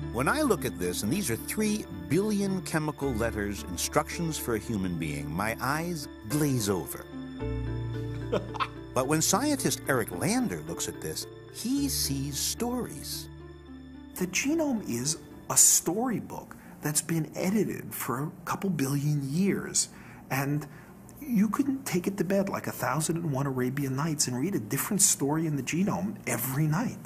When I look at this, and these are 3 billion chemical letters, instructions for a human being, my eyes glaze over. But when scientist Eric Lander looks at this, he sees stories. The genome is a storybook that's been edited for a couple billion years. And you couldn't take it to bed like 1001 Arabian Nights and read a different story in the genome every night.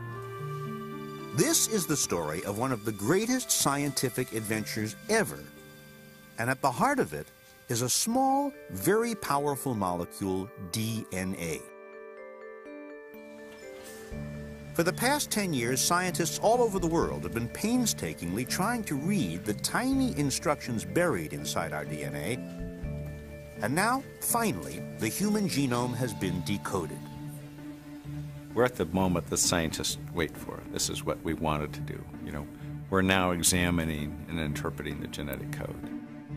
This is the story of one of the greatest scientific adventures ever. And at the heart of it is a small, very powerful molecule, DNA. For the past 10 years, scientists all over the world have been painstakingly trying to read the tiny instructions buried inside our DNA. And now, finally, the human genome has been decoded. We're at the moment that scientists wait for. This is what we wanted to do. You know, we're now examining and interpreting the genetic code.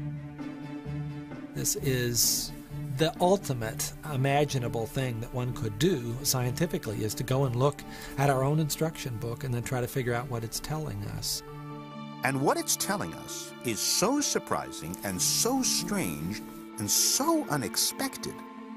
This is the ultimate imaginable thing that one could do scientifically, is to go and look at our own instruction book and then try to figure out what it's telling us. And what it's telling us is so surprising and so strange and so unexpected.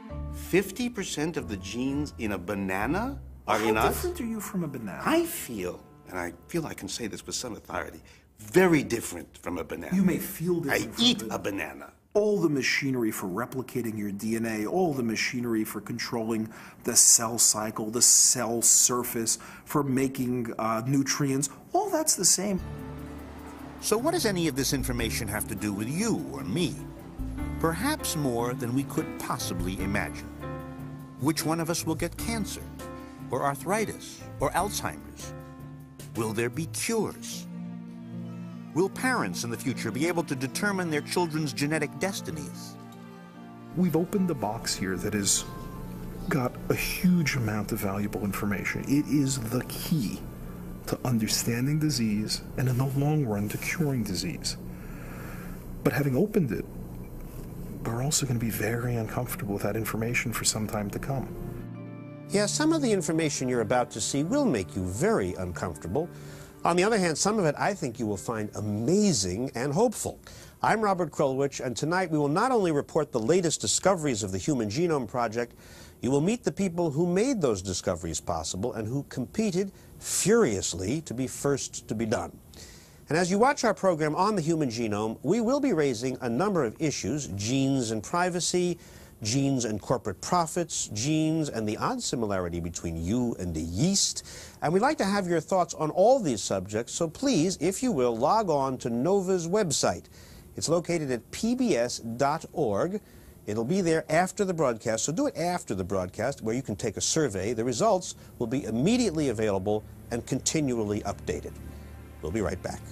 50% of the genes in a banana are in us? How different are you from a banana? I feel, and I feel I can say this with some authority, very different from a banana. You may feel different. I eat a banana. All the machinery for replicating your DNA, all the machinery for controlling the cell cycle, the cell surface, for making nutrients, all that's the same. So what does any of this information have to do with you or me? Perhaps more than we could possibly imagine. Which one of us will get cancer, or arthritis, or Alzheimer's? Will there be cures? Will parents in the future be able to determine their children's genetic destinies? We've opened a box here that has got a huge amount of valuable information. It is the key to understanding disease and in the long run to curing disease. But having opened it, we're also going to be very uncomfortable with that information for some time to come. Yeah, some of the information you're about to see will make you very uncomfortable. On the other hand, some of it I think you will find amazing and hopeful. I'm Robert Krulwich, and tonight we will not only report the latest discoveries of the Human Genome Project, you will meet the people who made those discoveries possible and who competed furiously to be first to be done. And as you watch our program on the human genome, we will be raising a number of issues: genes and privacy, genes and corporate profits, genes and the odd similarity between you and the yeast. And we'd like to have your thoughts on all these subjects, so please, if you will, log on to NOVA's website. It's located at pbs.org. It'll be there after the broadcast, so do it after the broadcast, where you can take a survey. The results will be immediately available and continually updated. We'll be right back.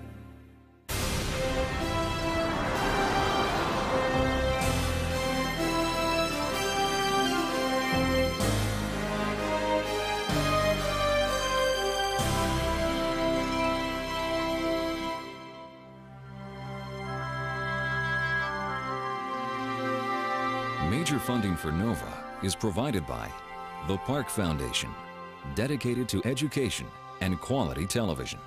Major funding for NOVA is provided by the Park Foundation, dedicated to education and quality television.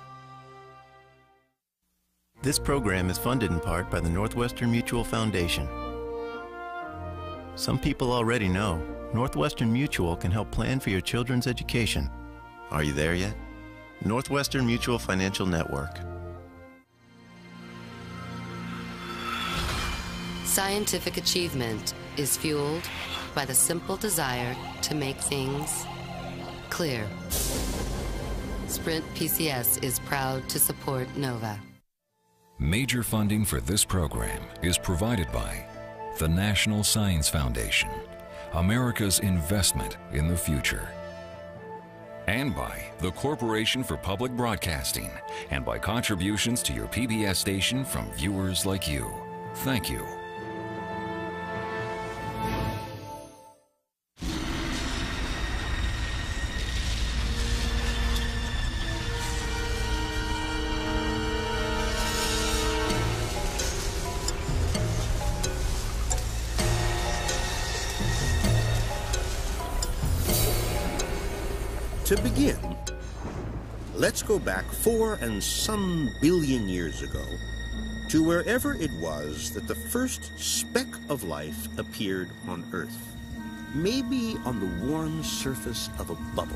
This program is funded in part by the Northwestern Mutual Foundation. Some people already know Northwestern Mutual can help plan for your children's education. Are you there yet? Northwestern Mutual Financial Network. Scientific achievement is fueled by the simple desire to make things clear. Sprint PCS is proud to support NOVA. Major funding for this program is provided by the National Science Foundation, America's investment in the future, and by the Corporation for Public Broadcasting, and by contributions to your PBS station from viewers like you. Thank you. To begin, Let's go back 4 and some billion years ago to wherever it was that the first speck of life appeared on Earth. Maybe on the warm surface of a bubble.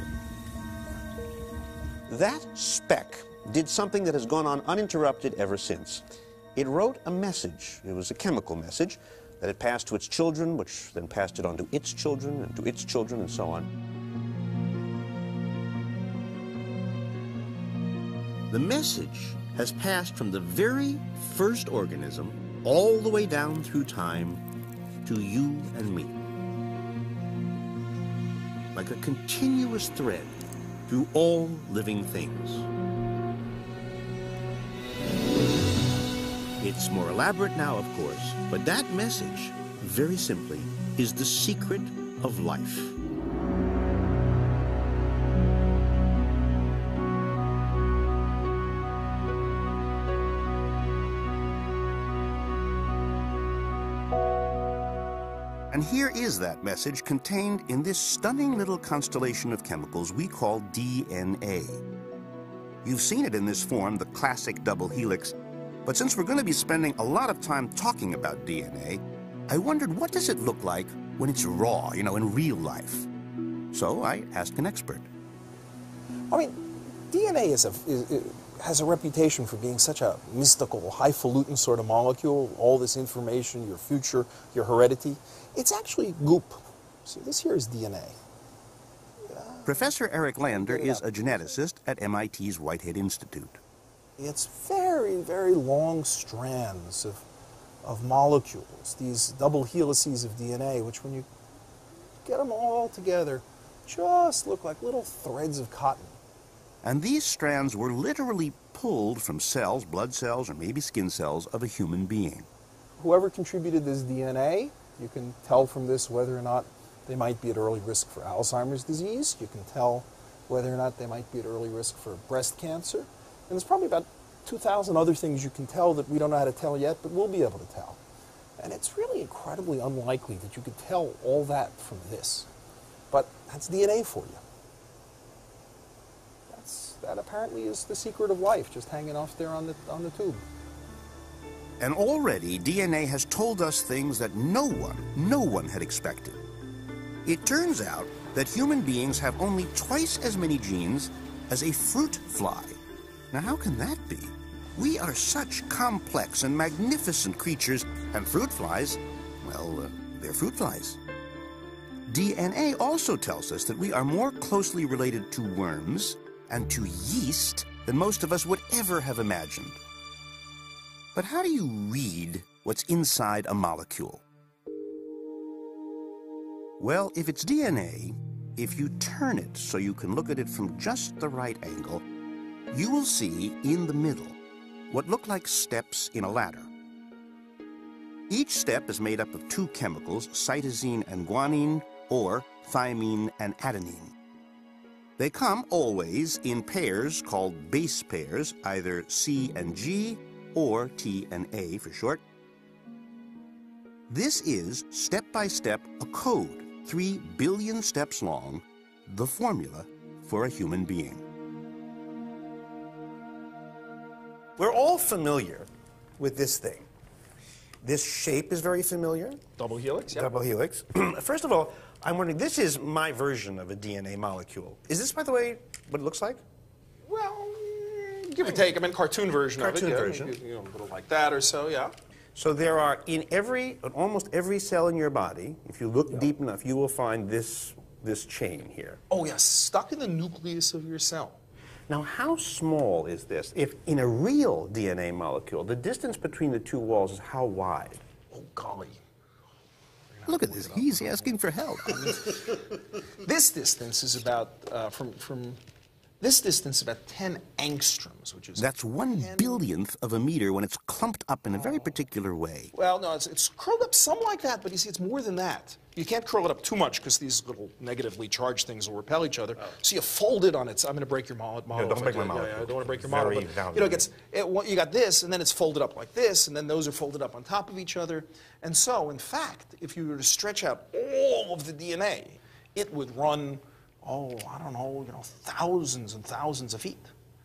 That speck did something that has gone on uninterrupted ever since. It wrote a message. It was a chemical message that it passed to its children, which then passed it on to its children and to its children and so on. The message has passed from the very first organism all the way down through time to you and me. Like a continuous thread through all living things. It's more elaborate now, of course, but that message, very simply, is the secret of life. And here is that message contained in this stunning little constellation of chemicals we call DNA. You've seen it in this form, the classic double helix, but since we're going to be spending a lot of time talking about DNA, I wondered, what does it look like when it's raw, you know, in real life? So I asked an expert. I mean, DNA has a reputation for being such a mystical, highfalutin sort of molecule, all this information, your future, your heredity. It's actually goop. So this here is DNA. Professor Eric Lander is a geneticist at MIT's Whitehead Institute. It's very, very long strands of molecules, these double helices of DNA, which when you get them all together, just look like little threads of cotton. And these strands were literally pulled from cells, blood cells, or maybe skin cells of a human being. Whoever contributed this DNA, you can tell from this whether or not they might be at early risk for Alzheimer's disease. You can tell whether or not they might be at early risk for breast cancer. And there's probably about 2,000 other things you can tell that we don't know how to tell yet, but we'll be able to tell. And it's really incredibly unlikely that you could tell all that from this. But that's DNA for you. That apparently is the secret of life, just hanging off there on the tube. And already DNA has told us things that no one had expected. It turns out that human beings have only twice as many genes as a fruit fly. Now, how can that be? We are such complex and magnificent creatures, and fruit flies, well, they're fruit flies. DNA also tells us that we are more closely related to worms and to yeast than most of us would ever have imagined. But how do you read what's inside a molecule? Well, if it's DNA, if you turn it so you can look at it from just the right angle, you will see in the middle what look like steps in a ladder. Each step is made up of two chemicals, cytosine and guanine, or thymine and adenine. They come always in pairs called base pairs, either C and G or T and A for short. This is, step by step, a code, 3 billion steps long, the formula for a human being. We're all familiar with this thing. This shape is very familiar. Double helix, yeah. Double helix. First of all, I'm wondering, this is my version of a DNA molecule. Is this, by the way, what it looks like? Well, give or take. I mean, cartoon version of it. Cartoon version. You know, a little like that or so, yeah. So there are, in almost every cell in your body, if you look deep enough, you will find this chain here. Oh, yes, stuck in the nucleus of your cell. Now, how small is this? If in a real DNA molecule, the distance between the two walls is how wide? Oh, golly. Look at this. He's asking for help. This distance is about, from this distance, about 10 angstroms, which is... That's 1/1000th of a meter when it's clumped up in a very particular way. Well, no, it's curled up some like that, but you see, it's more than that. You can't curl it up too much because these little negatively charged things will repel each other. So you fold it on its... I'm going to break your model. No, don't break my model. I don't want to break your model. But, you know, you got this, and then it's folded up like this, and then those are folded up on top of each other. And so, in fact, if you were to stretch out all of the DNA, it would run, oh, I don't know, you know, thousands and thousands of feet.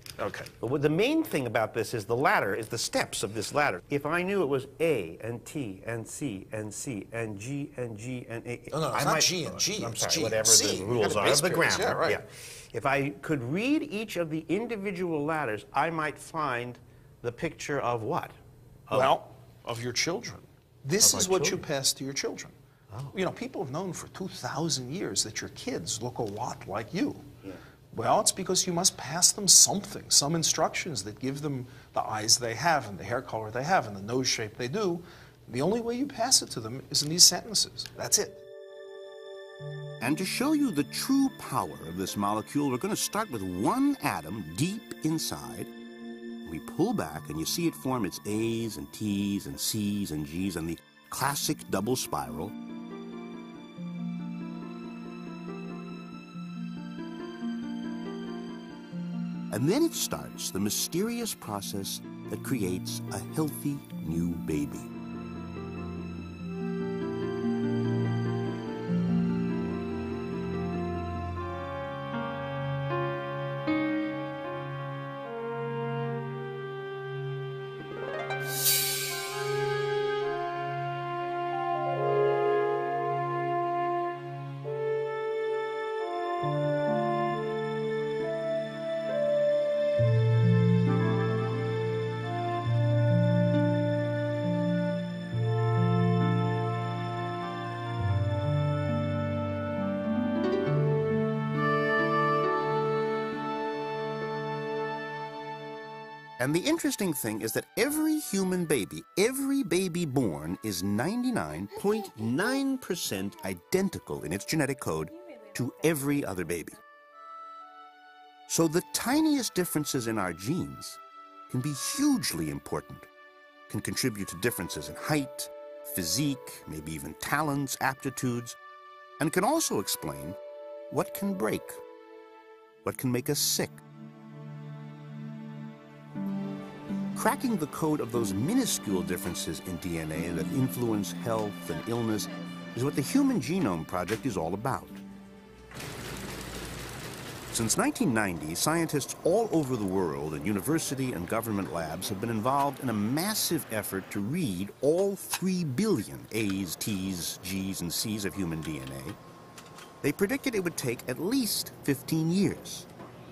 Okay. But the main thing about this is the ladder, is the steps of this ladder. If I knew it was A and T and C and C and G and G and A. No, it's not G and G. I'm it's sorry, G whatever C. the rules are of the grammar. Yeah, right. Yeah. If I could read each of the individual ladders, I might find the picture of what? Of your children. This is what you pass to your children. Oh. You know, people have known for 2,000 years that your kids look a lot like you. Yeah. Well, it's because you must pass them something, some instructions that give them the eyes they have and the hair color they have and the nose shape they do. The only way you pass it to them is in these sentences. That's it. And to show you the true power of this molecule, we're going to start with one atom deep inside. We pull back, and you see it form its A's and T's and C's and G's and the classic double spiral. And then it starts the mysterious process that creates a healthy new baby. And the interesting thing is that every human baby, every baby born is 99.9% identical in its genetic code to every other baby. So the tiniest differences in our genes can be hugely important, can contribute to differences in height, physique, maybe even talents, aptitudes, and can also explain what can break, what can make us sick. Cracking the code of those minuscule differences in DNA that influence health and illness is what the Human Genome Project is all about. Since 1990, scientists all over the world in university and government labs have been involved in a massive effort to read all 3 billion A's, T's, G's, and C's of human DNA. They predicted it would take at least 15 years.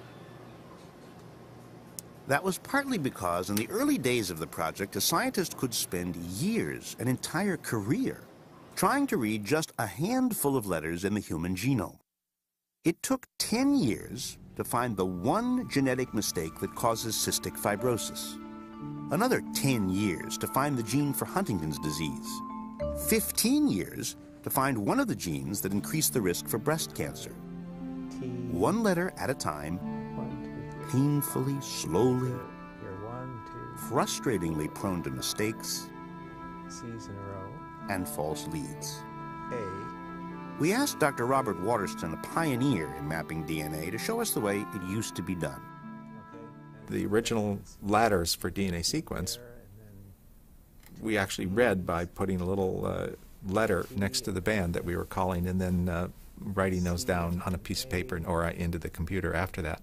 That was partly because in the early days of the project, a scientist could spend years, an entire career, trying to read just a handful of letters in the human genome. It took 10 years to find the one genetic mistake that causes cystic fibrosis. Another 10 years to find the gene for Huntington's disease. 15 years to find one of the genes that increase the risk for breast cancer. One letter at a time, painfully, slowly, frustratingly prone to mistakes, C's in a row, and false leads. A. We asked Dr. Robert Waterston, a pioneer in mapping DNA, to show us the way it used to be done. The original ladders for DNA sequence, we actually read by putting a little letter next to the band that we were calling and then writing those down on a piece of paper or into the computer after that.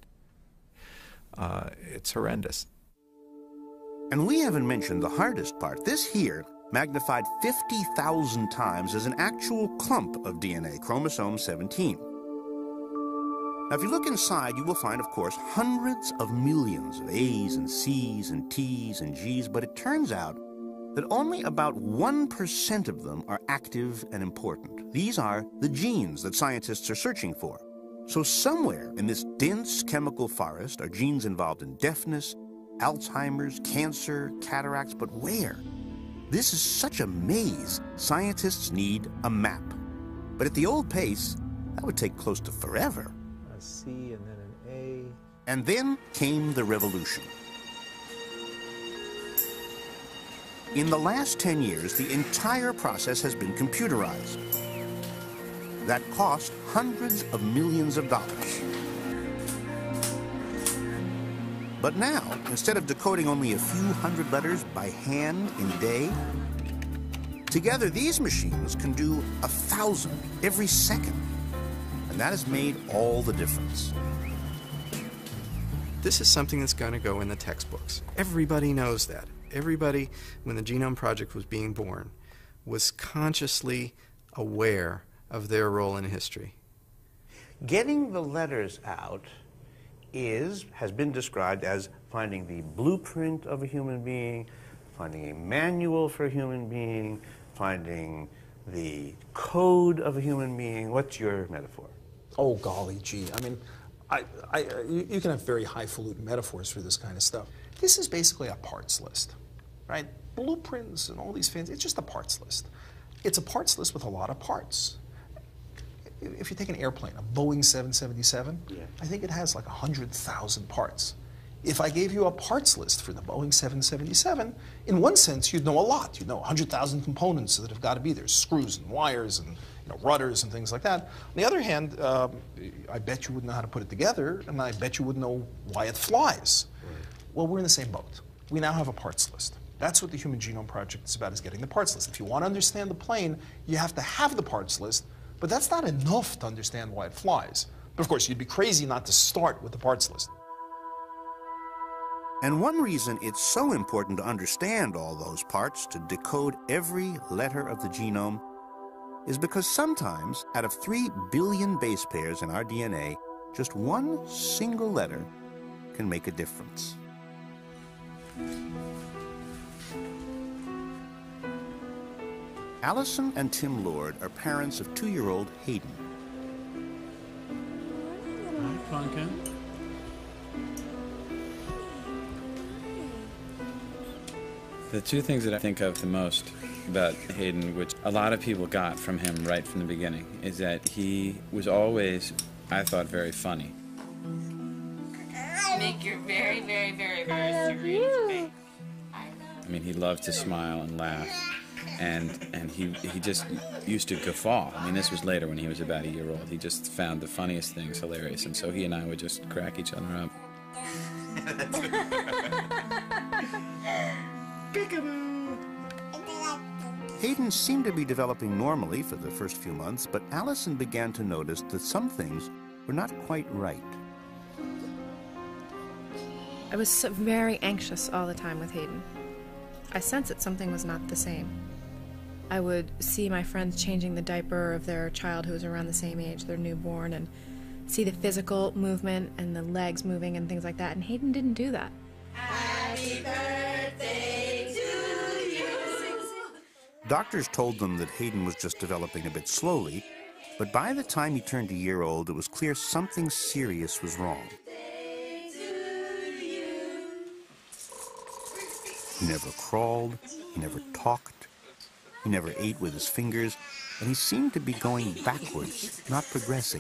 It's horrendous. And we haven't mentioned the hardest part. This here, magnified 50,000 times, is an actual clump of DNA, chromosome 17. Now, if you look inside, you will find, of course, hundreds of millions of A's and C's and T's and G's, but it turns out that only about 1% of them are active and important. These are the genes that scientists are searching for. So somewhere in this dense chemical forest are genes involved in deafness, Alzheimer's, cancer, cataracts, but where? This is such a maze. Scientists need a map. But at the old pace, that would take close to forever. A C and then an A. And then came the revolution. In the last 10 years, the entire process has been computerized. That cost hundreds of millions of dollars. But now, instead of decoding only a few hundred letters by hand in a day, together these machines can do 1,000 every second. And that has made all the difference. This is something that's going to go in the textbooks. Everybody knows that. Everybody, when the Genome Project was being born, was consciously aware of their role in history. Getting the letters out has been described as finding the blueprint of a human being, finding a manual for a human being, finding the code of a human being. What's your metaphor? Oh, golly gee. I mean, you can have very highfalutin metaphors for this kind of stuff. This is basically a parts list, right? Blueprints and all these fancy, it's just a parts list. It's a parts list with a lot of parts. If you take an airplane, a Boeing 777, I think it has like 100,000 parts. If I gave you a parts list for the Boeing 777, in one sense, you'd know a lot. You'd know 100,000 components that have got to be there, screws and wires and rudders and things like that. On the other hand, I bet you wouldn't know how to put it together, and I bet you wouldn't know why it flies. Right. Well, we're in the same boat. We now have a parts list. That's what the Human Genome Project is about, is getting the parts list. If you want to understand the plane, you have to have the parts list, but that's not enough to understand why it flies. But of course, you'd be crazy not to start with the parts list. And one reason it's so important to understand all those parts, to decode every letter of the genome, is because sometimes, out of 3 billion base pairs in our DNA, just one single letter can make a difference. Allison and Tim Lord are parents of 2-year-old Hayden. Hi, Pumpkin. The two things that I think of the most about Hayden, which a lot of people got from him right from the beginning, is that he was always, I thought, very funny. Make your very, very, very, very serious face. I mean, he loved to smile and laugh, and he just used to guffaw. I mean, this was later when he was about a year old. He just found the funniest things hilarious, and so he and I would just crack each other up. Peekaboo! Hayden seemed to be developing normally for the first few months, but Allison began to notice that some things were not quite right. I was very anxious all the time with Hayden. I sensed that something was not the same. I would see my friends changing the diaper of their child who was around the same age, their newborn, and see the physical movement and the legs moving and things like that, and Hayden didn't do that. Happy birthday to you. Doctors told them that Hayden was just developing a bit slowly, but by the time he turned a year old, it was clear something serious was wrong. He never crawled, he never talked, he never ate with his fingers, and he seemed to be going backwards, not progressing.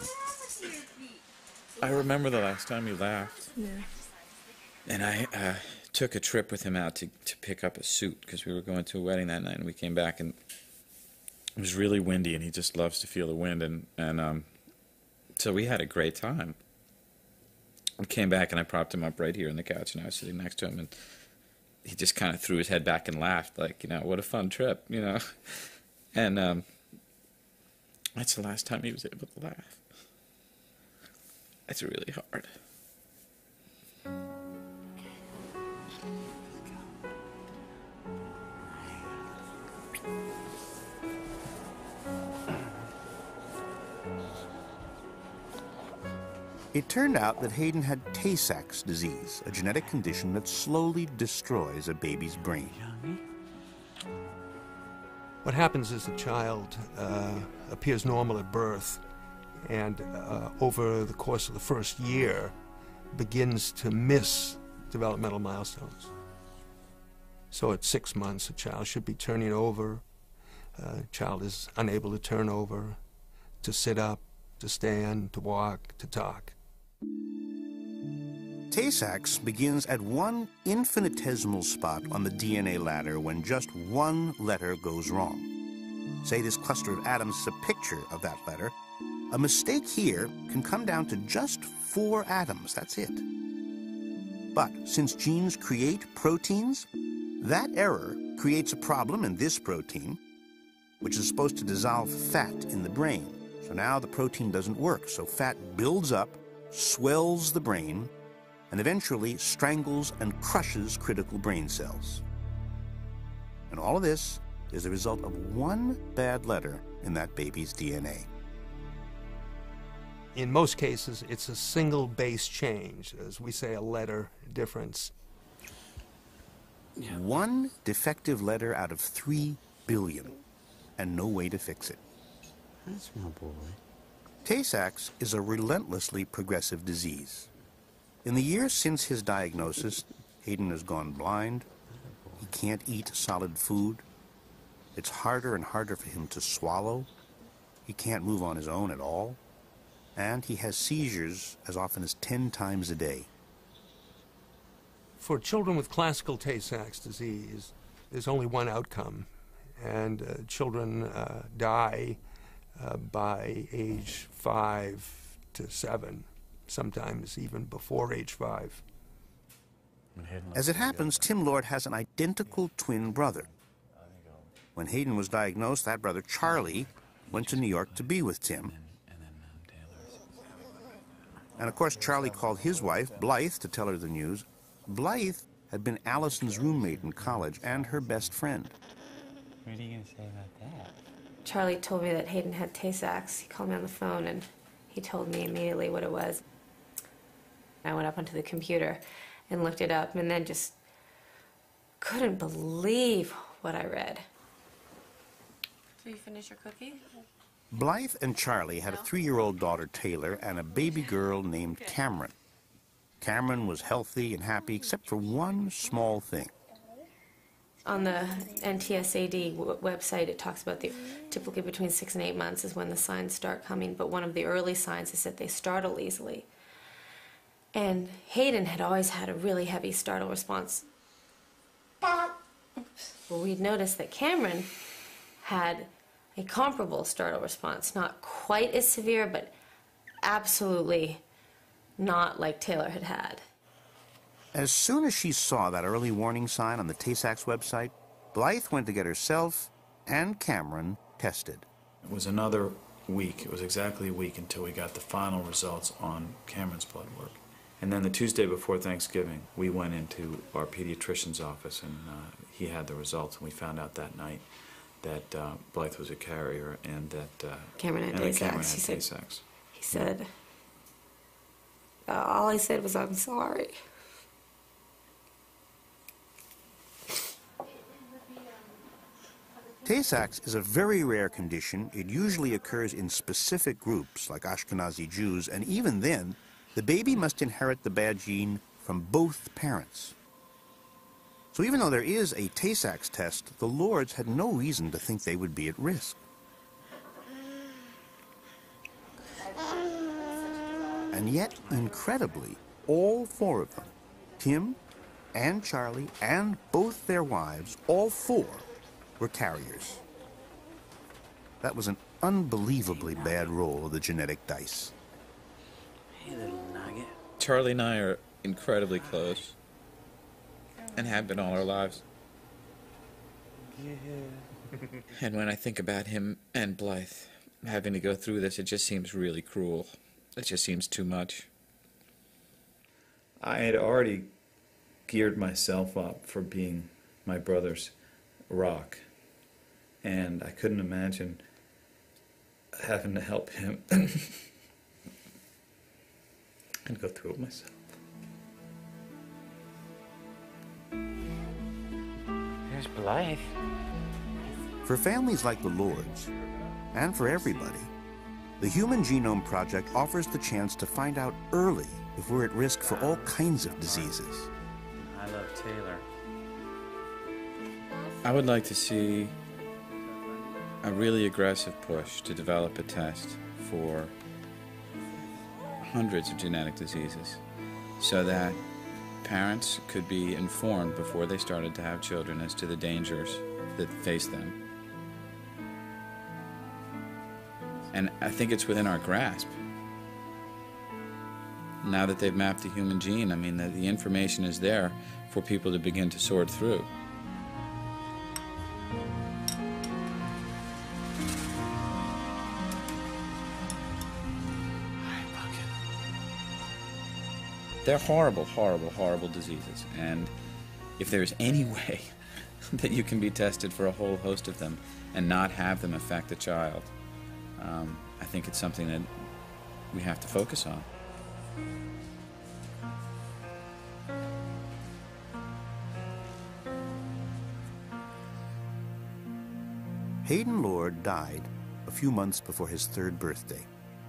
I remember the last time he laughed. Yeah. And I took a trip with him out to pick up a suit, because we were going to a wedding that night, and we came back, and it was really windy, and he just loves to feel the wind, and so we had a great time. I came back, and I propped him up right here on the couch, and I was sitting next to him, and he just kind of threw his head back and laughed, like, what a fun trip, And that's the last time he was able to laugh. It's really hard. It turned out that Hayden had Tay-Sachs disease, a genetic condition that slowly destroys a baby's brain. What happens is the child appears normal at birth, and over the course of the first year begins to miss developmental milestones. So at 6 months, a child should be turning over. Child is unable to turn over, to sit up, to stand, to walk, to talk. Tay-Sachs begins at one infinitesimal spot on the DNA ladder when just one letter goes wrong. Say this cluster of atoms is a picture of that letter. A mistake here can come down to just 4 atoms, that's it. But since genes create proteins, that error creates a problem in this protein, which is supposed to dissolve fat in the brain. So now the protein doesn't work, so fat builds up, swells the brain, and eventually strangles and crushes critical brain cells. And all of this is the result of one bad letter in that baby's DNA. In most cases, it's a single base change, as we say, a letter difference. One defective letter out of 3 billion, and no way to fix it. That's my boy. Tay-Sachs is a relentlessly progressive disease. In the years since his diagnosis, Hayden has gone blind. He can't eat solid food. It's harder and harder for him to swallow. He can't move on his own at all. And he has seizures as often as 10 times a day. For children with classical Tay-Sachs disease, there's only one outcome, and children die by age 5 to 7, sometimes even before age 5. As it happens, Tim Lord has an identical twin brother. When Hayden was diagnosed, that brother, Charlie, went to New York to be with Tim. And of course, Charlie called his wife, Blythe, to tell her the news. Blythe had been Allison's roommate in college and her best friend. What are you going to say about that? Charlie told me that Hayden had Tay-Sachs. He called me on the phone and he told me immediately what it was. I went up onto the computer and looked it up and then just couldn't believe what I read. So you finish your cookie? Blythe and Charlie had a 3-year-old daughter, Taylor, and a baby girl named Cameron. Cameron was healthy and happy except for one small thing. On the NTSAD website, it talks about typically between 6 and 8 months is when the signs start coming, but one of the early signs is that they startle easily. And Hayden had always had a really heavy startle response. Well, we'd noticed that Cameron had a comparable startle response, not quite as severe, but absolutely not like Taylor had had. As soon as she saw that early warning sign on the Tay-Sachs website, Blythe went to get herself and Cameron tested. It was another week. It was exactly a week until we got the final results on Cameron's blood work. And then the Tuesday before Thanksgiving, we went into our pediatrician's office and he had the results, and we found out that night that Blythe was a carrier and that Cameron had Tay-Sachs. He said, all he said was, "I'm sorry." Tay-Sachs is a very rare condition. It usually occurs in specific groups, like Ashkenazi Jews, and even then, the baby must inherit the bad gene from both parents. So even though there is a Tay-Sachs test, the Lords had no reason to think they would be at risk. And yet, incredibly, all 4 of them, Tim and Charlie and both their wives, all 4, were carriers. That was an unbelievably bad roll of the genetic dice. Hey, little nugget. Charlie and I are incredibly close and have been all our lives. Yeah. And when I think about him and Blythe having to go through this, it just seems really cruel. It just seems too much. I had already geared myself up for being my brother's rock, and I couldn't imagine having to help him and go through it myself. Here's Blythe. For families like the Lords, and for everybody, the Human Genome Project offers the chance to find out early if we're at risk for all kinds of diseases. I love Taylor. I would like to see a really aggressive push to develop a test for hundreds of genetic diseases so that parents could be informed before they started to have children as to the dangers that face them. And I think it's within our grasp. Now that they've mapped the human gene, I mean, the information is there for people to begin to sort through. They're horrible, horrible, horrible diseases. And if there's any way that you can be tested for a whole host of them and not have them affect a child, I think it's something that we have to focus on. Hayden Lord died a few months before his 3rd birthday.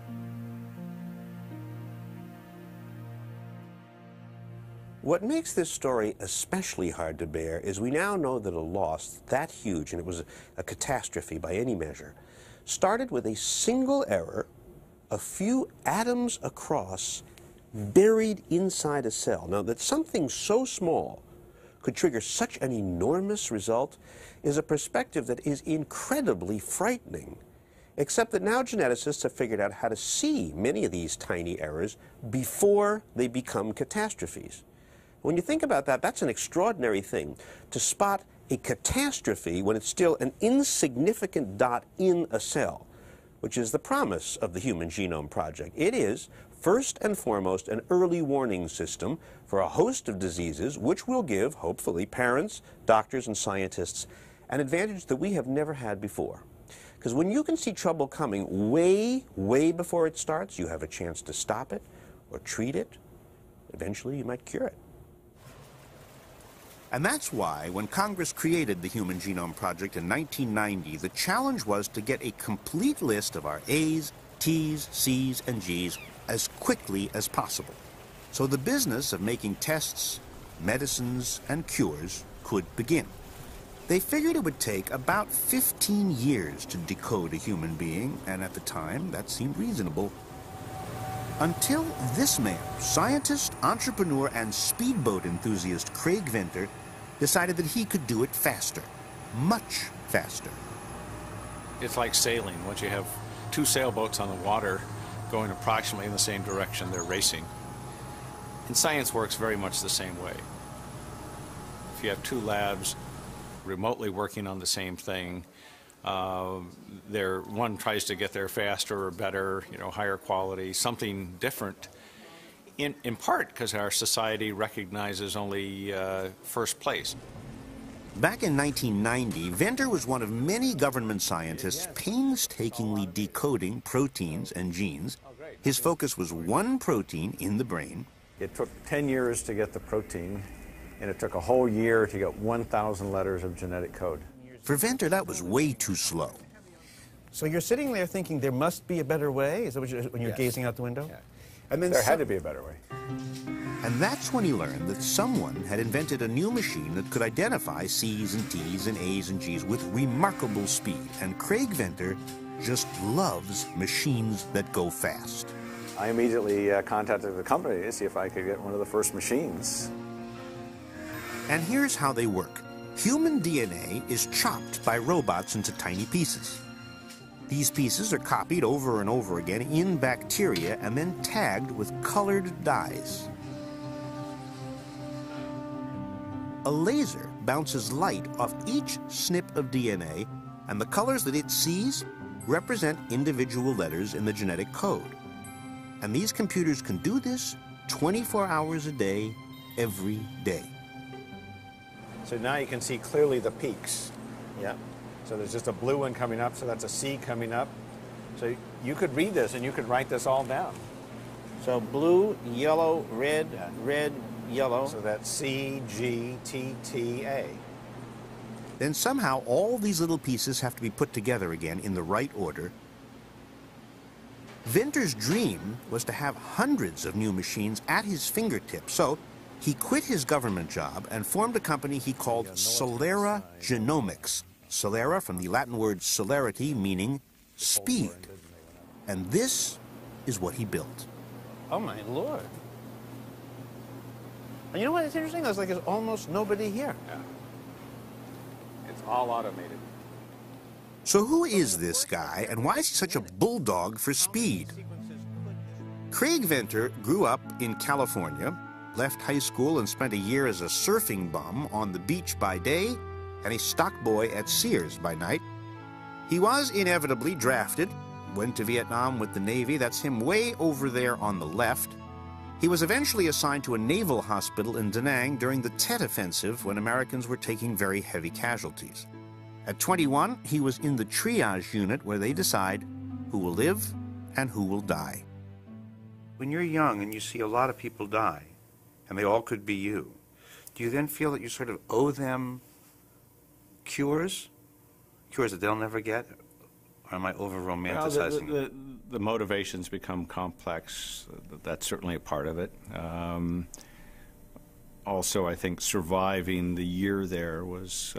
What makes this story especially hard to bear is we now know that a loss that huge, and it was a catastrophe by any measure, started with a single error, a few atoms across, buried inside a cell. Now, that something so small could trigger such an enormous result is a perspective that is incredibly frightening, except that now geneticists have figured out how to see many of these tiny errors before they become catastrophes. When you think about that, that's an extraordinary thing, to spot a catastrophe when it's still an insignificant dot in a cell, which is the promise of the Human Genome Project. It is, first and foremost, an early warning system for a host of diseases, which will give, hopefully, parents, doctors, and scientists an advantage that we have never had before. Because when you can see trouble coming way, way before it starts, you have a chance to stop it or treat it. Eventually, you might cure it. And that's why, when Congress created the Human Genome Project in 1990, the challenge was to get a complete list of our A's, T's, C's, and G's as quickly as possible, so the business of making tests, medicines, and cures could begin. They figured it would take about 15 years to decode a human being, and at the time, that seemed reasonable. Until this man, scientist, entrepreneur, and speedboat enthusiast Craig Venter decided that he could do it faster, much faster. It's like sailing. Once you have 2 sailboats on the water going approximately in the same direction, they're racing. And science works very much the same way. If you have 2 labs remotely working on the same thing, one tries to get there faster or better, higher quality, something different, in part because our society recognizes only first place. Back in 1990, Venter was one of many government scientists painstakingly decoding proteins and genes. His focus was one protein in the brain. It took 10 years to get the protein, and it took a whole year to get 1,000 letters of genetic code. For Venter, that was way too slow. So you're sitting there thinking there must be a better way? Is that what when you're gazing out the window? Yeah. And then there had to be a better way. And that's when he learned that someone had invented a new machine that could identify C's and T's and A's and G's with remarkable speed. And Craig Venter just loves machines that go fast. I immediately contacted the company to see if I could get one of the first machines. And here's how they work. Human DNA is chopped by robots into tiny pieces. These pieces are copied over and over again in bacteria and then tagged with colored dyes. A laser bounces light off each snip of DNA, and the colors that it sees represent individual letters in the genetic code. And these computers can do this 24 hours a day, every day. So now you can see clearly the peaks. Yeah. So there's just a blue one coming up, so that's a C coming up. So you could read this and you could write this all down. So blue, yellow, red, red, yellow. So that's C, G, T, T, A. Then somehow all these little pieces have to be put together again in the right order. Venter's dream was to have hundreds of new machines at his fingertips, so he quit his government job and formed a company he called Celera Genomics. Celera from the Latin word celerity, meaning speed. And this is what he built. Oh my Lord. And you know what is interesting? There's almost nobody here. Yeah. It's all automated. So who is this guy, and why is he such a bulldog for speed? Craig Venter grew up in California, left high school and spent a year as a surfing bum on the beach by day and a stock boy at Sears by night. He was inevitably drafted, went to Vietnam with the Navy. That's him way over there on the left. He was eventually assigned to a naval hospital in Da Nang during the Tet Offensive when Americans were taking very heavy casualties. At 21, he was in the triage unit where they decide who will live and who will die. When you're young and you see a lot of people die, and they all could be you, do you then feel that you sort of owe them cures? Cures that they'll never get? Or am I over-romanticizing it? The motivations become complex. That's certainly a part of it. Also, I think surviving the year there was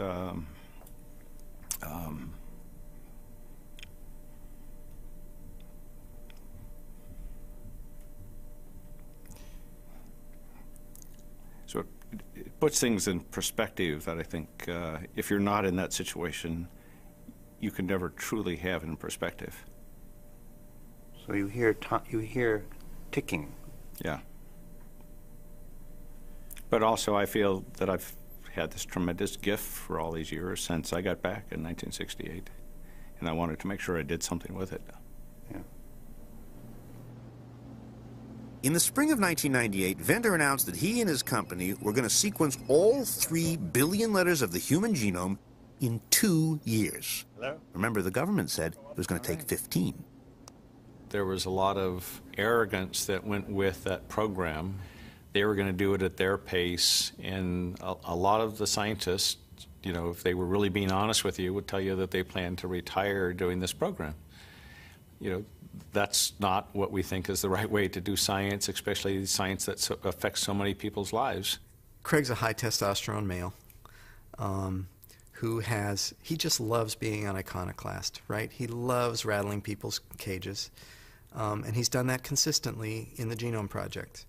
so it puts things in perspective that I think if you're not in that situation, you can never truly have it in perspective. So you hear ticking. Yeah. But also I feel that I've had this tremendous gift for all these years since I got back in 1968, and I wanted to make sure I did something with it. Yeah. In the spring of 1998, Venter announced that he and his company were going to sequence all 3 billion letters of the human genome in 2 years. Hello? Remember, the government said it was going to take 15. There was a lot of arrogance that went with that program. They were going to do it at their pace, and a lot of the scientists, you know, if they were really being honest with you, would tell you that they planned to retire doing this program. You know, that's not what we think is the right way to do science, especially science that affects so many people's lives. Craig's a high testosterone male he just loves being an iconoclast, right? He loves rattling people's cages, and he's done that consistently in the Genome Project.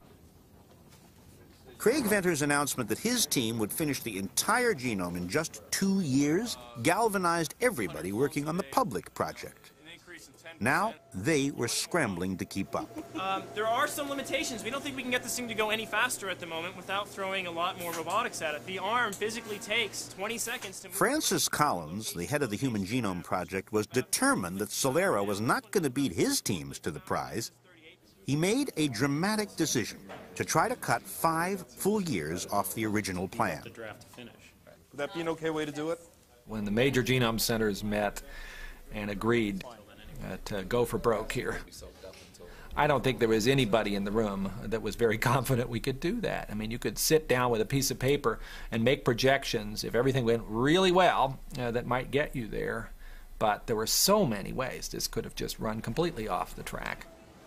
Craig Venter's announcement that his team would finish the entire genome in just 2 years galvanized everybody working on the public project. Now, they were scrambling to keep up. There are some limitations. We don't think we can get this thing to go any faster at the moment without throwing a lot more robotics at it. The arm physically takes 20 seconds to move. Francis Collins, the head of the Human Genome Project, was determined that Solera was not going to beat his teams to the prize. He made a dramatic decision to try to cut 5 full years off the original plan. The draft to finish. Would that be an okay way to do it? When the major genome centers met and agreed to go for broke here, I don't think there was anybody in the room that was very confident we could do that. I mean, you could sit down with a piece of paper and make projections if everything went really well that might get you there, but there were so many ways this could have just run completely off the track.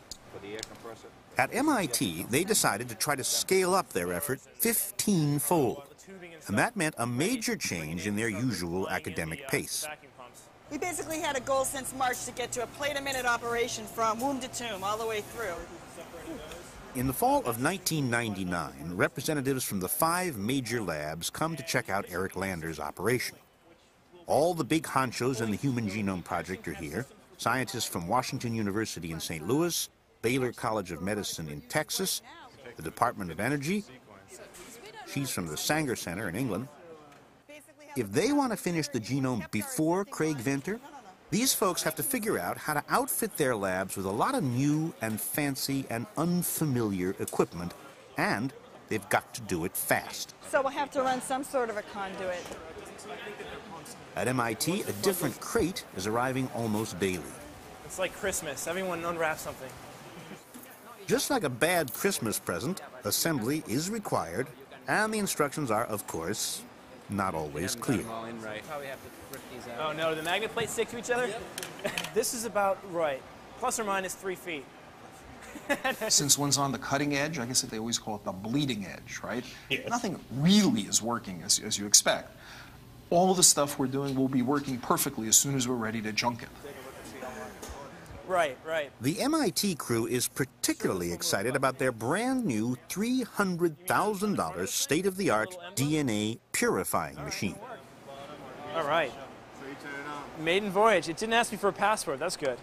At MIT, they decided to try to scale up their effort 15-fold, and that meant a major change in their usual academic pace. We basically had a goal since March to get to a plate-a-minute operation from womb to tomb all the way through. In the fall of 1999, representatives from the 5 major labs come to check out Eric Lander's operation. All the big honchos in the Human Genome Project are here. Scientists from Washington University in St. Louis, Baylor College of Medicine in Texas, the Department of Energy. She's from the Sanger Center in England. If they want to finish the genome before Craig Venter, these folks have to figure out how to outfit their labs with a lot of new and fancy and unfamiliar equipment, and they've got to do it fast. So we'll have to run some sort of a conduit. At MIT, a different crate is arriving almost daily. It's like Christmas. Everyone unwrap something. Just like a bad Christmas present, assembly is required, and the instructions are, of course, not always clear. Oh no, do the magnet plates stick to each other? This is about right, plus or minus 3 feet. Since one's on the cutting edge, I guess they always call it the bleeding edge, right? Yes. Nothing really is working as you expect. All of the stuff we're doing will be working perfectly as soon as we're ready to junk it. Right, right. The MIT crew is particularly excited about their brand new $300,000 state-of-the-art DNA purifying machine. All right. Maiden voyage. It didn't ask me for a password. That's good.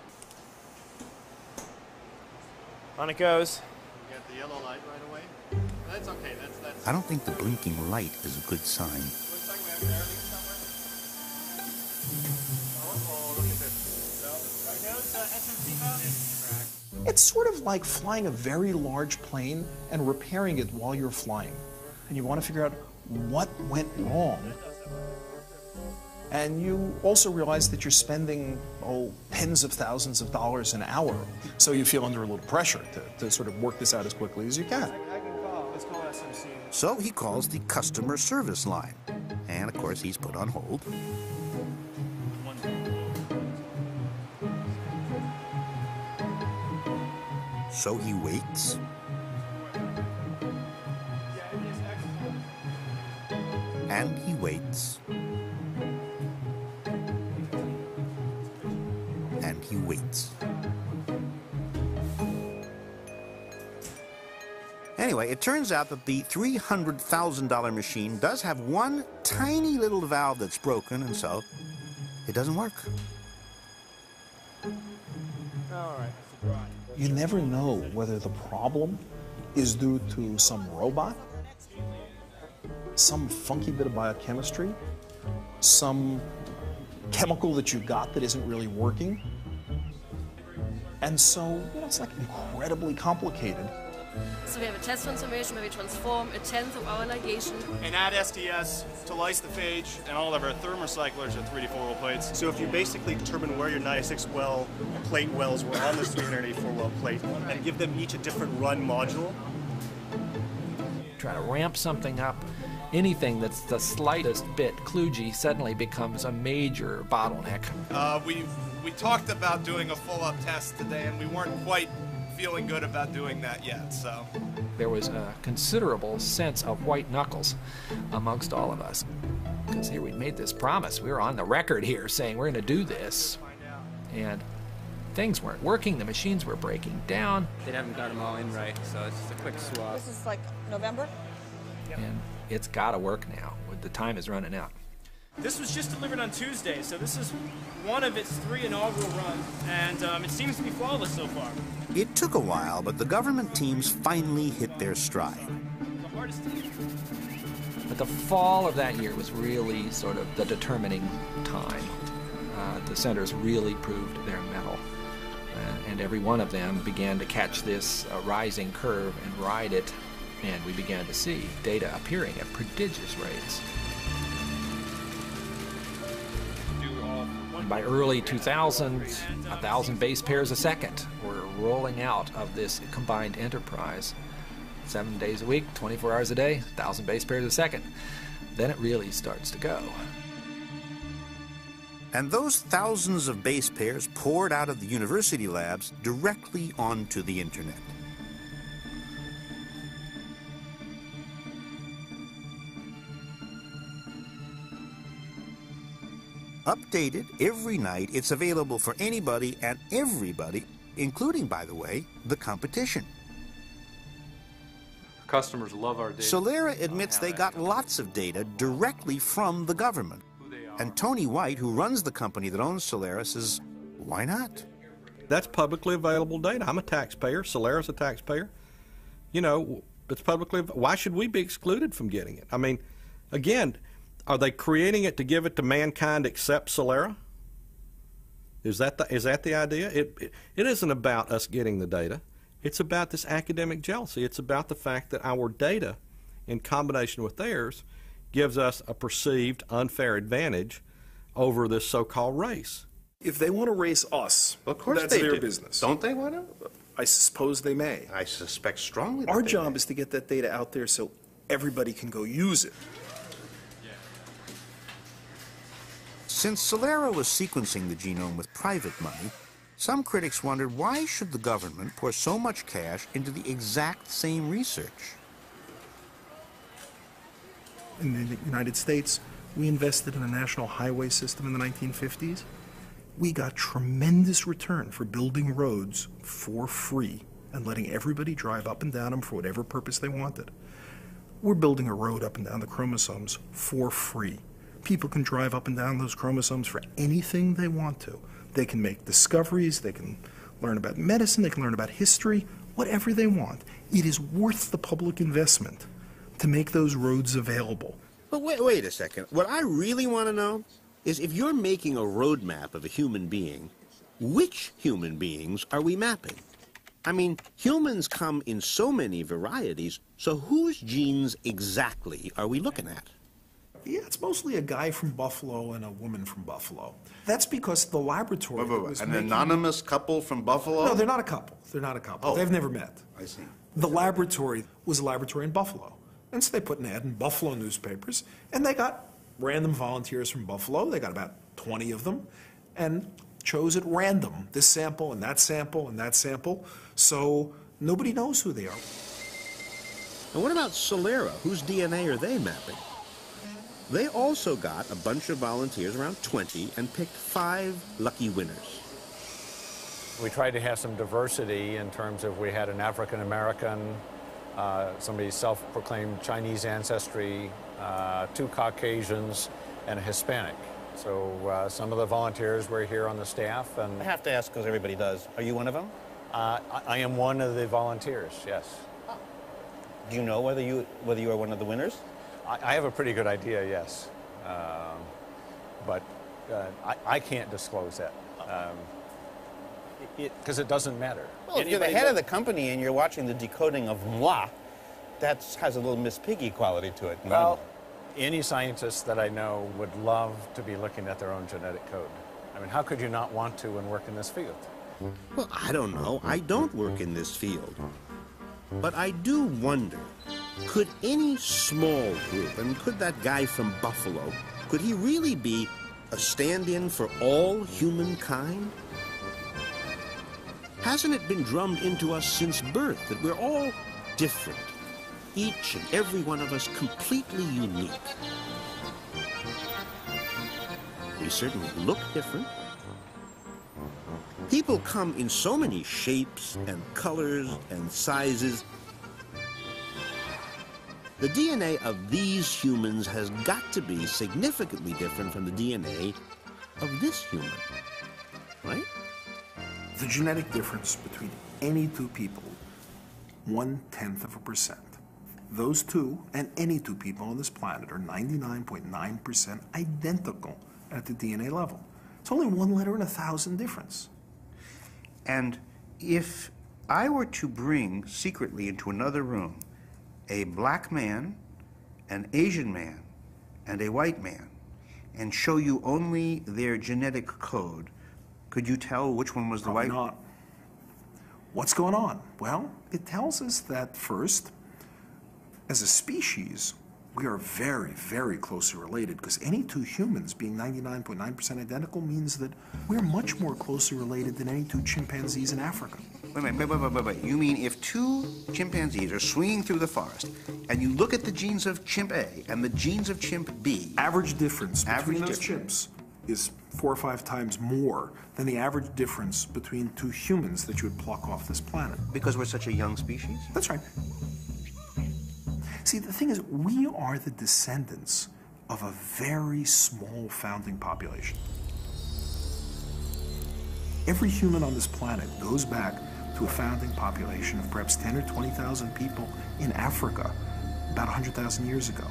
On it goes. You get the yellow light right away. That's okay. That's. I don't think the blinking light is a good sign. Looks like we have an air leak somewhere. Oh, look at this. So, right now it's SMC valve. It's sort of like flying a very large plane and repairing it while you're flying. And you want to figure out what went wrong. And you also realize that you're spending, tens of thousands of dollars an hour. So you feel under a little pressure to sort of work this out as quickly as you can. Let's call SMC. So he calls the customer service line. And of course, he's put on hold. So he waits. And he waits. And he waits. Anyway, it turns out that the $300,000 machine does have one tiny little valve that's broken, and so it doesn't work. All right. You never know whether the problem is due to some robot, some funky bit of biochemistry, some chemical that you got that isn't really working. And so, it's like incredibly complicated. So we have a test transformation where we transform a tenth of our ligation. And add SDS to lyse the phage and all of our thermocyclers are 3D 4-well plates. So if you basically determine where your 96 well plate wells were on this 384 well plate and give them each a different run module. Try to ramp something up, anything that's the slightest bit kludgy suddenly becomes a major bottleneck. We talked about doing a full-up test today and we weren't quite feeling good about doing that yet, so. There was a considerable sense of white knuckles amongst all of us. Because here we'd made this promise. We were on the record here saying we're going to do this. And things weren't working. The machines were breaking down. They haven't got them all in right, so it's just a quick swap. This is like November? And it's got to work now. The time is running out. This was just delivered on Tuesday, so this is one of its 3 inaugural runs, and it seems to be flawless so far. It took a while, but the government teams finally hit their stride. But the fall of that year was really sort of the determining time. The centers really proved their mettle, and every one of them began to catch this rising curve and ride it, and we began to see data appearing at prodigious rates. And by early 2000s, 1,000 base pairs a second were rolling out of this combined enterprise. 7 days a week, 24 hours a day, 1,000 base pairs a second. Then it really starts to go. And those thousands of base pairs poured out of the university labs directly onto the internet. Updated every night, it's available for anybody and everybody, including, by the way, the competition. Customers love our data. Solera admits they got lots of data directly from the government. And Tony White, who runs the company that owns Solera, says, why not? That's publicly available data. I'm a taxpayer. Solera's a taxpayer. It's publicly. Why should we be excluded from getting it? I mean, again, are they creating it to give it to mankind except Solera? Is that the idea? It isn't about us getting the data. It's about this academic jealousy. It's about the fact that our data, in combination with theirs, gives us a perceived unfair advantage over this so-called race. If they want to race us, of course that's they their do. business. Don't they want to? I suppose they may. I suspect strongly that Our they job may. is to get that data out there so everybody can go use it. Since Solera was sequencing the genome with private money, some critics wondered why should the government pour so much cash into the exact same research? In the United States, we invested in a national highway system in the 1950s. We got tremendous return for building roads for free and letting everybody drive up and down them for whatever purpose they wanted. We're building a road up and down the chromosomes for free. People can drive up and down those chromosomes for anything they want to. They can make discoveries, they can learn about medicine, they can learn about history, whatever they want. It is worth the public investment to make those roads available. But wait a second. What I really want to know is if you're making a road map of a human being, which human beings are we mapping? I mean, humans come in so many varieties, so whose genes exactly are we looking at? Yeah, it's mostly a guy from Buffalo and a woman from Buffalo. That's because the laboratory was An making... anonymous couple from Buffalo? No, they're not a couple. They're not a couple. Oh. They've never met. I see. The laboratory was a laboratory in Buffalo. And so they put an ad in Buffalo newspapers, and they got random volunteers from Buffalo. They got about 20 of them, and chose at random this sample and that sample and that sample. So nobody knows who they are. And what about Solera? Whose DNA are they mapping? They also got a bunch of volunteers, around 20, and picked 5 lucky winners. We tried to have some diversity in terms of we had an African American, somebody self-proclaimed Chinese ancestry, 2 Caucasians, and a Hispanic. So some of the volunteers were here on the staff. And I have to ask because everybody does. Are you one of them? I am one of the volunteers, yes. Do you know whether you are one of the winners? I have a pretty good idea, yes. But I can't disclose that. Because it doesn't matter. Well, if you're the head of the company and you're watching the decoding of moi, that has a little Miss Piggy quality to it. Well, any scientist that I know would love to be looking at their own genetic code. I mean, how could you not want to and work in this field? Well, I don't know. I don't work in this field. But I do wonder, could any small group, and could that guy from Buffalo, could he really be a stand-in for all humankind? Hasn't it been drummed into us since birth that we're all different? Each and every one of us completely unique. We certainly look different. People come in so many shapes and colors and sizes. The DNA of these humans has got to be significantly different from the DNA of this human, right? The genetic difference between any 2 people, 0.1%. Those 2 and any 2 people on this planet are 99.9% identical at the DNA level. It's only 1 letter in 1,000 difference. And if I were to bring secretly into another room a black man, an Asian man, and a white man, and show you only their genetic code, could you tell which one was the white? Probably not. What's going on? Well, it tells us that first, as a species, we are very, very closely related, because any 2 humans being 99.9% identical means that we're much more closely related than any 2 chimpanzees in Africa. Wait. You mean if 2 chimpanzees are swinging through the forest, and you look at the genes of chimp A and the genes of chimp B... Average difference between those chimps is 4 or 5 times more than the average difference between 2 humans that you would pluck off this planet. Because we're such a young species? That's right. See, the thing is, we are the descendants of a very small founding population. Every human on this planet goes back to a founding population of perhaps 10 or 20,000 people in Africa about 100,000 years ago.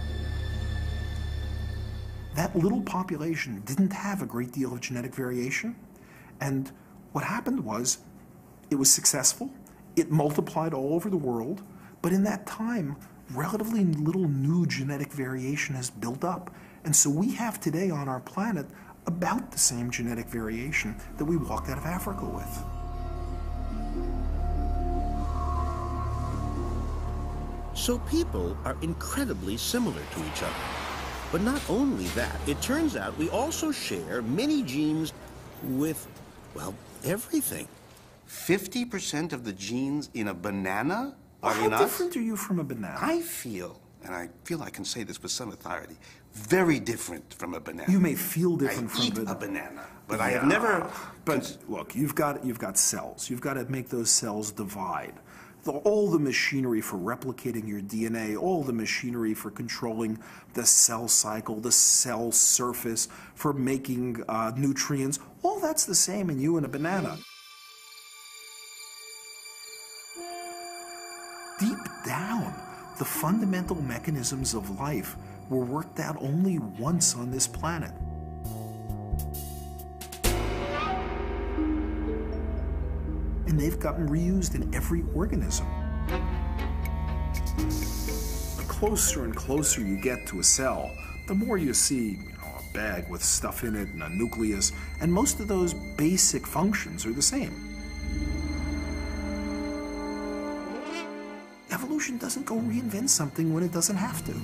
That little population didn't have a great deal of genetic variation, and what happened was it was successful, it multiplied all over the world, but in that time, relatively little new genetic variation has built up. And so we have today on our planet about the same genetic variation that we walked out of Africa with. So people are incredibly similar to each other. But not only that, it turns out we also share many genes with, well, everything. 50% of the genes in a banana are in us. How different are you from a banana? I feel, and I feel I can say this with some authority, very different from a banana. You may feel different from a banana, but I have never... But look, you've got cells. You've got to make those cells divide. All the machinery for replicating your DNA, all the machinery for controlling the cell cycle, the cell surface, for making nutrients, all that's the same in you and a banana. Deep down, the fundamental mechanisms of life were worked out only once on this planet. In and they've gotten reused in every organism. The closer and closer you get to a cell, the more you see, a bag with stuff in it and a nucleus, and most of those basic functions are the same. Evolution doesn't go reinvent something when it doesn't have to.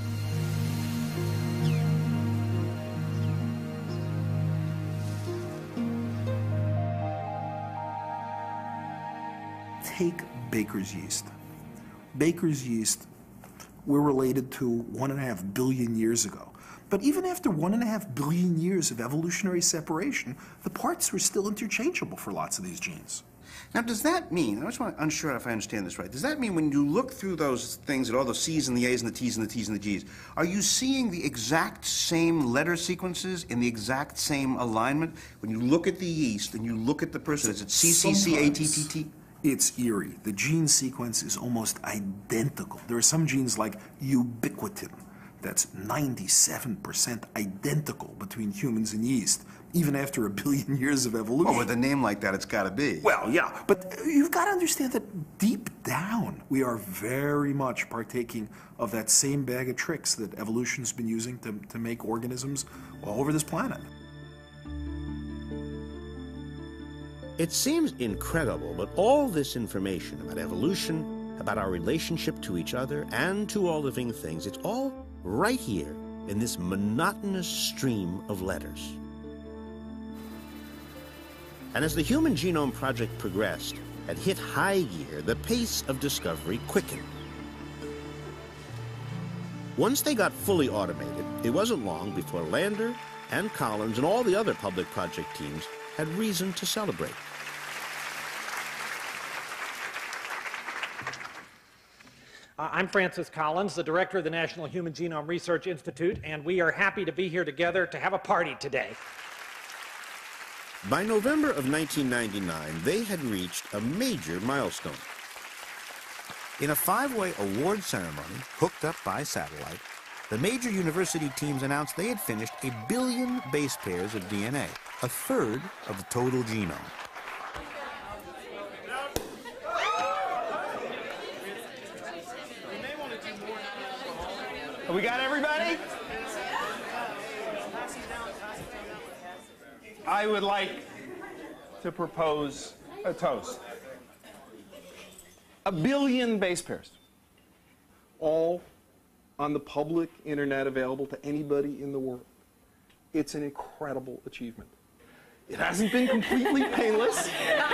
Take baker's yeast. Baker's yeast, we're related to 1.5 billion years ago. But even after 1.5 billion years of evolutionary separation, the parts were still interchangeable for lots of these genes. Now, does that mean, I just want to unsure if I understand this right, does that mean when you look through those things, at all the C's and the A's and the T's and the T's and the G's, are you seeing the exact same letter sequences in the exact same alignment? When you look at the yeast and you look at the person, is it C, C, C, A, T, T, T? It's eerie. The gene sequence is almost identical. There are some genes like ubiquitin that's 97% identical between humans and yeast, even after 1 billion years of evolution. Oh, with a name like that, it's got to be. Well, yeah, but you've got to understand that deep down, we are very much partaking of that same bag of tricks that evolution's been using to make organisms all over this planet. It seems incredible, but all this information about evolution, about our relationship to each other and to all living things, it's all right here in this monotonous stream of letters. And as the Human Genome Project progressed and hit high gear, the pace of discovery quickened. Once they got fully automated, it wasn't long before Lander and Collins and all the other public project teams had reason to celebrate. I'm Francis Collins, the director of the National Human Genome Research Institute, and we are happy to be here together to have a party today. By November of 1999, they had reached a major milestone. In a 5-way award ceremony hooked up by satellite, the major university teams announced they had finished 1 billion base pairs of DNA, a third of the total genome. We got everybody? I would like to propose a toast. 1 billion base pairs, all on the public internet available to anybody in the world. It's an incredible achievement. It hasn't been completely painless.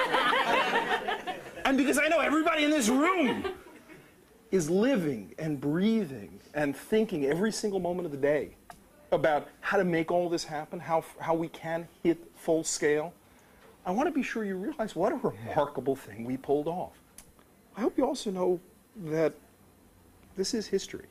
And because I know everybody in this room is living and breathing and thinking every single moment of the day about how to make all this happen, how we can hit full scale, I want to be sure you realize what a remarkable thing we pulled off. I hope you also know that this is history.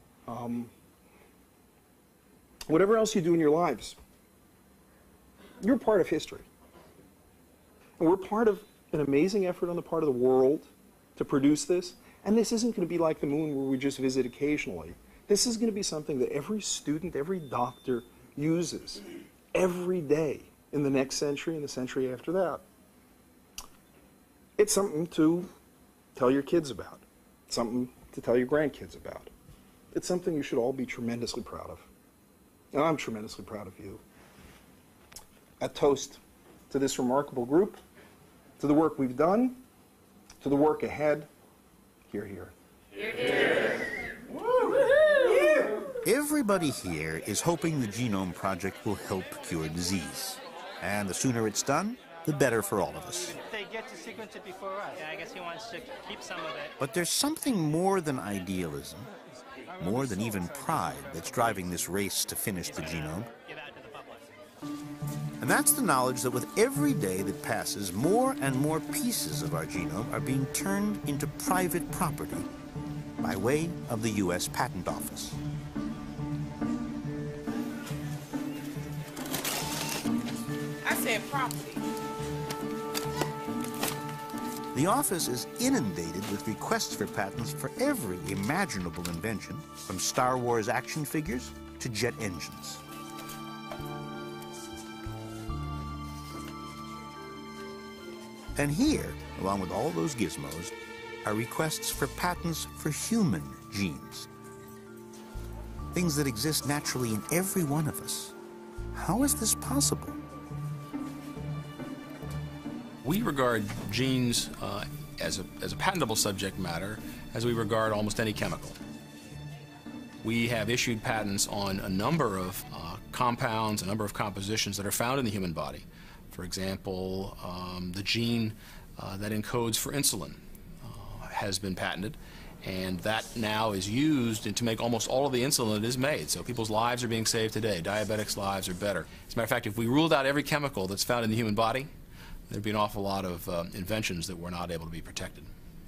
Whatever else you do in your lives, you're part of history. And we're part of an amazing effort on the part of the world to produce this. And this isn't going to be like the moon where we just visit occasionally. This is going to be something that every student, every doctor uses every day in the next century and the century after that. It's something to tell your kids about, something to tell your grandkids about. It's something you should all be tremendously proud of. And I'm tremendously proud of you. A toast to this remarkable group, to the work we've done, to the work ahead. Hear, hear. Hear, hear. Everybody here is hoping the Genome Project will help cure disease. And the sooner it's done, the better for all of us. They get to sequence it before us. Yeah, I guess he wants to keep some of it. But there's something more than idealism, more than even pride, that's driving this race to finish the genome. And that's the knowledge that with every day that passes, more and more pieces of our genome are being turned into private property by way of the U.S. Patent Office. I said property. The office is inundated with requests for patents for every imaginable invention, from Star Wars action figures to jet engines. And here, along with all those gizmos, are requests for patents for human genes. Things that exist naturally in every one of us. How is this possible? We regard genes as a patentable subject matter as we regard almost any chemical. We have issued patents on a number of compounds, a number of compositions that are found in the human body. For example, the gene that encodes for insulin has been patented, and that now is used to make almost all of the insulin that is made. So people's lives are being saved today. Diabetics' lives are better. As a matter of fact, if we ruled out every chemical that's found in the human body, there'd be an awful lot of inventions that were not able to be protected.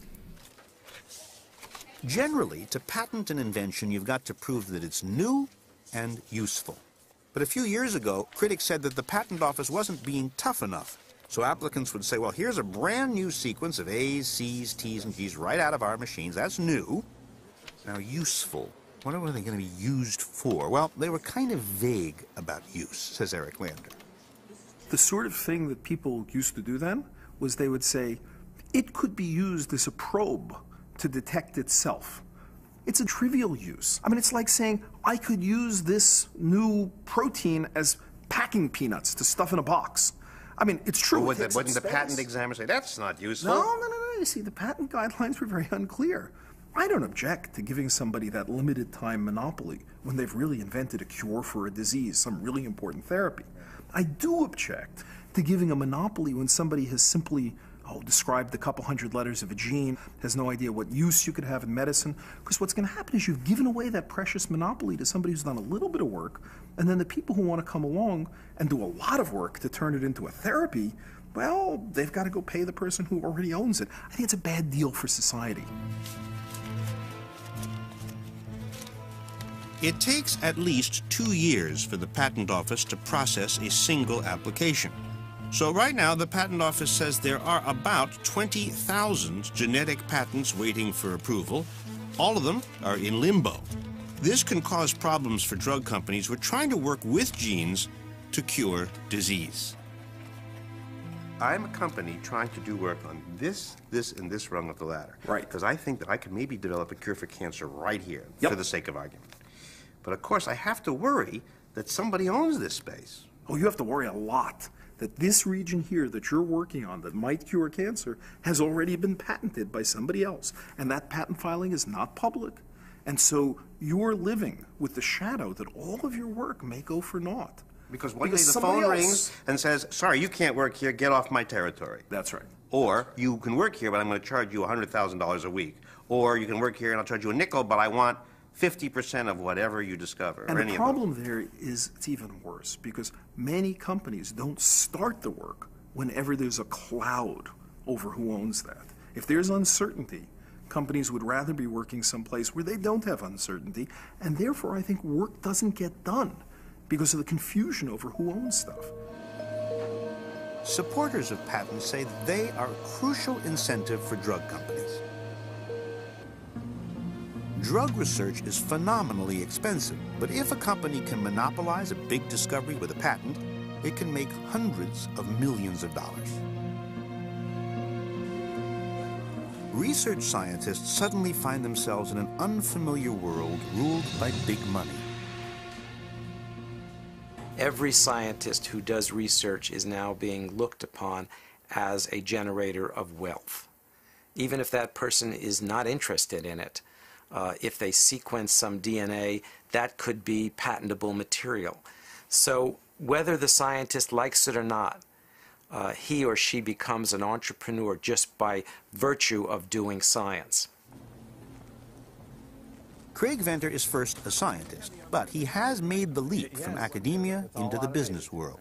Generally, to patent an invention, you've got to prove that it's new and useful. But a few years ago, critics said that the patent office wasn't being tough enough. So applicants would say, well, here's a brand new sequence of A's, C's, T's, and G's right out of our machines. That's new. Now, useful. What are they going to be used for? Well, they were kind of vague about use, says Eric Lander. The sort of thing that people used to do then was they would say, it could be used as a probe to detect itself. It's a trivial use. I mean, it's like saying, I could use this new protein as packing peanuts to stuff in a box. I mean, it's true. Well, wouldn't the patent examiner say, that's not useful? No. You see, the patent guidelines were very unclear. I don't object to giving somebody that limited time monopoly when they've really invented a cure for a disease, some really important therapy. I do object to giving a monopoly when somebody has simply described a couple hundred letters of a gene, has no idea what use you could have in medicine, because what's going to happen is you've given away that precious monopoly to somebody who's done a little bit of work, and then the people who want to come along and do a lot of work to turn it into a therapy, well, they've got to go pay the person who already owns it. I think it's a bad deal for society. It takes at least 2 years for the Patent Office to process a single application. So right now, the Patent Office says there are about 20,000 genetic patents waiting for approval. All of them are in limbo. This can cause problems for drug companies who are trying to work with genes to cure disease. I'm a company trying to do work on this, and this rung of the ladder. Right. Because I think that I could maybe develop a cure for cancer right here, for the sake of argument. But of course, I have to worry that somebody owns this space. Oh, you have to worry a lot that this region here that you're working on that might cure cancer has already been patented by somebody else, and that patent filing is not public. And so you're living with the shadow that all of your work may go for naught. Because one day the phone rings and says, sorry, you can't work here, get off my territory. That's right. Or you can work here, but I'm going to charge you $100,000 a week. Or you can work here and I'll charge you a nickel, but I want 50% of whatever you discover. And the problem there is it's even worse because many companies don't start the work whenever there's a cloud over who owns that. If there's uncertainty, companies would rather be working someplace where they don't have uncertainty, and therefore I think work doesn't get done because of the confusion over who owns stuff. Supporters of patents say that they are a crucial incentive for drug companies. Drug research is phenomenally expensive, but if a company can monopolize a big discovery with a patent, it can make hundreds of millions of dollars. Research scientists suddenly find themselves in an unfamiliar world ruled by big money. Every scientist who does research is now being looked upon as a generator of wealth. Even if that person is not interested in it, if they sequence some DNA, that could be patentable material. So whether the scientist likes it or not, he or she becomes an entrepreneur just by virtue of doing science. Craig Venter is first a scientist, but he has made the leap from academia into the business world.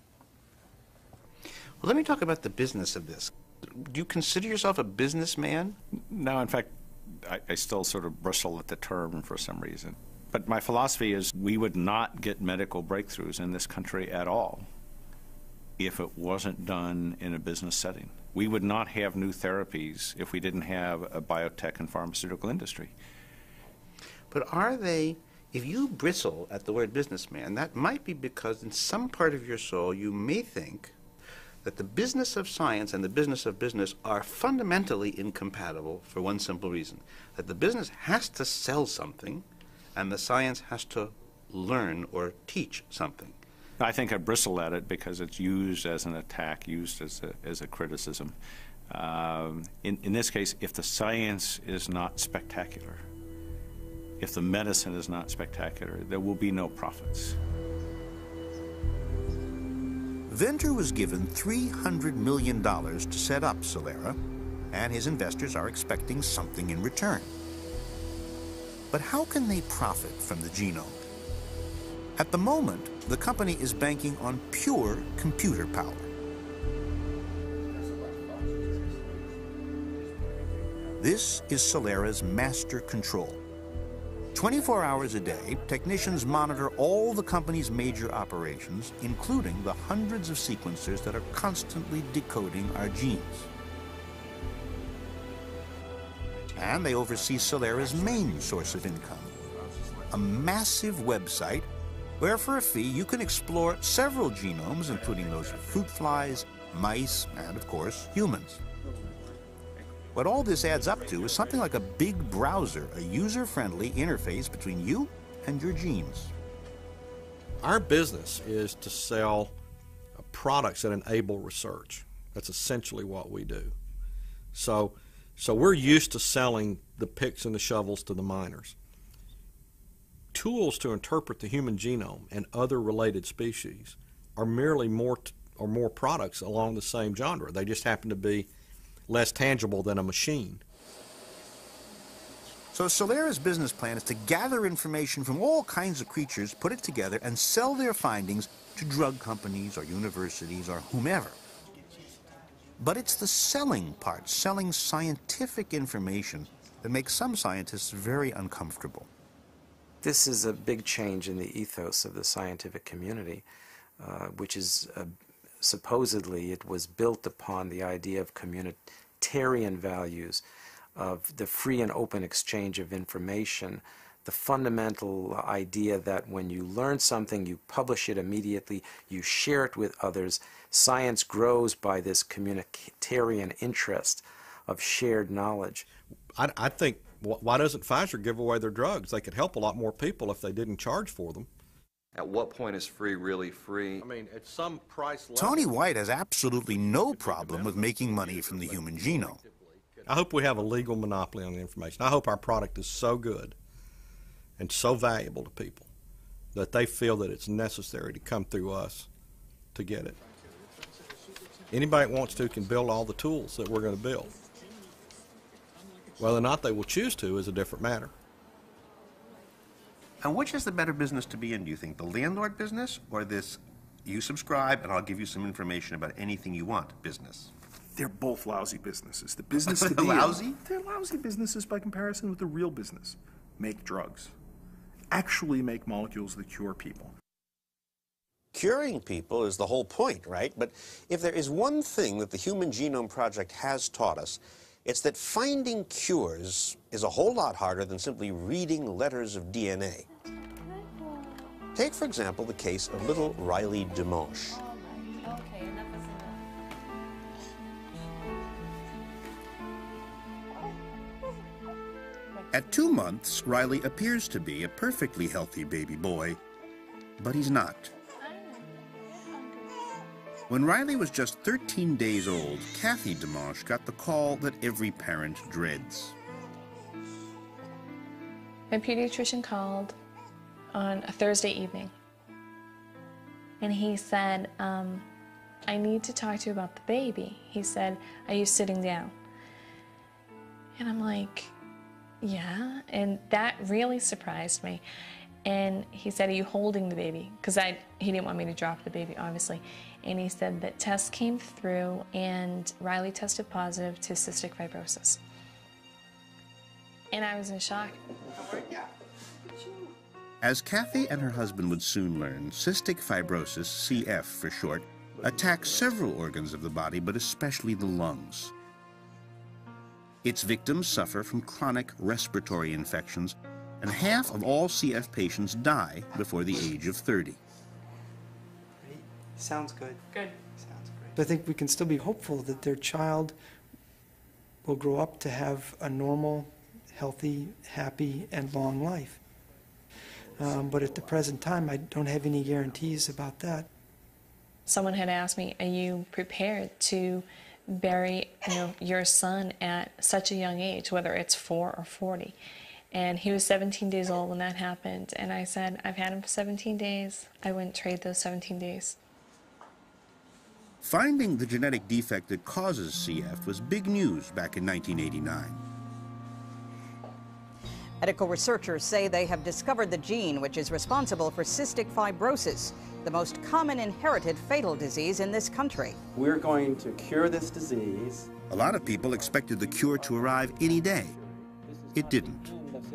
Well, let me talk about the business of this. Do you consider yourself a businessman? No, in fact, I still sort of bristle at the term for some reason. But my philosophy is we would not get medical breakthroughs in this country at all if it wasn't done in a business setting. We would not have new therapies if we didn't have a biotech and pharmaceutical industry. But are they, if you bristle at the word businessman, that might be because in some part of your soul you may think that the business of science and the business of business are fundamentally incompatible for one simple reason, that the business has to sell something and the science has to learn or teach something. I think I bristle at it because it's used as an attack, used as a criticism. In this case, if the science is not spectacular, if the medicine is not spectacular, there will be no profits. Venter was given $300 million to set up Celera, and his investors are expecting something in return. But how can they profit from the genome? At the moment, the company is banking on pure computer power. This is Celera's master control. 24 hours a day, technicians monitor all the company's major operations, including the hundreds of sequencers that are constantly decoding our genes. And they oversee Celera's main source of income, a massive website where for a fee you can explore several genomes, including those of fruit flies, mice, and of course, humans. What all this adds up to is something like a big browser, a user-friendly interface between you and your genes. Our business is to sell products that enable research. That's essentially what we do. So we're used to selling the picks and the shovels to the miners. Tools to interpret the human genome and other related species are merely more products along the same genre. They just happen to be less tangible than a machine. So Celera's business plan is to gather information from all kinds of creatures, put it together, and sell their findings to drug companies or universities or whomever. But it's the selling part, selling scientific information, that makes some scientists very uncomfortable. This is a big change in the ethos of the scientific community, which is supposedly it was built upon the idea of communitarian values, of the free and open exchange of information, the fundamental idea that when you learn something, you publish it immediately, you share it with others. Science grows by this communitarian interest of shared knowledge. I think, why doesn't Pfizer give away their drugs? They could help a lot more people if they didn't charge for them. At what point is free really free? I mean, at some price level. Tony White has absolutely no problem with making money from the human genome. I hope we have a legal monopoly on the information. I hope our product is so good and so valuable to people that they feel that it's necessary to come through us to get it. Anybody that wants to can build all the tools that we're going to build. Whether or not they will choose to is a different matter. And which is the better business to be in, do you think? The landlord business or this you subscribe and I'll give you some information about anything you want business? They're both lousy businesses. The business to be lousy? They're lousy businesses by comparison with the real business. Make drugs. Actually make molecules that cure people. Curing people is the whole point, right? But if there is one thing that the Human Genome Project has taught us, it's that finding cures is a whole lot harder than simply reading letters of DNA. Take, for example, the case of little Riley Dimanche. At 2 months, Riley appears to be a perfectly healthy baby boy, but he's not. When Riley was just 13 days old, Kathy Dimanche got the call that every parent dreads. My pediatrician called on a Thursday evening, and he said, I need to talk to you about the baby. He said, are you sitting down? And I'm like, yeah, and that really surprised me. And he said, are you holding the baby? Because he didn't want me to drop the baby, obviously. And he said that tests came through and Riley tested positive to cystic fibrosis. And I was in shock. As Kathy and her husband would soon learn, cystic fibrosis, CF for short, attacks several organs of the body, but especially the lungs. Its victims suffer from chronic respiratory infections, and half of all CF patients die before the age of 30. Sounds good. Good. Sounds great. I think we can still be hopeful that their child will grow up to have a normal, healthy, happy, and long life. But at the present time, I don't have any guarantees about that. Someone had asked me, are you prepared to bury your son at such a young age, whether it's 4 or 40? And he was 17 days old when that happened. And I said, I've had him for 17 days. I wouldn't trade those 17 days. Finding the genetic defect that causes CF was big news back in 1989. Medical researchers say they have discovered the gene which is responsible for cystic fibrosis, the most common inherited fatal disease in this country. We're going to cure this disease. A lot of people expected the cure to arrive any day. It didn't.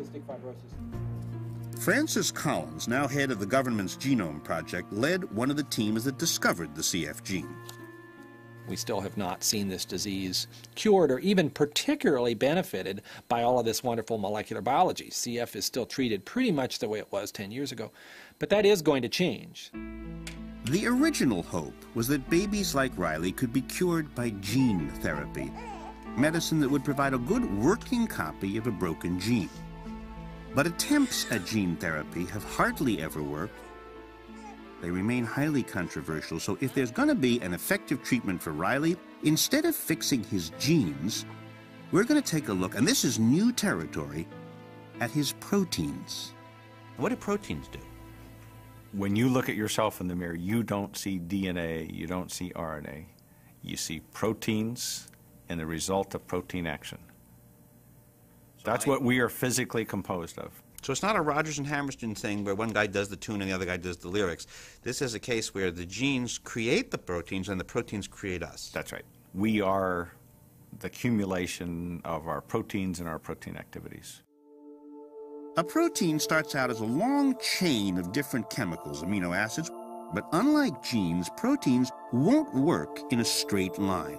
Francis Collins, now head of the government's Genome Project, led one of the teams that discovered the CF gene. We still have not seen this disease cured or even particularly benefited by all of this wonderful molecular biology. CF is still treated pretty much the way it was 10 years ago, but that is going to change. The original hope was that babies like Riley could be cured by gene therapy, medicine that would provide a good working copy of a broken gene. But attempts at gene therapy have hardly ever worked. They remain highly controversial, so if there's going to be an effective treatment for Riley, instead of fixing his genes, we're going to take a look, and this is new territory, at his proteins. What do proteins do? When you look at yourself in the mirror, you don't see DNA, you don't see RNA. You see proteins and the result of protein action. That's what we are physically composed of. So it's not a Rodgers and Hammerstein thing where one guy does the tune and the other guy does the lyrics. This is a case where the genes create the proteins and the proteins create us. That's right. We are the accumulation of our proteins and our protein activities. A protein starts out as a long chain of different chemicals, amino acids, but unlike genes, proteins won't work in a straight line.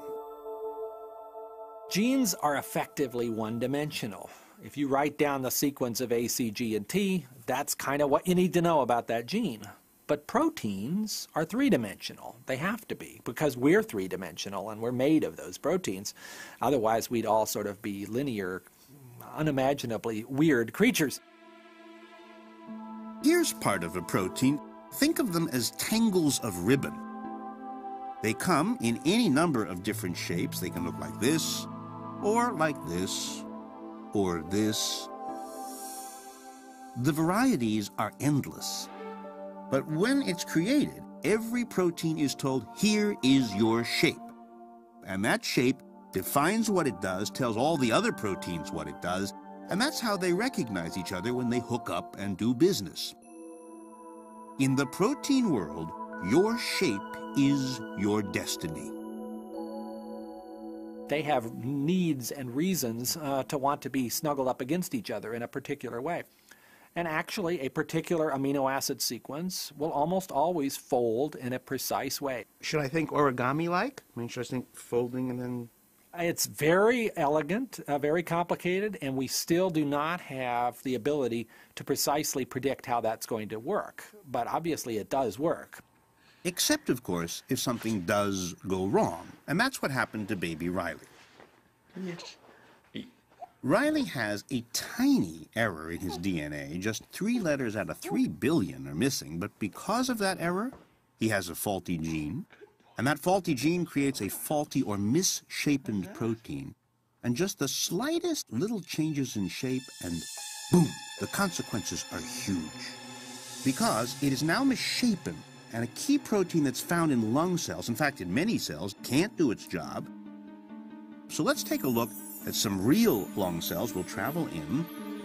Genes are effectively one-dimensional. If you write down the sequence of A, C, G, and T, that's kind of what you need to know about that gene. But proteins are three-dimensional. They have to be, because we're three-dimensional and we're made of those proteins. Otherwise, we'd all sort of be linear, unimaginably weird creatures. Here's part of a protein. Think of them as tangles of ribbon. They come in any number of different shapes. They can look like this, or like this, or this. The varieties are endless. But when it's created, every protein is told, here is your shape. And that shape defines what it does, tells all the other proteins what it does, and that's how they recognize each other when they hook up and do business. In the protein world, your shape is your destiny. They have needs and reasons to want to be snuggled up against each other in a particular way. And actually, a particular amino acid sequence will almost always fold in a precise way. Should I think origami-like? I mean, should I think folding and then... It's very elegant, very complicated, and we still do not have the ability to precisely predict how that's going to work. But obviously it does work. Except, of course, if something does go wrong. And that's what happened to baby Riley. Yes. Riley has a tiny error in his DNA. Just 3 letters out of 3 billion are missing. But because of that error, he has a faulty gene. And that faulty gene creates a faulty or misshapen protein. And just the slightest little changes in shape and boom, the consequences are huge. Because it is now misshapen, and a key protein that's found in lung cells, in fact in many cells, can't do its job. So let's take a look at some real lung cells. We'll travel in.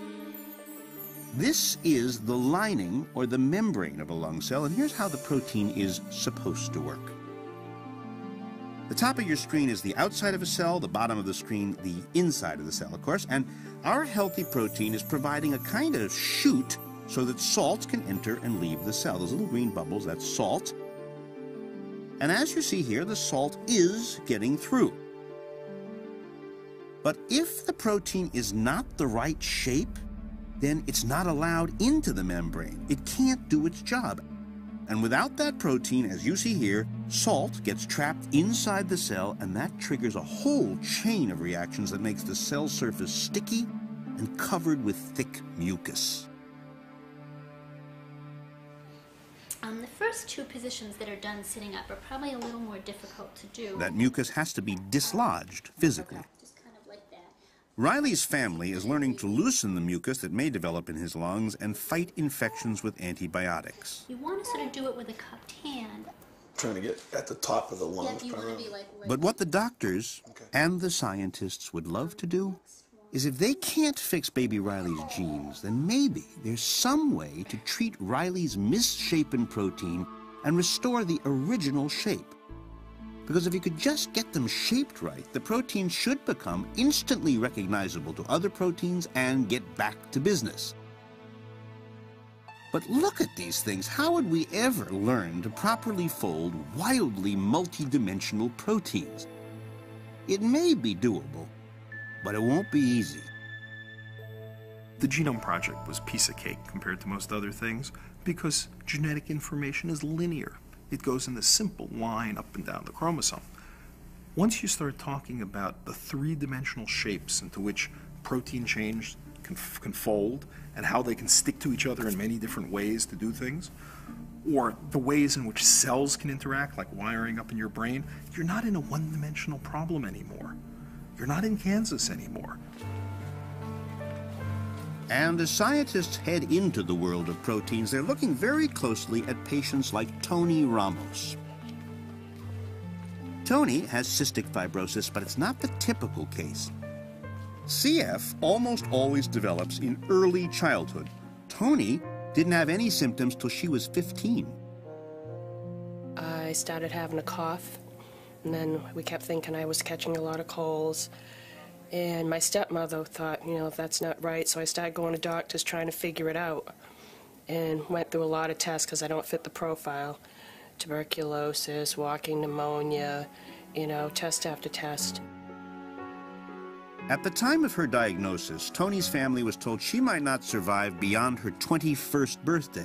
This is the lining or the membrane of a lung cell, and here's how the protein is supposed to work. The top of your screen is the outside of a cell, the bottom of the screen, the inside of the cell, of course, and our healthy protein is providing a kind of chute so that salts can enter and leave the cell. Those little green bubbles, that's salt. And as you see here, the salt is getting through. But if the protein is not the right shape, then it's not allowed into the membrane. It can't do its job. And without that protein, as you see here, salt gets trapped inside the cell, and that triggers a whole chain of reactions that makes the cell surface sticky and covered with thick mucus. The first two positions that are done sitting up are probably a little more difficult to do. That mucus has to be dislodged physically. Just kind of like that. Riley's family is learning to loosen the mucus that may develop in his lungs and fight infections with antibiotics. You want to sort of do it with a cupped hand. Trying to get at the top of the lungs. Yeah, you want to be like right. But what the doctors and the scientists would love to do is, if they can't fix baby Riley's genes, then maybe there's some way to treat Riley's misshapen protein and restore the original shape. Because if you could just get them shaped right, the protein should become instantly recognizable to other proteins and get back to business. But look at these things. How would we ever learn to properly fold wildly multidimensional proteins? It may be doable, but it won't be easy. The Genome Project was a piece of cake compared to most other things because genetic information is linear. It goes in a simple line up and down the chromosome. Once you start talking about the three-dimensional shapes into which protein change can fold and how they can stick to each other in many different ways to do things, or the ways in which cells can interact, like wiring up in your brain, you're not in a one-dimensional problem anymore. You're not in Kansas anymore. And as scientists head into the world of proteins, they're looking very closely at patients like Tony Ramos. Tony has cystic fibrosis, but it's not the typical case. CF almost always develops in early childhood. Tony didn't have any symptoms till she was 15. I started having a cough, and then we kept thinking I was catching a lot of colds. And my stepmother thought, you know, that's not right, so I started going to doctors trying to figure it out. And went through a lot of tests because I don't fit the profile. Tuberculosis, walking pneumonia, you know, test after test. At the time of her diagnosis, Tony's family was told she might not survive beyond her 21st birthday.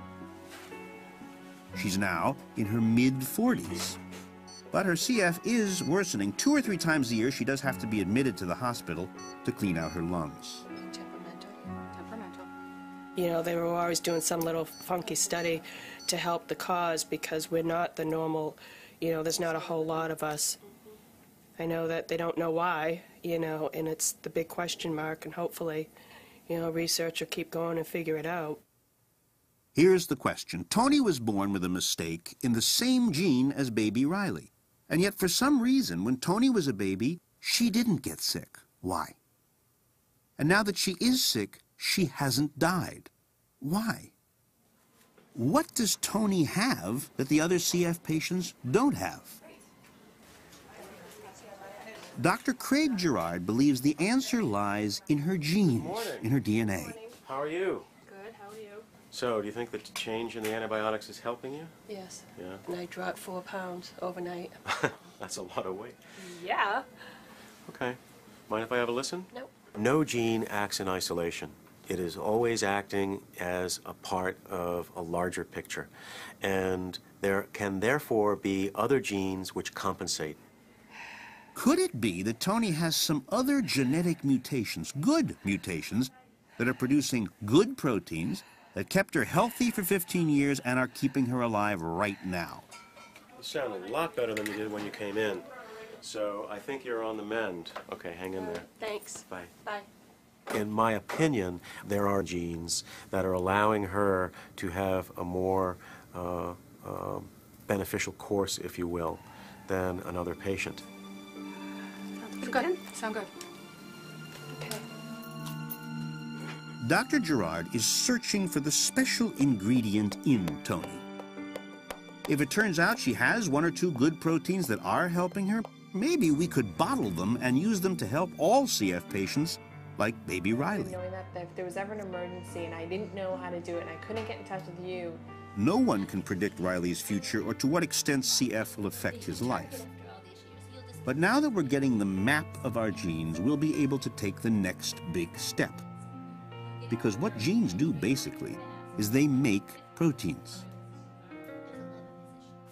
She's now in her mid-40s. But her CF is worsening. 2 or 3 times a year, she does have to be admitted to the hospital to clean out her lungs. Temperamental. You know, they were always doing some little funky study to help the cause because we're not the normal, you know, there's not a whole lot of us. I know that they don't know why, you know, and it's the big question mark, and hopefully, you know, research will keep going and figure it out. Here's the question. Tony was born with a mistake in the same gene as baby Riley. And yet, for some reason, when Tony was a baby, she didn't get sick. Why? And now that she is sick, she hasn't died. Why? What does Tony have that the other CF patients don't have? Dr. Craig Gerard believes the answer lies in her genes, in her DNA. How are you? Good, how are you? So, do you think that the change in the antibiotics is helping you? Yes. Yeah. And I dropped 4 pounds overnight. That's a lot of weight. Yeah. Okay. Mind if I have a listen? Nope. No gene acts in isolation. It is always acting as a part of a larger picture. And there can therefore be other genes which compensate. Could it be that Tony has some other genetic mutations, good mutations, that are producing good proteins that kept her healthy for 15 years and are keeping her alive right now? You sound a lot better than you did when you came in. So I think you're on the mend. Okay, hang in there. Thanks. Bye. Bye. In my opinion, there are genes that are allowing her to have a more beneficial course, if you will, than another patient. Good. Sound good. Okay. Dr. Gerard is searching for the special ingredient in Tony. If it turns out she has 1 or 2 good proteins that are helping her, maybe we could bottle them and use them to help all CF patients like baby Riley. Knowing that if there was ever an emergency and I didn't know how to do it and I couldn't get in touch with you. No one can predict Riley's future or to what extent CF will affect his life. But now that we're getting the map of our genes, we'll be able to take the next big step. Because what genes do, basically, is they make proteins.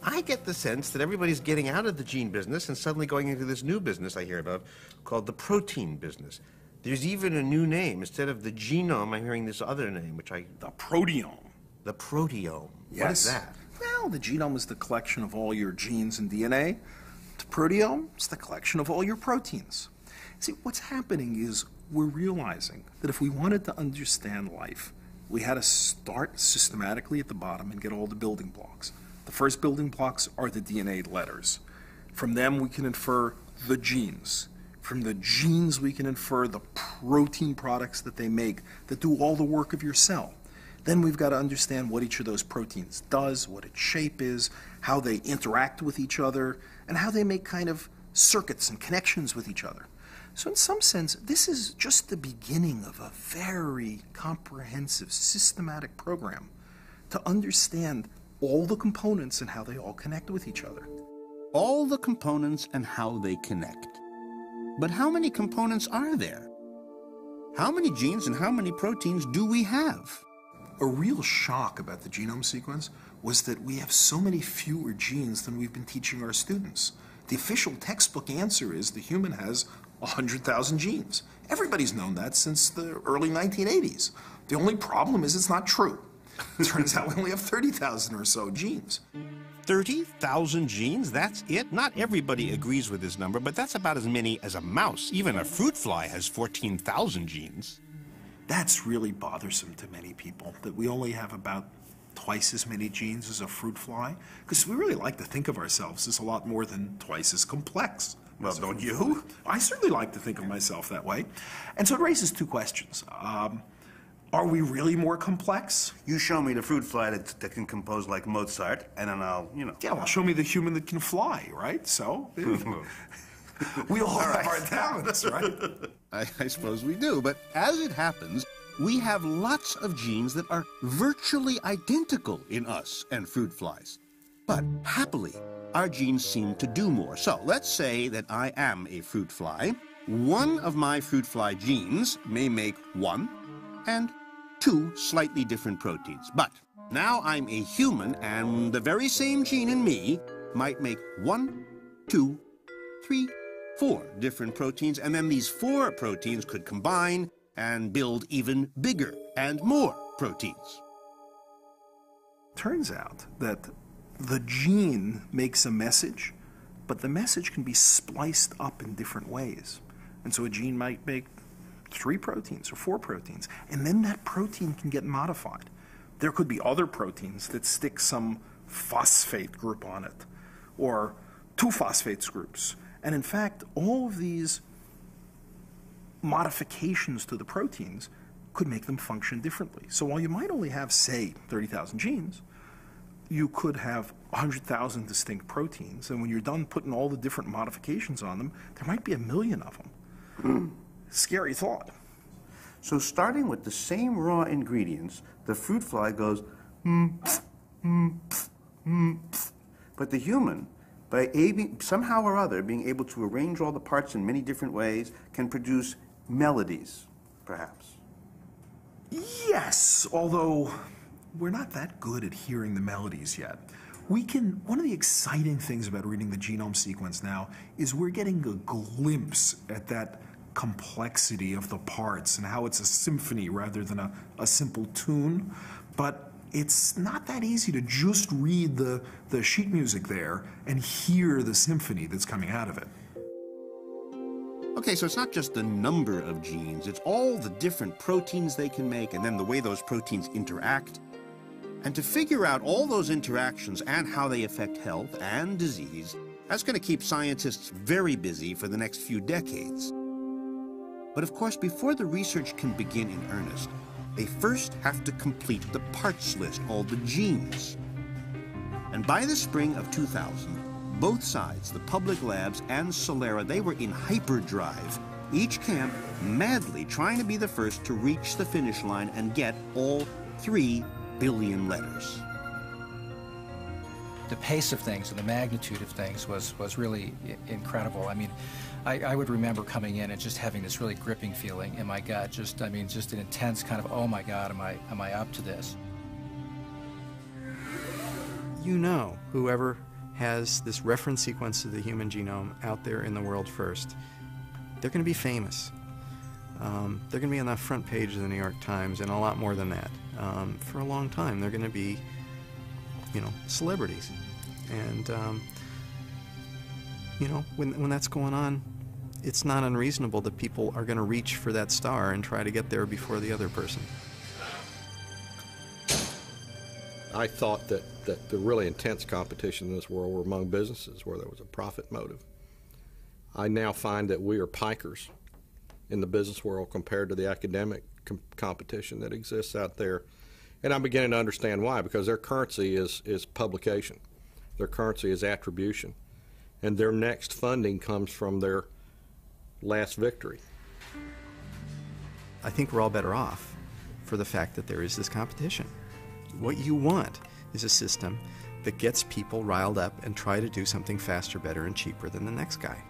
I get the sense that everybody's getting out of the gene business and suddenly going into this new business I hear about called the protein business. There's even a new name. Instead of the genome, I'm hearing this other name, The proteome. The proteome. Yes. What is that? Well, the genome is the collection of all your genes and DNA. The proteome is the collection of all your proteins. See, what's happening is we're realizing that if we wanted to understand life, we had to start systematically at the bottom and get all the building blocks. The first building blocks are the DNA letters. From them, we can infer the genes. From the genes, we can infer the protein products that they make that do all the work of your cell. Then we've got to understand what each of those proteins does, what its shape is, how they interact with each other, and how they make kind of circuits and connections with each other. So in some sense, this is just the beginning of a very comprehensive, systematic program to understand all the components and how they all connect with each other. All the components and how they connect. But how many components are there? How many genes and how many proteins do we have? A real shock about the genome sequence was that we have so many fewer genes than we've been teaching our students. The official textbook answer is the human has 100,000 genes. Everybody's known that since the early 1980s. The only problem is it's not true. It turns out we only have 30,000 or so genes. 30,000 genes? That's it? Not everybody agrees with this number, but that's about as many as a mouse. Even a fruit fly has 14,000 genes. That's really bothersome to many people, that we only have about twice as many genes as a fruit fly, because we really like to think of ourselves as a lot more than twice as complex. Well, don't you? I certainly like to think of myself that way. And so it raises two questions. Are we really more complex? You show me the fruit fly that can compose like Mozart, and then I'll, Yeah, well, show me the human that can fly, right? So, we all have our talents, right? I suppose we do, but as it happens, we have lots of genes that are virtually identical in us and fruit flies. But happily, our genes seem to do more. So let's say that I am a fruit fly. One of my fruit fly genes may make 1 and 2 slightly different proteins. But now I'm a human, and the very same gene in me might make 1, 2, 3, 4 different proteins, and then these 4 proteins could combine and build even bigger and more proteins. Turns out that the gene makes a message, but the message can be spliced up in different ways. And so a gene might make 3 proteins or 4 proteins, and then that protein can get modified. There could be other proteins that stick some phosphate group on it, or 2 phosphate groups. And in fact, all of these modifications to the proteins could make them function differently. So while you might only have, say, 30,000 genes, you could have 100,000 distinct proteins, and when you're done putting all the different modifications on them, there might be 1 million of them. Scary thought. So starting with the same raw ingredients, the fruit fly goes, but the human, by somehow or other being able to arrange all the parts in many different ways, can produce melodies, perhaps. Yes, although we're not that good at hearing the melodies yet. One of the exciting things about reading the genome sequence now is we're getting a glimpse at that complexity of the parts and how it's a symphony rather than a simple tune. But it's not that easy to just read the sheet music there and hear the symphony that's coming out of it. Okay, so it's not just the number of genes, it's all the different proteins they can make and then the way those proteins interact. And to figure out all those interactions and how they affect health and disease, that's going to keep scientists very busy for the next few decades. But of course, before the research can begin in earnest, they first have to complete the parts list, all the genes. And by the spring of 2000, both sides, the public labs and Solera, they were in hyperdrive, each camp madly trying to be the first to reach the finish line and get all 3 billion letters. The pace of things and the magnitude of things was really incredible. I mean, I would remember coming in and just having this really gripping feeling in my gut, just an intense kind of, oh my God, am I up to this? You know, whoever has this reference sequence of the human genome out there in the world first, they're going to be famous. They're going to be on the front page of the New York Times and a lot more than that. For a long time, they're going to be, celebrities. And, when that's going on, it's not unreasonable that people are going to reach for that star and try to get there before the other person. I thought that the really intense competition in this world were among businesses where there was a profit motive. I now find that we are pikers in the business world compared to the academic competition that exists out there. And I'm beginning to understand why, because their currency is publication. Their currency is attribution. And their next funding comes from their last victory. I think we're all better off for the fact that there is this competition. What you want is a system that gets people riled up and try to do something faster, better, and cheaper than the next guy.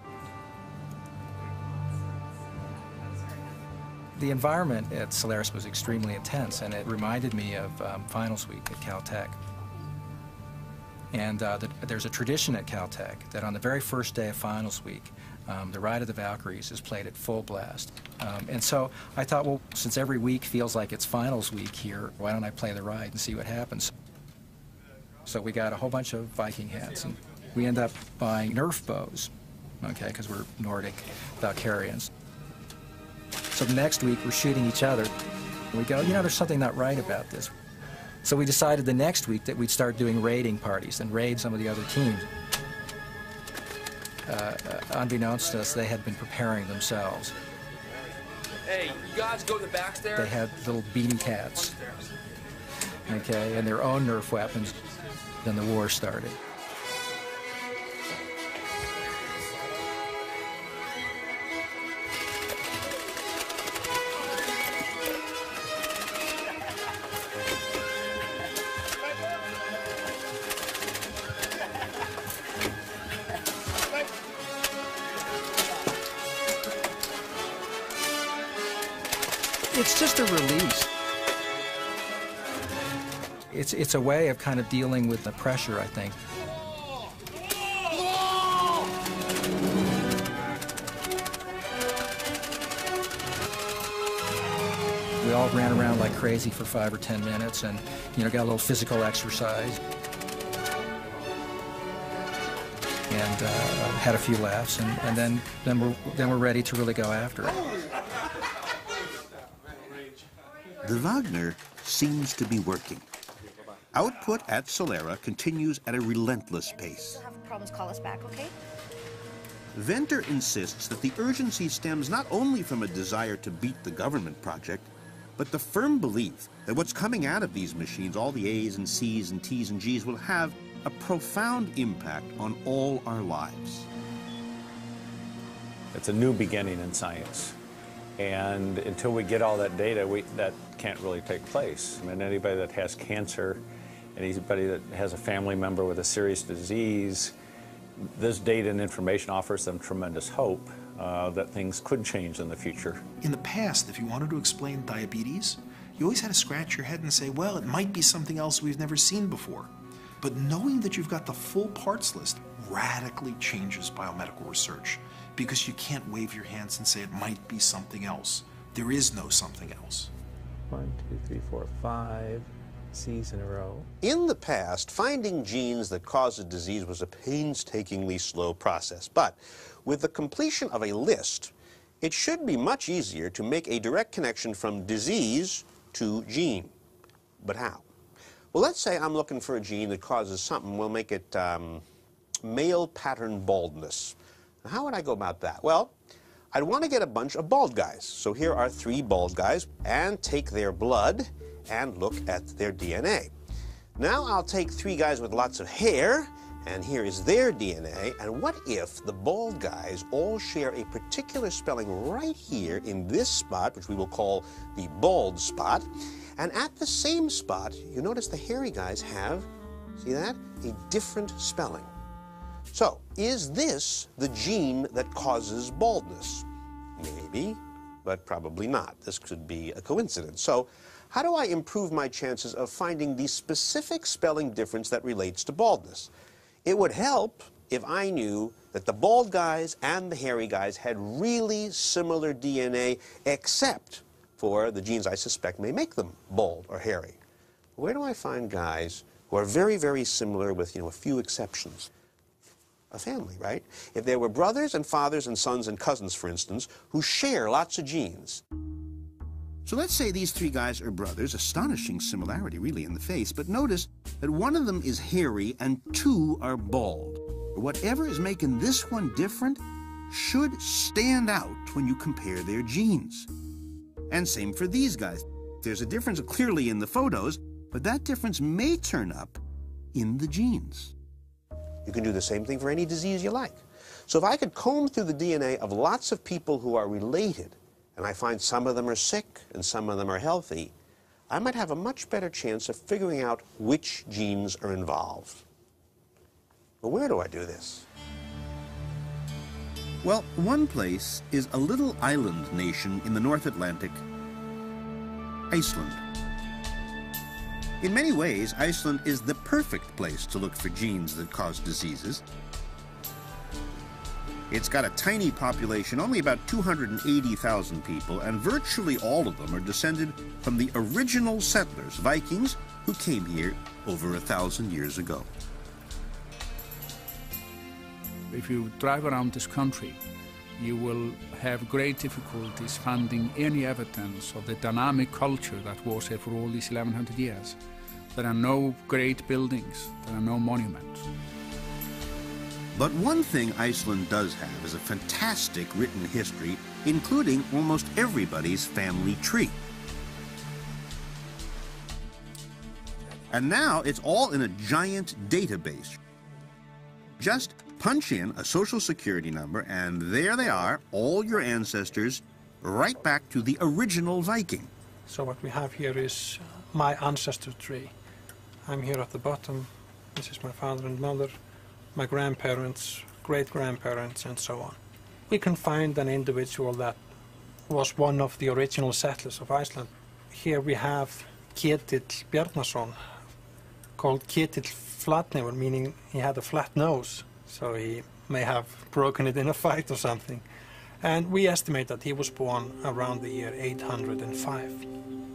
The environment at Solaris was extremely intense, and it reminded me of finals week at Caltech. And there's a tradition at Caltech that on the very first day of finals week, the Ride of the Valkyries is played at full blast. And so I thought, well, since every week feels like it's finals week here, why don't I play the ride and see what happens? So we got a whole bunch of Viking hats, and we end up buying Nerf bows, okay, because we're Nordic Valkyrians. So the next week, we're shooting each other. And we go, there's something not right about this. So we decided the next week that we'd start doing raiding parties and raid some of the other teams. Unbeknownst to us, they had been preparing themselves. Hey, you guys go to the back stairs? They had little beanie cats, okay, and their own Nerf weapons. Then the war started. It's just a release. It's a way of kind of dealing with the pressure, I think. We all ran around like crazy for 5 or 10 minutes and, got a little physical exercise. And had a few laughs, and then we're ready to really go after it. The Wagner seems to be working. Output at Solera continues at a relentless pace. If you have problems, call us back, okay? Venter insists that the urgency stems not only from a desire to beat the government project, but the firm belief that what's coming out of these machines, all the A's and C's and T's and G's, will have a profound impact on all our lives. It's a new beginning in science. And until we get all that data, that can't really take place. I mean, anybody that has cancer, anybody that has a family member with a serious disease, this data and information offers them tremendous hope that things could change in the future. In the past, if you wanted to explain diabetes, you always had to scratch your head and say, well, it might be something else we've never seen before. But knowing that you've got the full parts list radically changes biomedical research, because you can't wave your hands and say it might be something else. There is no something else. 1, 2, 3, 4, 5 C's in a row. In the past, finding genes that cause a disease was a painstakingly slow process. But with the completion of a list, it should be much easier to make a direct connection from disease to gene. But how? Well, let's say I'm looking for a gene that causes something. We'll make it male pattern baldness. Now, how would I go about that? Well, I'd want to get a bunch of bald guys. So here are 3 bald guys, and take their blood and look at their DNA. Now I'll take 3 guys with lots of hair, and here is their DNA. And what if the bald guys all share a particular spelling right here in this spot, which we will call the bald spot, and at the same spot, you notice the hairy guys have, see that, a different spelling. So, is this the gene that causes baldness? Maybe, but probably not. This could be a coincidence. So, how do I improve my chances of finding the specific spelling difference that relates to baldness? It would help if I knew that the bald guys and the hairy guys had really similar DNA, except for the genes I suspect may make them bald or hairy. Where do I find guys who are very, very similar with, a few exceptions? A family, right? If there were brothers and fathers and sons and cousins, for instance, who share lots of genes. So let's say these three guys are brothers, astonishing similarity really in the face, but notice that one of them is hairy and two are bald. Whatever is making this one different should stand out when you compare their genes. And same for these guys. There's a difference clearly in the photos, but that difference may turn up in the genes. You can do the same thing for any disease you like. So if I could comb through the DNA of lots of people who are related, and I find some of them are sick and some of them are healthy, I might have a much better chance of figuring out which genes are involved. But where do I do this? Well, one place is a little island nation in the North Atlantic, Iceland. In many ways, Iceland is the perfect place to look for genes that cause diseases. It's got a tiny population, only about 280,000 people, and virtually all of them are descended from the original settlers, Vikings, who came here over 1,000 years ago. If you drive around this country, you will have great difficulties finding any evidence of the dynamic culture that was here for all these 1,100 years. There are no great buildings, there are no monuments. But one thing Iceland does have is a fantastic written history, including almost everybody's family tree. And now it's all in a giant database. Just punch in a social security number, and there they are, all your ancestors, right back to the original Viking. So what we have here is my ancestor tree. I'm here at the bottom. This is my father and mother, my grandparents, great-grandparents, and so on. We can find an individual that was one of the original settlers of Iceland. Here we have Ketill Bjarnason, called Ketill Flatnever, meaning he had a flat nose, so he may have broken it in a fight or something. And we estimate that he was born around the year 805.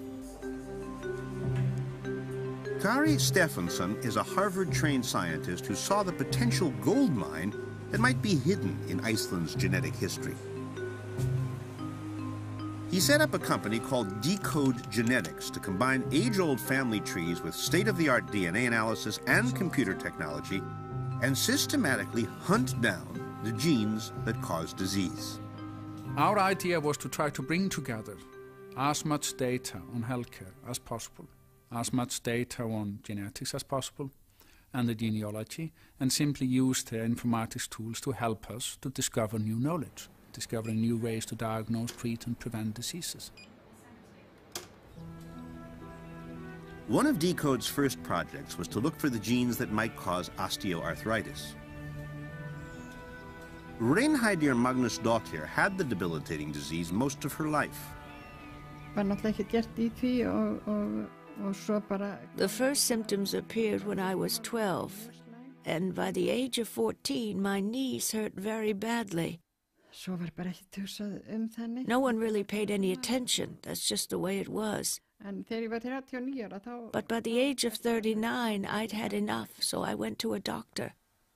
Kari Stephenson is a Harvard-trained scientist who saw the potential gold mine that might be hidden in Iceland's genetic history. He set up a company called Decode Genetics to combine age-old family trees with state-of-the-art DNA analysis and computer technology and systematically hunt down the genes that cause disease. Our idea was to try to bring together as much data on healthcare as possible, as much data on genetics as possible, and the genealogy, and simply use the informatics tools to help us to discover new knowledge, discovering new ways to diagnose, treat, and prevent diseases. One of Decode's first projects was to look for the genes that might cause osteoarthritis. Reinheidir Magnusdóttir had the debilitating disease most of her life. The first symptoms appeared when I was 12, and by the age of 14, my knees hurt very badly. No one really paid any attention. That's just the way it was. But by the age of 39, I'd had enough, so I went to a doctor.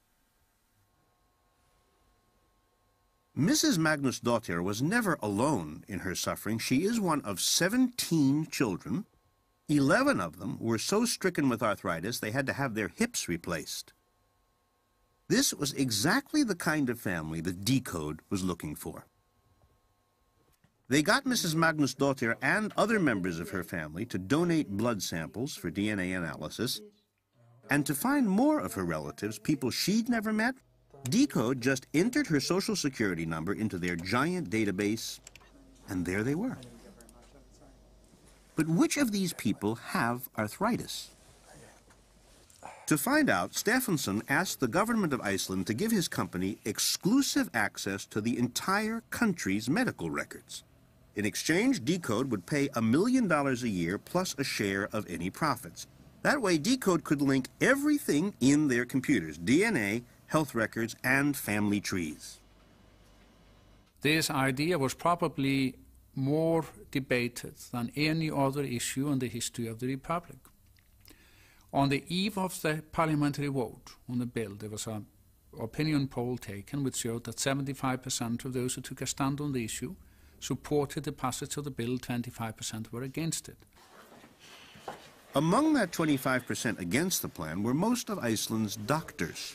Mrs. Magnusdóttir was never alone in her suffering. She is one of 17 children. 11 of them were so stricken with arthritis they had to have their hips replaced. This was exactly the kind of family that Decode was looking for. They got Mrs. Magnusdóttir and other members of her family to donate blood samples for DNA analysis, and to find more of her relatives, people she'd never met, Decode just entered her social security number into their giant database, and there they were. But which of these people have arthritis? To find out, Stephenson asked the government of Iceland to give his company exclusive access to the entire country's medical records. In exchange, Decode would pay $1 million a year plus a share of any profits. That way, Decode could link everything in their computers: DNA, health records, and family trees. This idea was probably more debated than any other issue in the history of the Republic. On the eve of the parliamentary vote on the bill, there was an opinion poll taken which showed that 75% of those who took a stand on the issue supported the passage of the bill, 25% were against it. Among that 25% against the plan were most of Iceland's doctors.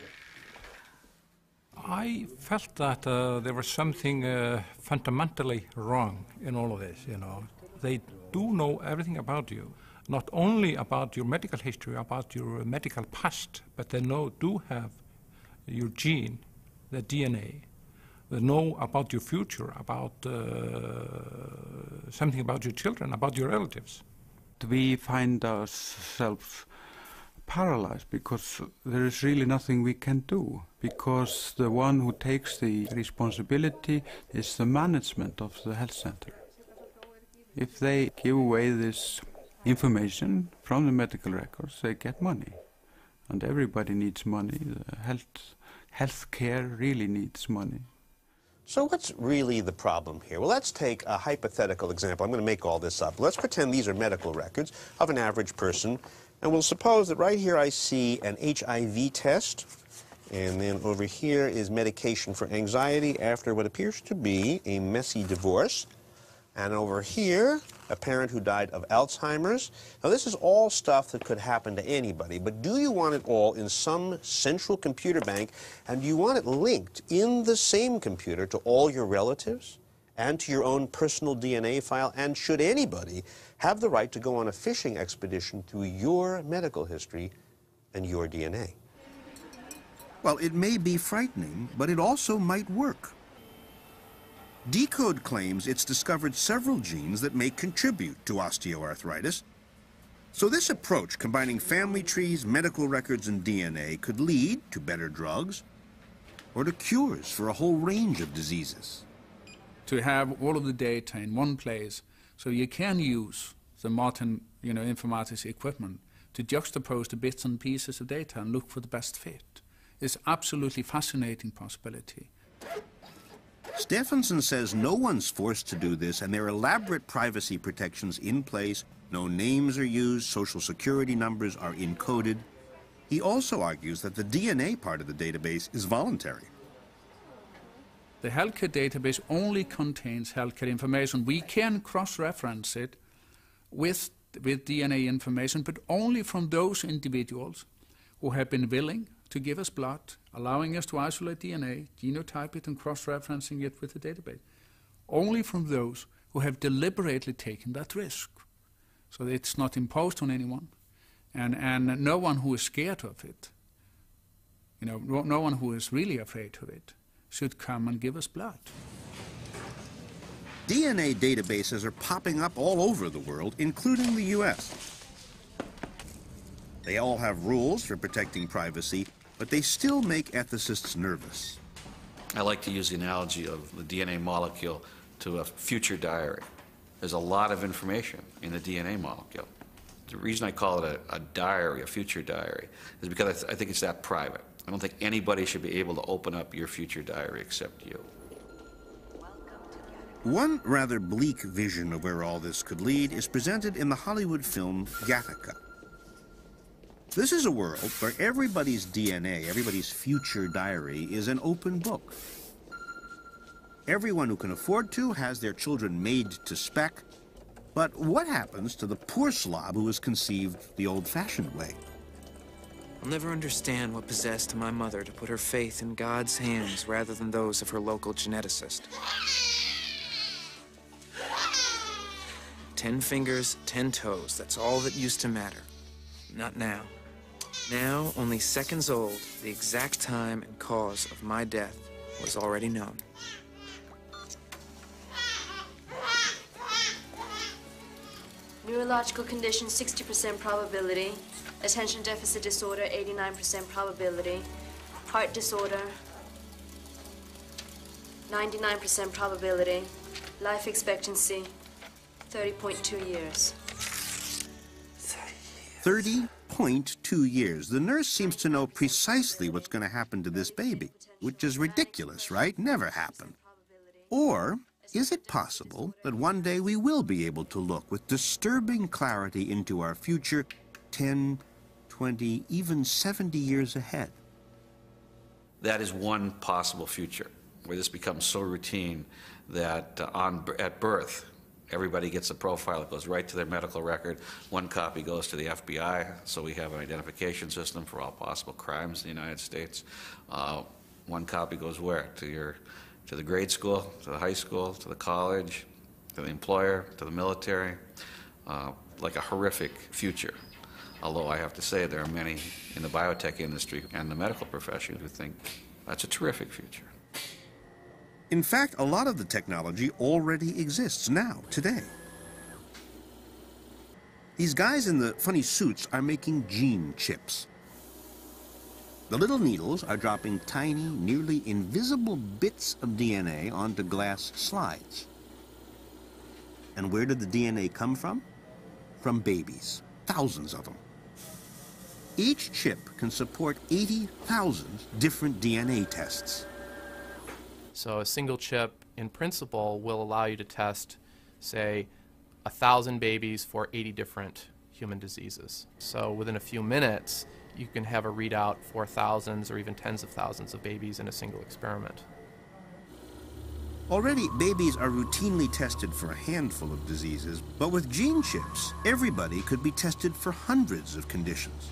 I felt that there was something fundamentally wrong in all of this, you know. They do know everything about you, not only about your medical history, about your medical past, but they do have your gene, the DNA. They know about your future, about something about your children, about your relatives. We find ourselves paralyzed because there is really nothing we can do, because the one who takes the responsibility is the management of the health center. If they give away this information from the medical records, they get money. And everybody needs money. The health care really needs money. So what's really the problem here? Well, let's take a hypothetical example. I'm going to make all this up. Let's pretend these are medical records of an average person. And we'll suppose that right here I see an HIV test. And then over here is medication for anxiety after what appears to be a messy divorce. And over here, a parent who died of Alzheimer's. Now, this is all stuff that could happen to anybody, but do you want it all in some central computer bank, and do you want it linked in the same computer to all your relatives and to your own personal DNA file? And should anybody have the right to go on a fishing expedition through your medical history and your DNA? Well, it may be frightening, but it also might work. Decode claims it's discovered several genes that may contribute to osteoarthritis. So this approach, combining family trees, medical records, and DNA, could lead to better drugs or to cures for a whole range of diseases. To have all of the data in one place, so you can use the modern, informatics equipment to juxtapose the bits and pieces of data and look for the best fit, is absolutely fascinating possibility. Stephenson says no one's forced to do this, and there are elaborate privacy protections in place. No names are used, social security numbers are encoded. He also argues that the DNA part of the database is voluntary. The healthcare database only contains healthcare information. We can cross-reference it with DNA information, but only from those individuals who have been willing to give us blood, allowing us to isolate DNA, genotype it, and cross-referencing it with the database. Only from those who have deliberately taken that risk. So it's not imposed on anyone, and no one who is scared of it, no one who is really afraid of it, should come and give us blood. DNA databases are popping up all over the world, including the U.S. They all have rules for protecting privacy, but they still make ethicists nervous. I like to use the analogy of the DNA molecule to a future diary. There's a lot of information in the DNA molecule. The reason I call it a diary, a future diary, is because I think it's that private. I don't think anybody should be able to open up your future diary except you. One rather bleak vision of where all this could lead is presented in the Hollywood film Gattaca. This is a world where everybody's DNA, everybody's future diary, is an open book. Everyone who can afford to has their children made to spec. But what happens to the poor slob who was conceived the old-fashioned way? I'll never understand what possessed my mother to put her faith in God's hands rather than those of her local geneticist. 10 fingers, 10 toes, that's all that used to matter. Not now. Now, only seconds old, the exact time and cause of my death was already known. Neurological condition, 60% probability. Attention deficit disorder, 89% probability. Heart disorder, 99% probability. Life expectancy, 30.2 years. 30.2 years. The nurse seems to know precisely what's going to happen to this baby, which is ridiculous, right? Never happened. Or is it possible that one day we will be able to look with disturbing clarity into our future 10, 20, even 70 years ahead? That is one possible future, where this becomes so routine that at birth, everybody gets a profile that goes right to their medical record. One copy goes to the FBI, so we have an identification system for all possible crimes in the United States. One copy goes where? To the grade school, to the high school, to the college, to the employer, to the military. Like a horrific future. Although I have to say there are many in the biotech industry and the medical profession who think that's a terrific future. In fact, a lot of the technology already exists now, today. These guys in the funny suits are making gene chips. The little needles are dropping tiny, nearly invisible bits of DNA onto glass slides. And where did the DNA come from? From babies, thousands of them. Each chip can support 80,000 different DNA tests. So a single chip, in principle, will allow you to test, say, 1,000 babies for 80 different human diseases. So within a few minutes, you can have a readout for thousands or even tens of thousands of babies in a single experiment. Already, babies are routinely tested for a handful of diseases, but with gene chips, everybody could be tested for hundreds of conditions.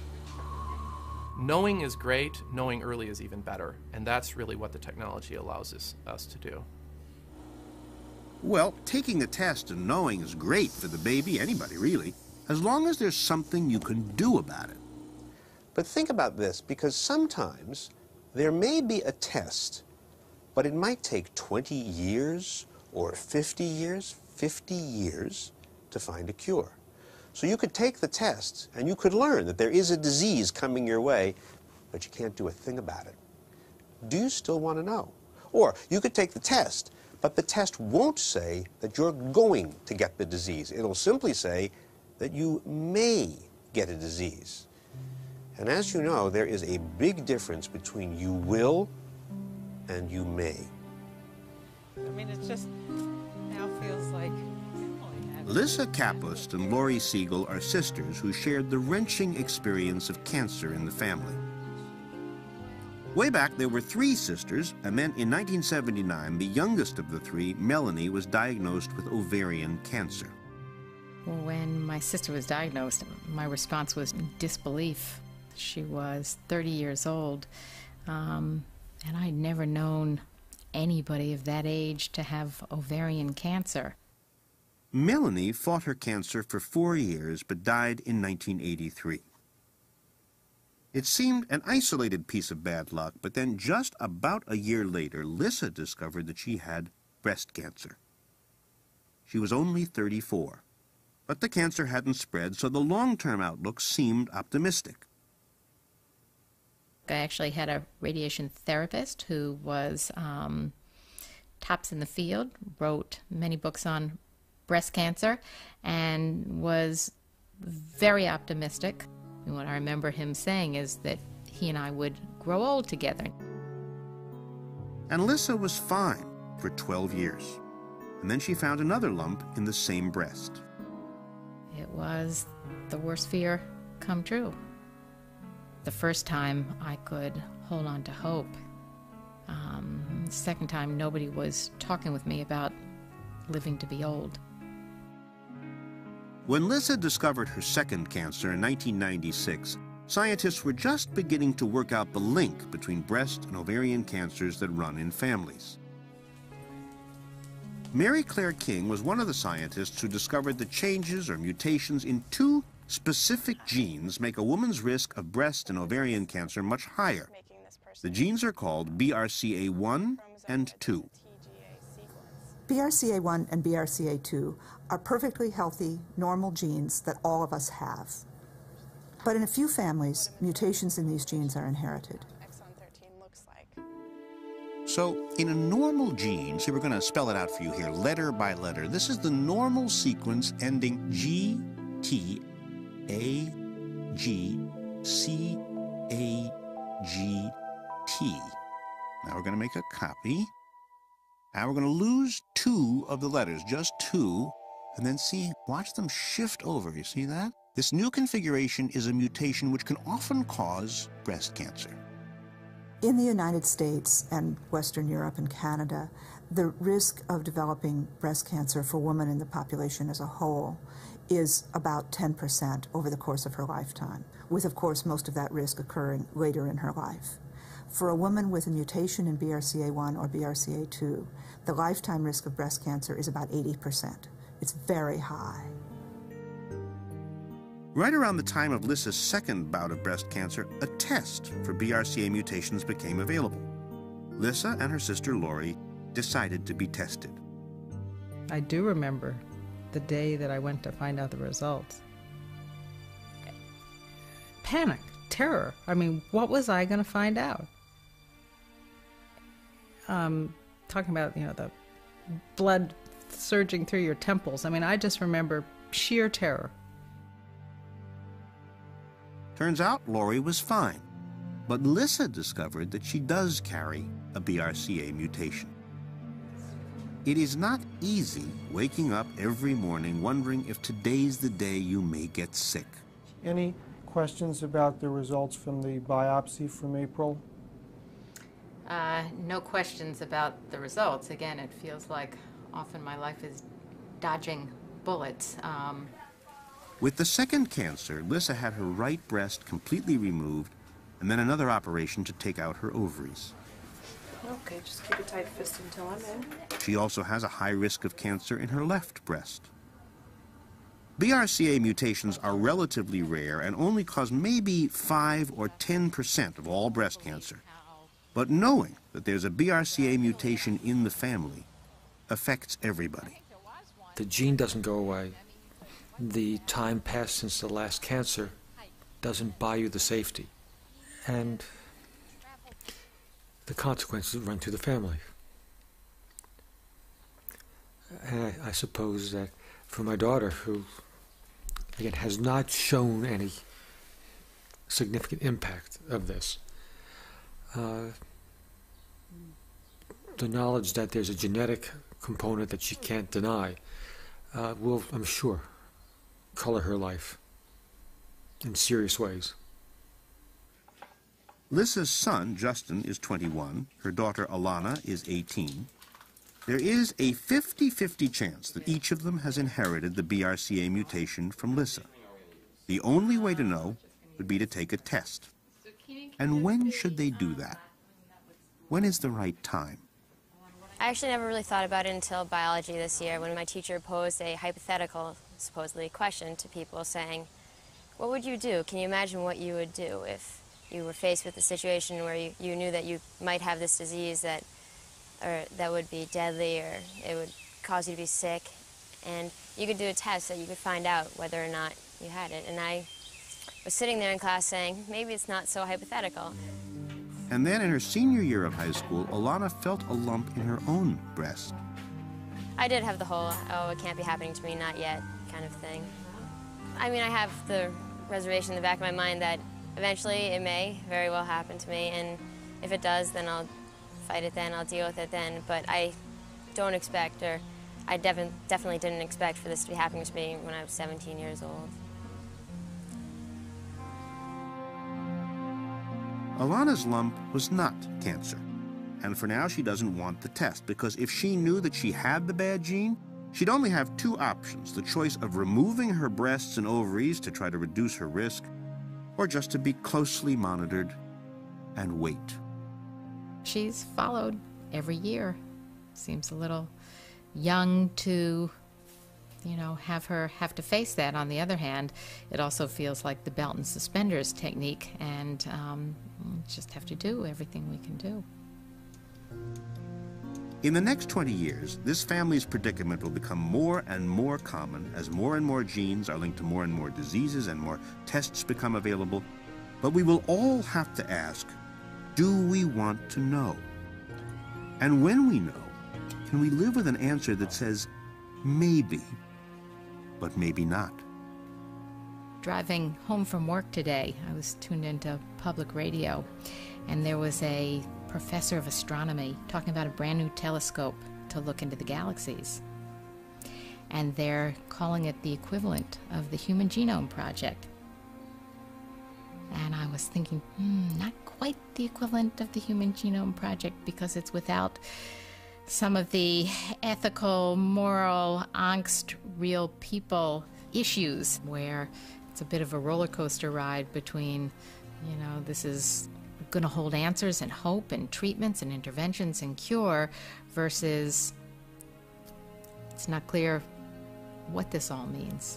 Knowing is great, knowing early is even better, and that's really what the technology allows us to do. Well, taking a test and knowing is great for the baby, anybody really, as long as there's something you can do about it. But think about this, because sometimes there may be a test, but it might take 20 years or 50 years to find a cure. So you could take the test and you could learn that there is a disease coming your way, but you can't do a thing about it. Do you still want to know? Or you could take the test, but the test won't say that you're going to get the disease. It'll simply say that you may get a disease. And as you know, there is a big difference between you will and you may. I mean, it just now feels like... Lissa Kapust and Laurie Siegel are sisters who shared the wrenching experience of cancer in the family. Way back, there were 3 sisters, and then in 1979, the youngest of the 3, Melanie, was diagnosed with ovarian cancer. When my sister was diagnosed, my response was disbelief. She was 30 years old, and I'd never known anybody of that age to have ovarian cancer. Melanie fought her cancer for 4 years, but died in 1983. It seemed an isolated piece of bad luck, but then just about a year later, Lissa discovered that she had breast cancer. She was only 34, but the cancer hadn't spread, so the long-term outlook seemed optimistic. I actually had a radiation therapist who was tops in the field, wrote many books on breast cancer, and was very optimistic. And what I remember him saying is that he and I would grow old together. And Lissa was fine for 12 years. And then she found another lump in the same breast. It was the worst fear come true. The first time I could hold on to hope. The second time nobody was talking with me about living to be old. When Lissa discovered her second cancer in 1996, scientists were just beginning to work out the link between breast and ovarian cancers that run in families. Mary Claire King was one of the scientists who discovered that changes or mutations in 2 specific genes make a woman's risk of breast and ovarian cancer much higher. The genes are called BRCA1 and 2. BRCA1 and BRCA2 are perfectly healthy, normal genes that all of us have. But in a few families, mutations in these genes are inherited. So, in a normal gene, so we're going to spell it out for you here, letter by letter. This is the normal sequence ending G, T, A, Now we're going to make a copy. Now we're going to lose 2 of the letters, just 2, and then watch them shift over. You see that? This new configuration is a mutation which can often cause breast cancer. In the United States and Western Europe and Canada, the risk of developing breast cancer for women in the population as a whole is about 10% over the course of her lifetime, with, of course, most of that risk occurring later in her life. For a woman with a mutation in BRCA1 or BRCA2, the lifetime risk of breast cancer is about 80%. It's very high. Right around the time of Lissa's second bout of breast cancer, a test for BRCA mutations became available. Lissa and her sister Lori decided to be tested. I do remember the day that I went to find out the results. Panic, terror. I mean, what was I going to find out? Talking about, the blood surging through your temples. I mean, I just remember sheer terror. Turns out Lori was fine, but Lissa discovered that she does carry a BRCA mutation. It is not easy waking up every morning wondering if today's the day you may get sick. Any questions about the results from the biopsy from April? No questions about the results. Again, it feels like often my life is dodging bullets. With the second cancer, Lissa had her right breast completely removed and then another operation to take out her ovaries. Okay, just keep a tight fist until I'm in. She also has a high risk of cancer in her left breast. BRCA mutations are relatively rare and only cause maybe 5 or 10% of all breast cancer. But knowing that there's a BRCA mutation in the family affects everybody. The gene doesn't go away. The time passed since the last cancer doesn't buy you the safety. And the consequences run through the family. And I suppose that for my daughter, who, again, has not shown any significant impact of this, the knowledge that there's a genetic component that she can't deny will, I'm sure, color her life in serious ways. Lissa's son, Justin, is 21. Her daughter, Alana, is 18. There is a 50-50 chance that each of them has inherited the BRCA mutation from Lissa. The only way to know would be to take a test. And when should they do that? When is the right time? I actually never really thought about it until biology this year when my teacher posed a hypothetical, supposedly, question to people saying, what would you do? Can you imagine what you would do if you were faced with a situation where you knew that you might have this disease that would be deadly or it would cause you to be sick, and you could do a test that you could find out whether or not you had it. And I was sitting there in class saying, maybe it's not so hypothetical. And then in her senior year of high school, Alana felt a lump in her own breast. I did have the whole, oh, it can't be happening to me, not yet, kind of thing. I mean, I have the reservation in the back of my mind that eventually it may very well happen to me, and if it does, then I'll fight it then, I'll deal with it then, but I don't expect, or I definitely didn't expect for this to be happening to me when I was 17 years old. Alana's lump was not cancer, and for now she doesn't want the test, because if she knew that she had the bad gene, she'd only have 2 options: the choice of removing her breasts and ovaries to try to reduce her risk, or just to be closely monitored and wait. She's followed every year. Seems a little young to, have to face that. On the other hand, it also feels like the belt and suspenders technique, and just have to do everything we can do. In the next 20 years, this family's predicament will become more and more common as more and more genes are linked to more and more diseases and more tests become available. But we will all have to ask, do we want to know? And when we know, can we live with an answer that says, maybe, but maybe not? Driving home from work today, I was tuned into public radio, and there was a professor of astronomy talking about a brand new telescope to look into the galaxies. And they're calling it the equivalent of the Human Genome Project. And I was thinking, not quite the equivalent of the Human Genome Project, because it's without some of the ethical, moral, angst, real people issues, where it's a bit of a roller coaster ride between, this is going to hold answers and hope and treatments and interventions and cure, versus it's not clear what this all means.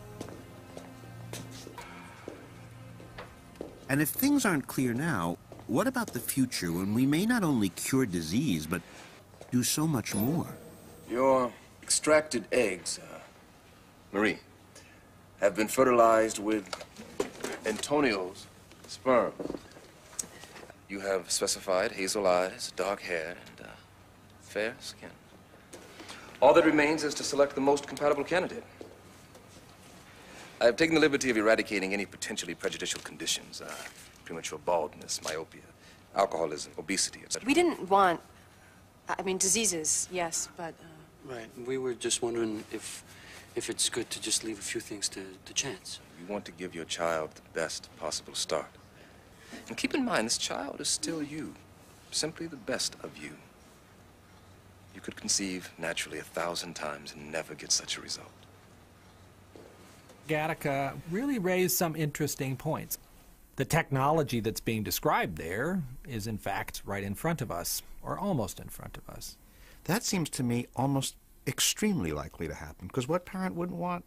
And if things aren't clear now, what about the future when we may not only cure disease, but do so much more? Your extracted eggs, Marie, have been fertilized with Antonio's sperm. You have specified hazel eyes, dark hair, and fair skin. All that remains is to select the most compatible candidate. I have taken the liberty of eradicating any potentially prejudicial conditions, premature baldness, myopia, alcoholism, obesity, etc. We didn't want, diseases, yes, but... Right. We were just wondering if it's good to just leave a few things to chance. You want to give your child the best possible start. And keep in mind, this child is still you, simply the best of you. You could conceive naturally 1,000 times and never get such a result. Gattaca really raised some interesting points. The technology that's being described there is, in fact, right in front of us, or almost in front of us. That seems to me almost extremely likely to happen, because what parent wouldn't want,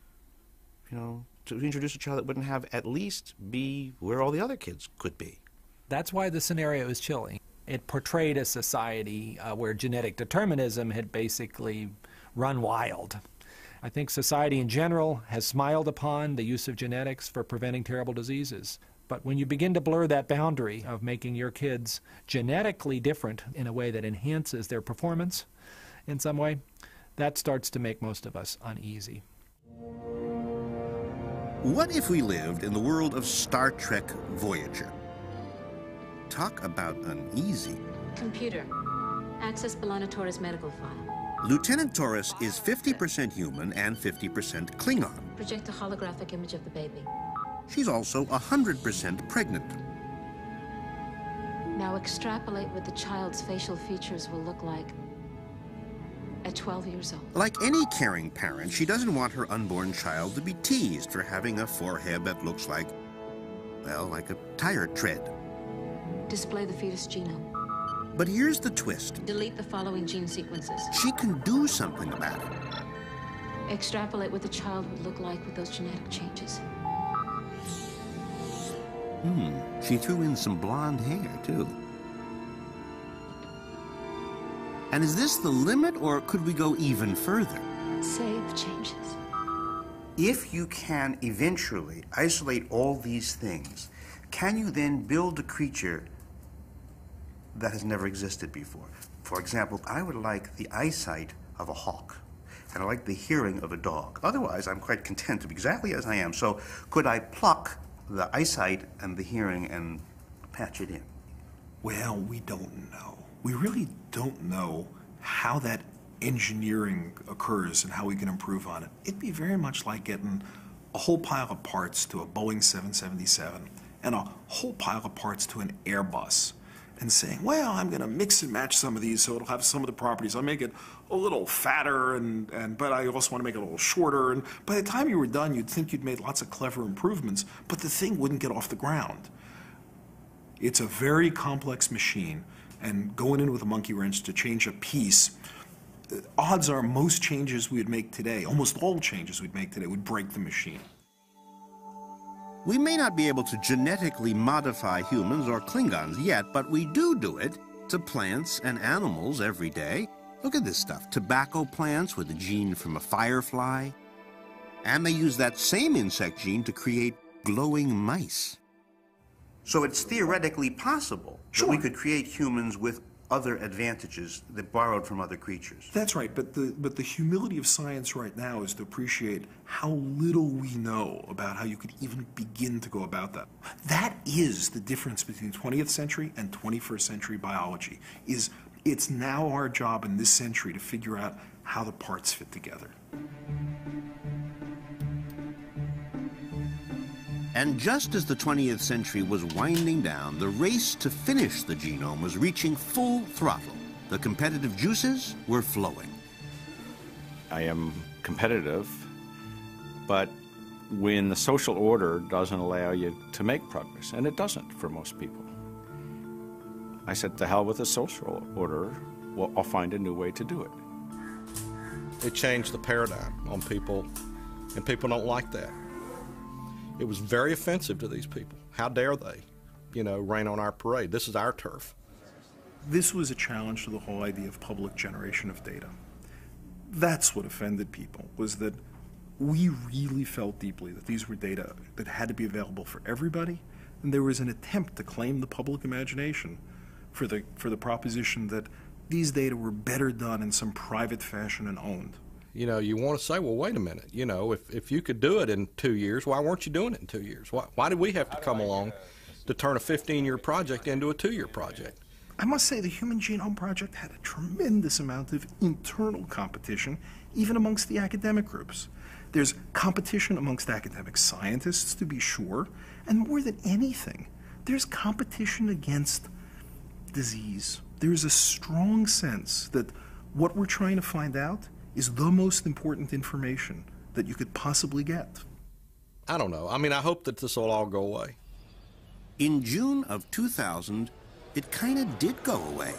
to introduce a child that wouldn't have at least be where all the other kids could be? That's why the scenario is chilling. It portrayed a society where genetic determinism had basically run wild. I think society in general has smiled upon the use of genetics for preventing terrible diseases. But when you begin to blur that boundary of making your kids genetically different in a way that enhances their performance in some way, that starts to make most of us uneasy. What if we lived in the world of Star Trek Voyager? Talk about uneasy. Computer, access B'Elanna Torres' medical file. Lieutenant Torres is 50% human and 50% Klingon. Project a holographic image of the baby. She's also 100% pregnant. Now extrapolate what the child's facial features will look like at 12 years old. Like any caring parent, she doesn't want her unborn child to be teased for having a forehead that looks like a tire tread. Display the fetus genome. But here's the twist. Delete the following gene sequences. She can do something about it. Extrapolate what the child would look like with those genetic changes. She threw in some blonde hair, too. And is this the limit, or could we go even further? Save changes. If you can eventually isolate all these things, can you then build a creature that has never existed before? For example, I would like the eyesight of a hawk, and I like the hearing of a dog. Otherwise, I'm quite content to be exactly as I am. So could I pluck the eyesight and the hearing and patch it in? Well, we don't know. We really don't know how that engineering occurs and how we can improve on it. It'd be very much like getting a whole pile of parts to a Boeing 777 and a whole pile of parts to an Airbus and saying, well, I'm going to mix and match some of these so it'll have some of the properties. I'll make it a little fatter, but I also want to make it a little shorter. And by the time you were done, you'd think you'd made lots of clever improvements, but the thing wouldn't get off the ground. It's a very complex machine, and going in with a monkey wrench to change a piece, odds are most changes we would make today, almost all changes we'd make today, would break the machine. We may not be able to genetically modify humans or Klingons yet, but we do it to plants and animals every day. Look at this stuff. Tobacco plants with a gene from a firefly. And they use that same insect gene to create glowing mice. So it's theoretically possible that we could create humans with other advantages that borrowed from other creatures. That's right, but the humility of science right now is to appreciate how little we know about how you could even begin to go about that. That is the difference between 20th century and 21st century biology, is it's now our job in this century to figure out how the parts fit together. And just as the 20th century was winding down, the race to finish the genome was reaching full throttle. The competitive juices were flowing. I am competitive, but when the social order doesn't allow you to make progress, and it doesn't for most people, I said, to hell with the social order, well, I'll find a new way to do it. It changed the paradigm on people, and people don't like that. It was very offensive to these people. How dare they, rain on our parade? This is our turf. This was a challenge to the whole idea of public generation of data. That's what offended people, was that we really felt deeply that these were data that had to be available for everybody, and there was an attempt to claim the public imagination for the proposition that these data were better done in some private fashion and owned. You want to say, well, wait a minute, if you could do it in 2 years, why weren't you doing it in 2 years? Why did we have to come along to turn a 15-year project into a 2-year project? I must say the Human Genome Project had a tremendous amount of internal competition, even amongst the academic groups. There's competition amongst academic scientists, to be sure, and more than anything, there's competition against disease. There's a strong sense that what we're trying to find out is the most important information that you could possibly get. I don't know. I mean, I hope that this will all go away. In June of 2000, it kind of did go away.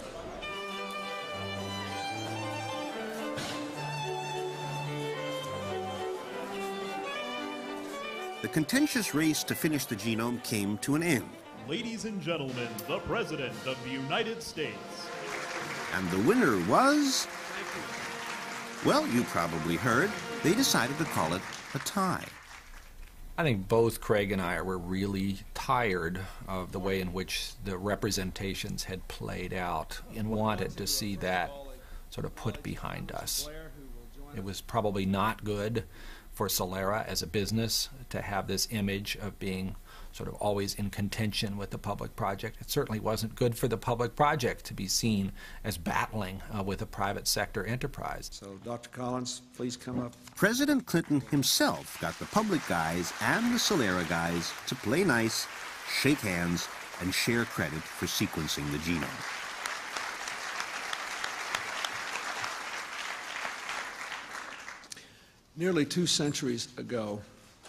The contentious race to finish the genome came to an end. Ladies and gentlemen, the President of the United States. And the winner was... Well, you probably heard. They decided to call it a tie. I think both Craig and I were really tired of the way in which the representations had played out and wanted to see that sort of put behind us. It was probably not good for Celera as a business to have this image of being sort of always in contention with the public project. It certainly wasn't good for the public project to be seen as battling with a private sector enterprise. So, Dr. Collins, please come up. President Clinton himself got the public guys and the Celera guys to play nice, shake hands, and share credit for sequencing the genome. Nearly 2 centuries ago,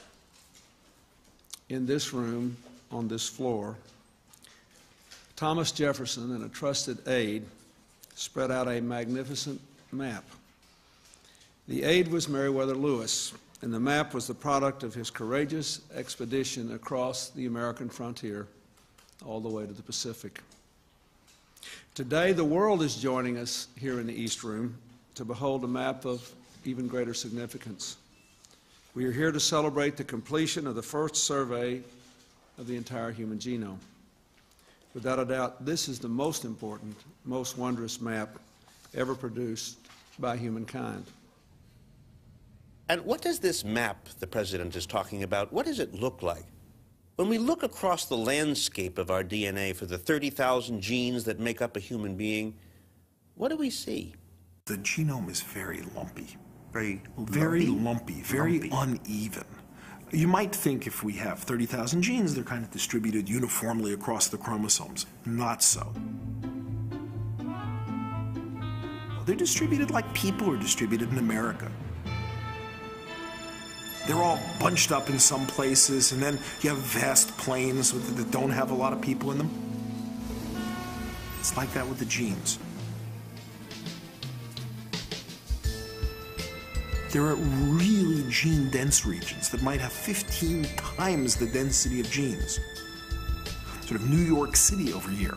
in this room, on this floor, Thomas Jefferson and a trusted aide spread out a magnificent map. The aide was Meriwether Lewis, and the map was the product of his courageous expedition across the American frontier all the way to the Pacific. Today, the world is joining us here in the East Room to behold a map of even greater significance. We are here to celebrate the completion of the first survey of the entire human genome. Without a doubt, this is the most important, most wondrous map ever produced by humankind. And what does this map the President is talking about, what does it look like? When we look across the landscape of our DNA for the 30,000 genes that make up a human being, what do we see? The genome is very lumpy. Very lumpy, very uneven. You might think if we have 30,000 genes, they're kind of distributed uniformly across the chromosomes. Not so. They're distributed like people are distributed in America. They're all bunched up in some places, and then you have vast plains that don't have a lot of people in them. It's like that with the genes. There are really gene-dense regions that might have 15 times the density of genes. Sort of New York City over here.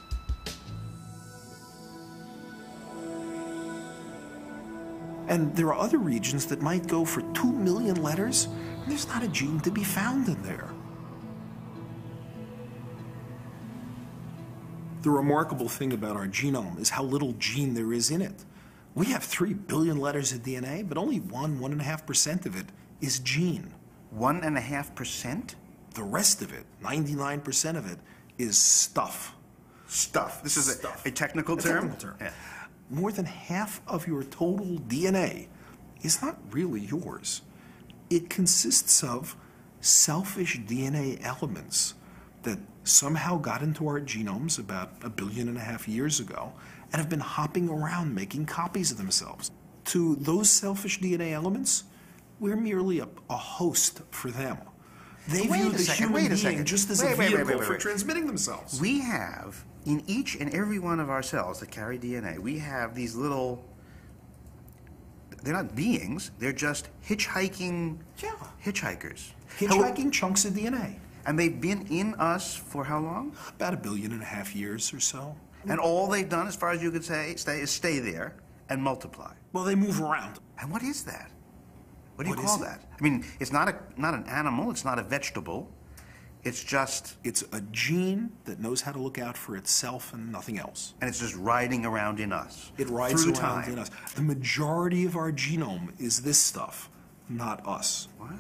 And there are other regions that might go for 2 million letters, and there's not a gene to be found in there. The remarkable thing about our genome is how little gene there is in it. We have 3 billion letters of DNA, but only 1.5% of it is gene. 1.5%? The rest of it, 99% of it, is stuff. Stuff. This is a technical term? Technical term. Yeah. More than half of your total DNA is not really yours. It consists of selfish DNA elements that somehow got into our genomes about 1.5 billion years ago and have been hopping around making copies of themselves. To those selfish DNA elements, we're merely a host for them. They view the human being just as a vehicle for transmitting themselves. We have, in each and every one of our cells that carry DNA, we have these little, they're not beings, they're just hitchhikers. Hitchhiking chunks of DNA. And they've been in us for how long? About 1.5 billion years or so. And all they've done, as far as you could say, is stay there and multiply. Well, they move around. And what is that? What do you call that? I mean, it's not an animal, it's not a vegetable. It's just... It's a gene that knows how to look out for itself and nothing else. And it's just riding around in us. It rides through around time. in us. The majority of our genome is this stuff, not us. Wow.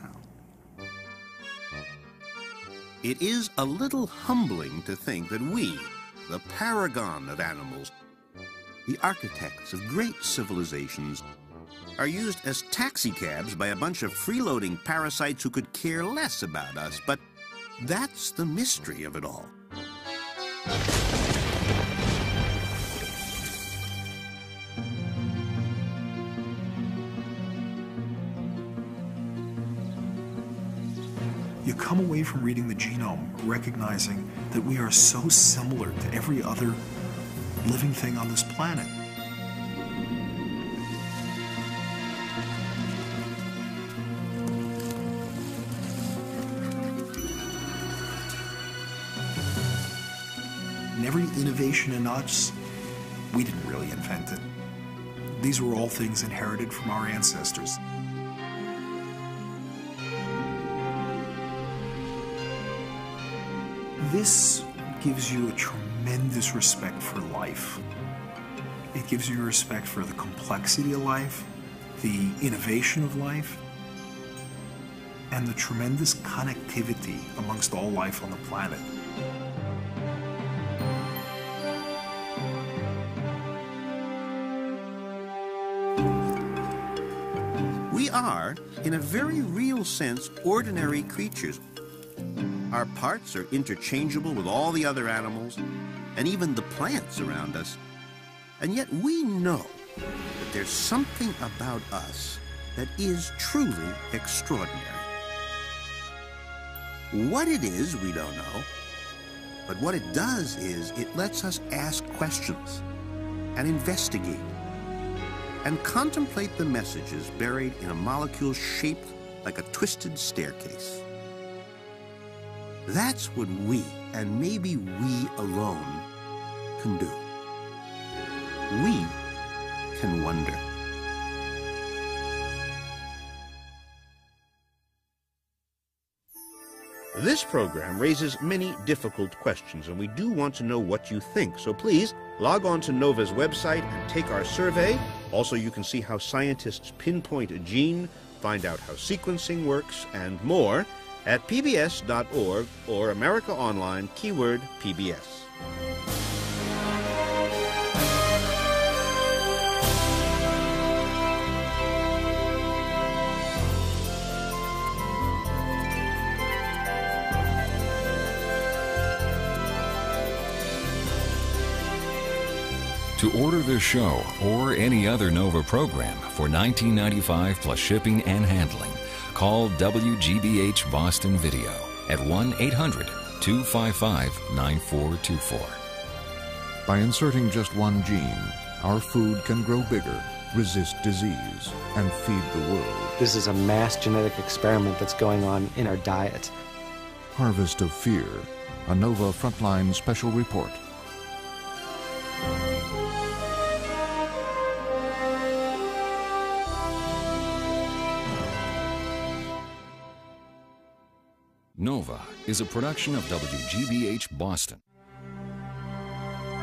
It is a little humbling to think that we, the paragon of animals, the architects of great civilizations, are used as taxicabs by a bunch of freeloading parasites who could care less about us. But that's the mystery of it all. You come away from reading the genome recognizing that we are so similar to every other living thing on this planet. And every innovation in us, we didn't really invent it. These were all things inherited from our ancestors. This gives you a tremendous respect for life. It gives you respect for the complexity of life, the innovation of life, and the tremendous connectivity amongst all life on the planet. We are, in a very real sense, ordinary creatures. Our parts are interchangeable with all the other animals and even the plants around us. And yet we know that there's something about us that is truly extraordinary. What it is, we don't know. But what it does is it lets us ask questions and investigate and contemplate the messages buried in a molecule shaped like a twisted staircase. That's what we, and maybe we alone, can do. We can wonder. This program raises many difficult questions, and we do want to know what you think. So please, log on to NOVA's website and take our survey. Also, you can see how scientists pinpoint a gene, find out how sequencing works, and more at pbs.org or America Online, keyword PBS. To order this show or any other NOVA program for $19.95 plus shipping and handling, call WGBH Boston Video at 1-800-255-9424. By inserting just one gene, our food can grow bigger, resist disease, and feed the world. This is a mass genetic experiment that's going on in our diet. Harvest of Fear, a NOVA Frontline Special Report. NOVA is a production of WGBH Boston.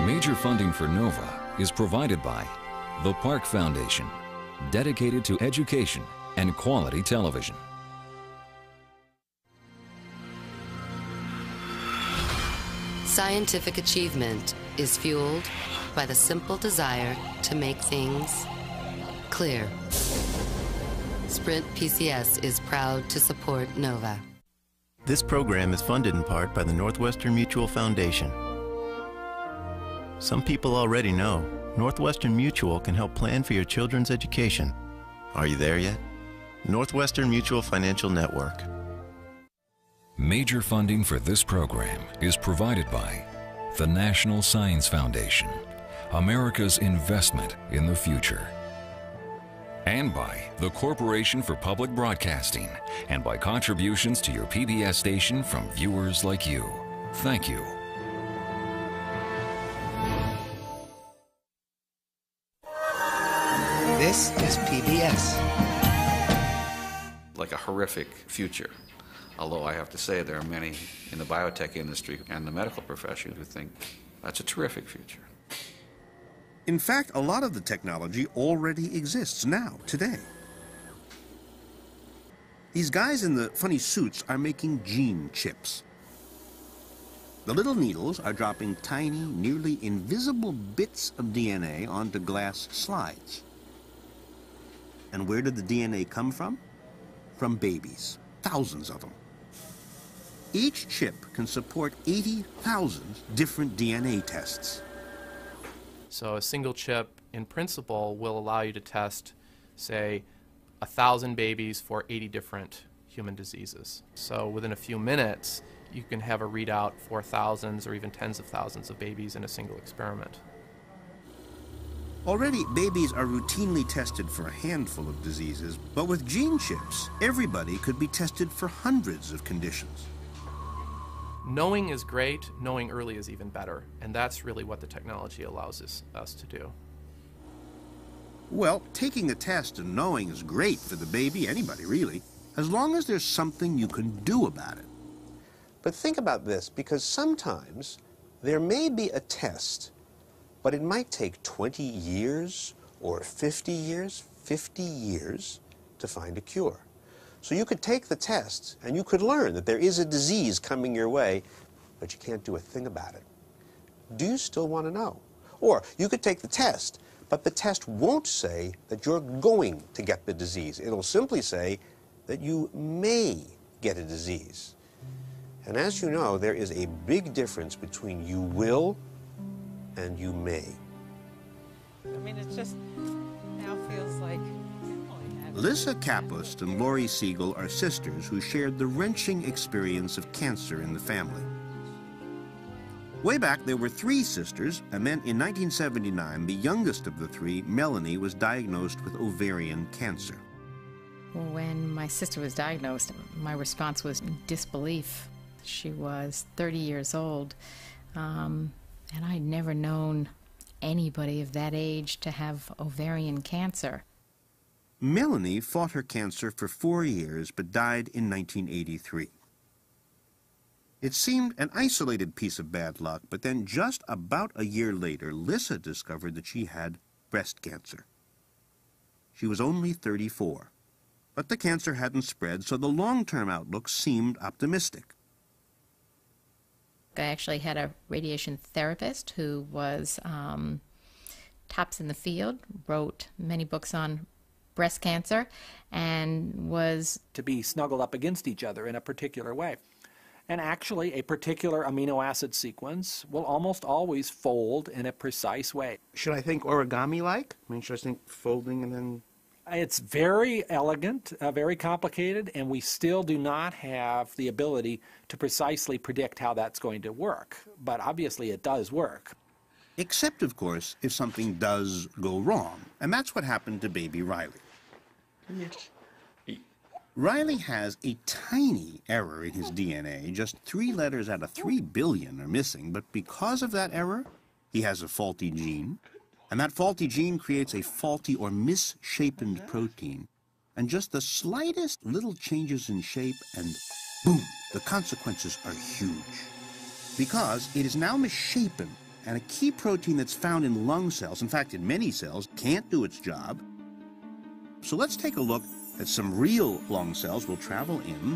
Major funding for NOVA is provided by the Park Foundation, dedicated to education and quality television. Scientific achievement is fueled by the simple desire to make things clear. Sprint PCS is proud to support NOVA. This program is funded in part by the Northwestern Mutual Foundation. Some people already know Northwestern Mutual can help plan for your children's education. Are you there yet? Northwestern Mutual Financial Network. Major funding for this program is provided by the National Science Foundation, America's investment in the future, and by the Corporation for Public Broadcasting, and by contributions to your PBS station from viewers like you. Thank you. This is PBS. Like a horrific future. Although I have to say there are many in the biotech industry and the medical profession who think that's a terrific future. In fact, a lot of the technology already exists now, today. These guys in the funny suits are making gene chips. The little needles are dropping tiny, nearly invisible bits of DNA onto glass slides. And where did the DNA come from? From babies, thousands of them. Each chip can support 80,000 different DNA tests. So a single chip, in principle, will allow you to test, say, 1,000 babies for 80 different human diseases. So within a few minutes, you can have a readout for thousands or even tens of thousands of babies in a single experiment. Already, babies are routinely tested for a handful of diseases, but with gene chips, everybody could be tested for hundreds of conditions. Knowing is great, knowing early is even better, and that's really what the technology allows us to do. Well, taking the test and knowing is great for the baby, anybody really, as long as there's something you can do about it. But think about this, because sometimes there may be a test, but it might take 20 years or 50 years to find a cure. So you could take the test and you could learn that there is a disease coming your way, but you can't do a thing about it. Do you still want to know? Or you could take the test, but the test won't say that you're going to get the disease. It'll simply say that you may get a disease. And as you know, there is a big difference between you will and you may. I mean, it just now feels like... Lissa Kapust and Laurie Siegel are sisters who shared the wrenching experience of cancer in the family. Way back, there were 3 sisters, and then in 1979, the youngest of the 3, Melanie, was diagnosed with ovarian cancer. When my sister was diagnosed, my response was disbelief. She was 30 years old, and I'd never known anybody of that age to have ovarian cancer. Melanie fought her cancer for 4 years, but died in 1983. It seemed an isolated piece of bad luck, but then just about a year later, Lissa discovered that she had breast cancer. She was only 34, but the cancer hadn't spread, so the long-term outlook seemed optimistic. I actually had a radiation therapist who was tops in the field, wrote many books on breast cancer, and was to be snuggled up against each other in a particular way. And actually, a particular amino acid sequence will almost always fold in a precise way. Should I think origami-like? I mean, should I think folding and then... It's very elegant, very complicated, and we still do not have the ability to precisely predict how that's going to work. But obviously it does work. Except, of course, if something does go wrong. And that's what happened to baby Riley. Riley has a tiny error in his DNA. Just 3 letters out of 3 billion are missing. But because of that error, he has a faulty gene. And that faulty gene creates a faulty or misshapen protein. And just the slightest little changes in shape and boom, the consequences are huge. Because it is now misshapen and a key protein that's found in lung cells, in fact in many cells, can't do its job. So let's take a look at some real lung cells. We'll travel in.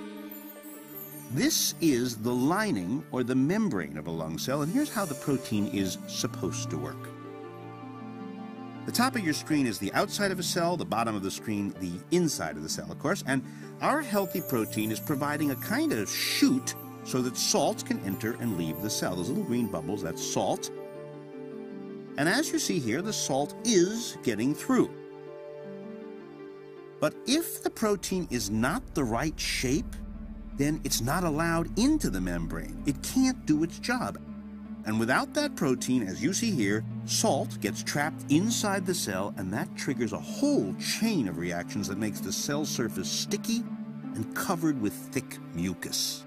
This is the lining or the membrane of a lung cell, and here's how the protein is supposed to work. The top of your screen is the outside of a cell, the bottom of the screen the inside of the cell, of course, and our healthy protein is providing a kind of chute so that salts can enter and leave the cell. Those little green bubbles, that's salt. And as you see here, the salt is getting through. But if the protein is not the right shape, then it's not allowed into the membrane. It can't do its job. And without that protein, as you see here, salt gets trapped inside the cell, and that triggers a whole chain of reactions that makes the cell surface sticky and covered with thick mucus.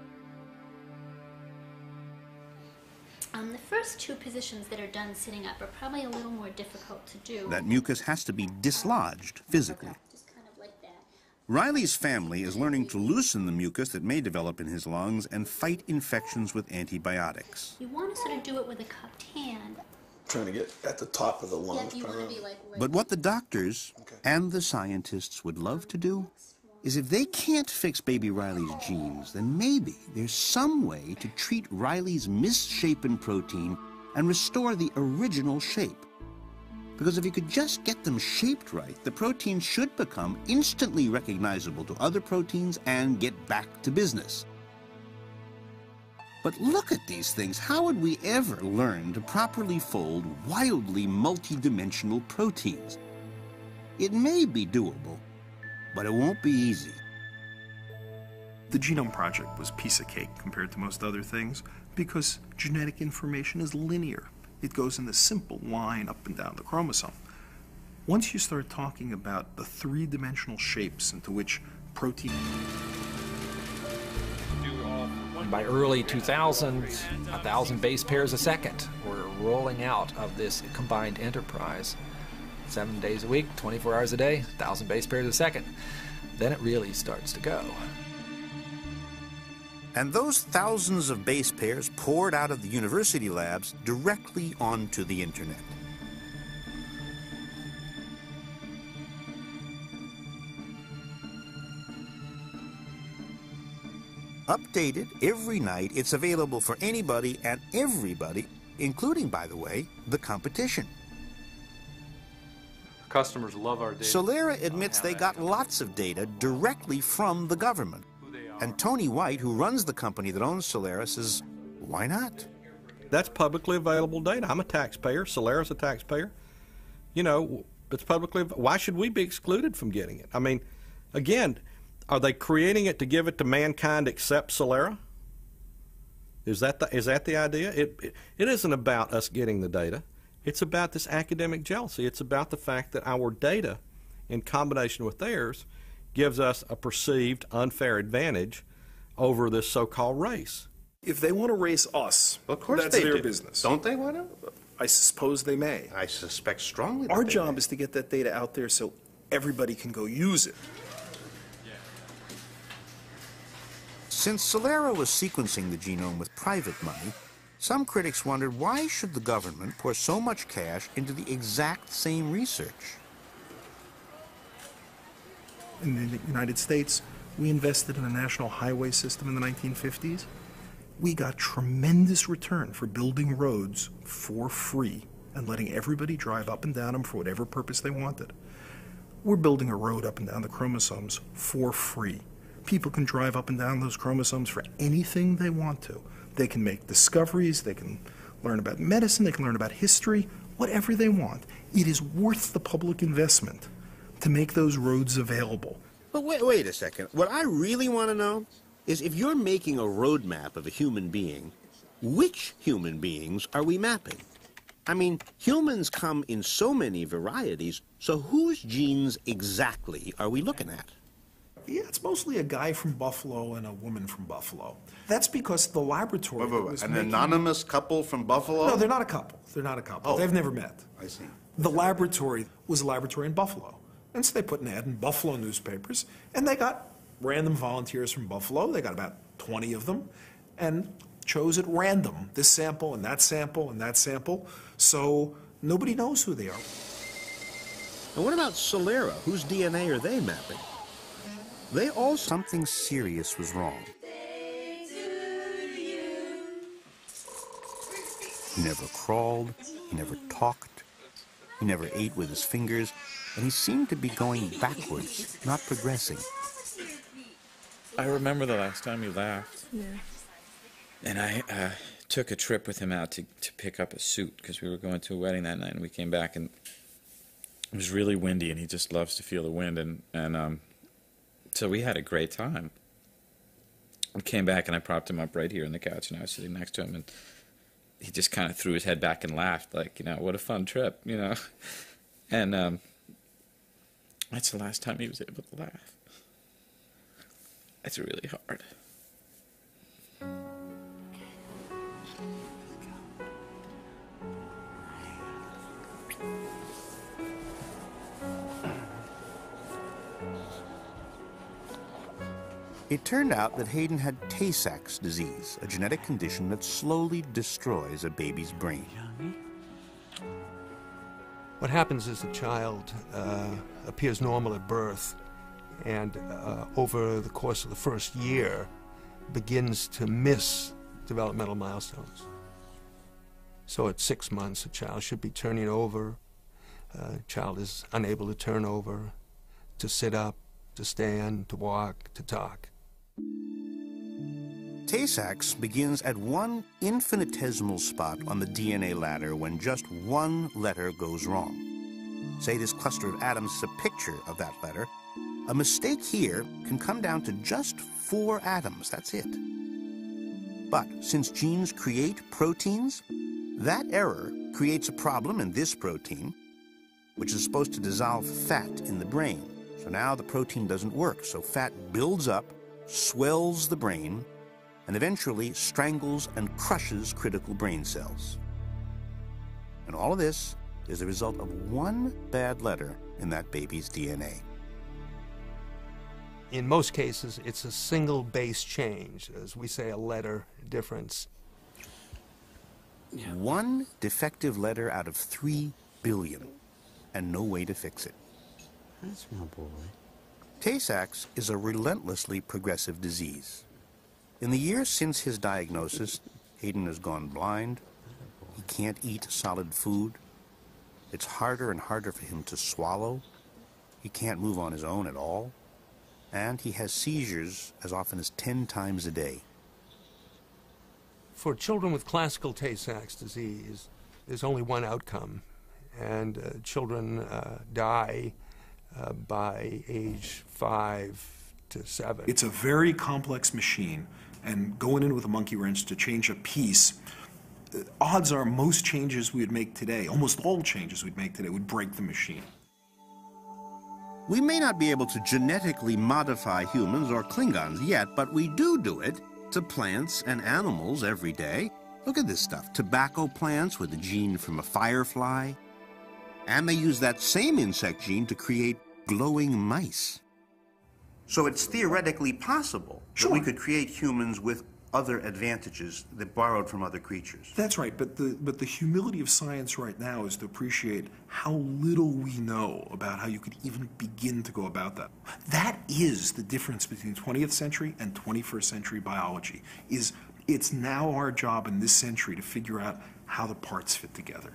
The first two positions that are done sitting up are probably a little more difficult to do. That mucus has to be dislodged physically. Just kind of like that. Riley's family is learning to loosen the mucus that may develop in his lungs and fight infections with antibiotics. You want to sort of do it with a cupped hand. Trying to get at the top of the lungs. Yeah, you want to be like right. But what the doctors and the scientists would love to do is, if they can't fix baby Riley's genes, then maybe there's some way to treat Riley's misshapen protein and restore the original shape. Because if you could just get them shaped right, the protein should become instantly recognizable to other proteins and get back to business. But look at these things. How would we ever learn to properly fold wildly multidimensional proteins? It may be doable, but it won't be easy. The Genome Project was a piece of cake compared to most other things because genetic information is linear. It goes in a simple line up and down the chromosome. Once you start talking about the three-dimensional shapes into which protein... By early 2000s, 1,000 base pairs a second were rolling out of this combined enterprise. 7 days a week, 24 hours a day, 1,000 base pairs a second. Then it really starts to go. And those thousands of base pairs poured out of the university labs directly onto the internet. Updated every night, it's available for anybody and everybody, including, by the way, the competition. Customers love our data. Solera admits they got lots of data directly from the government. And Tony White, who runs the company that owns Solera, says, why not? That's publicly available data. I'm a taxpayer. Solera's a taxpayer. You know, it's publicly. Why should we be excluded from getting it? I mean, again, are they creating it to give it to mankind except Solera? Is that the idea? It isn't about us getting the data. It's about this academic jealousy. It's about the fact that our data, in combination with theirs, gives us a perceived unfair advantage over this so-called race. If they want to race us, of course that's they their do. business. Don't they want to? I suppose they may. I suspect strongly that Our they job may. is to get that data out there so everybody can go use it. Since Solera was sequencing the genome with private money, some critics wondered, why should the government pour so much cash into the exact same research? In the United States, we invested in a national highway system in the 1950s. We got tremendous return for building roads for free and letting everybody drive up and down them for whatever purpose they wanted. We're building a road up and down the chromosomes for free. People can drive up and down those chromosomes for anything they want to. They can make discoveries, they can learn about medicine, they can learn about history, whatever they want. It is worth the public investment to make those roads available. But wait a second. What I really want to know is, if you're making a roadmap of a human being, which human beings are we mapping? I mean, humans come in so many varieties, so whose genes exactly are we looking at? Yeah, it's mostly a guy from Buffalo and a woman from Buffalo. That's because the laboratory was An making... anonymous couple from Buffalo? No, they're not a couple. They're not a couple. Oh. They've never met. I see. The laboratory was a laboratory in Buffalo. And so they put an ad in Buffalo newspapers, and they got random volunteers from Buffalo. They got about 20 of them. And chose at random this sample and that sample and that sample, so nobody knows who they are. And what about Solera? Whose DNA are they mapping? They all... Something serious was wrong. He never crawled, he never talked, he never ate with his fingers, and he seemed to be going backwards, not progressing. I remember the last time he laughed. Yeah. And I took a trip with him out to pick up a suit because we were going to a wedding that night, and we came back and it was really windy, and he just loves to feel the wind, and so we had a great time. We came back and I propped him up right here on the couch, and I was sitting next to him, and he just kind of threw his head back and laughed, like, you know, what a fun trip, you know. And that's the last time he was able to laugh. It's really hard. It turned out that Hayden had Tay-Sachs disease, a genetic condition that slowly destroys a baby's brain. What happens is the child appears normal at birth, and over the course of the first year begins to miss developmental milestones. So at 6 months, a child should be turning over. A child is unable to turn over, to sit up, to stand, to walk, to talk. Tay-Sachs begins at one infinitesimal spot on the DNA ladder when just one letter goes wrong. Say this cluster of atoms is a picture of that letter. A mistake here can come down to just 4 atoms, that's it. But since genes create proteins, that error creates a problem in this protein, which is supposed to dissolve fat in the brain. So now the protein doesn't work, so fat builds up, swells the brain, and eventually strangles and crushes critical brain cells. And all of this is the result of one bad letter in that baby's DNA. In most cases, it's a single base change, as we say, a letter difference. One defective letter out of 3 billion, and no way to fix it. That's my boy. Tay-Sachs is a relentlessly progressive disease. In the years since his diagnosis, Hayden has gone blind. He can't eat solid food. It's harder and harder for him to swallow. He can't move on his own at all. And he has seizures as often as 10 times a day. For children with classical Tay-Sachs disease, there's only one outcome, and children die by age 5 to 7. It's a very complex machine, and going in with a monkey wrench to change a piece, odds are most changes we would make today, almost all changes we'd make today, would break the machine. We may not be able to genetically modify humans or Klingons yet, but we do it to plants and animals every day. Look at this stuff. Tobacco plants with a gene from a firefly. And they use that same insect gene to create glowing mice. So it's theoretically possible that we could create humans with other advantages that borrowed from other creatures. That's right, but the humility of science right now is to appreciate how little we know about how you could even begin to go about that. That is the difference between 20th century and 21st century biology, is it's now our job in this century to figure out how the parts fit together.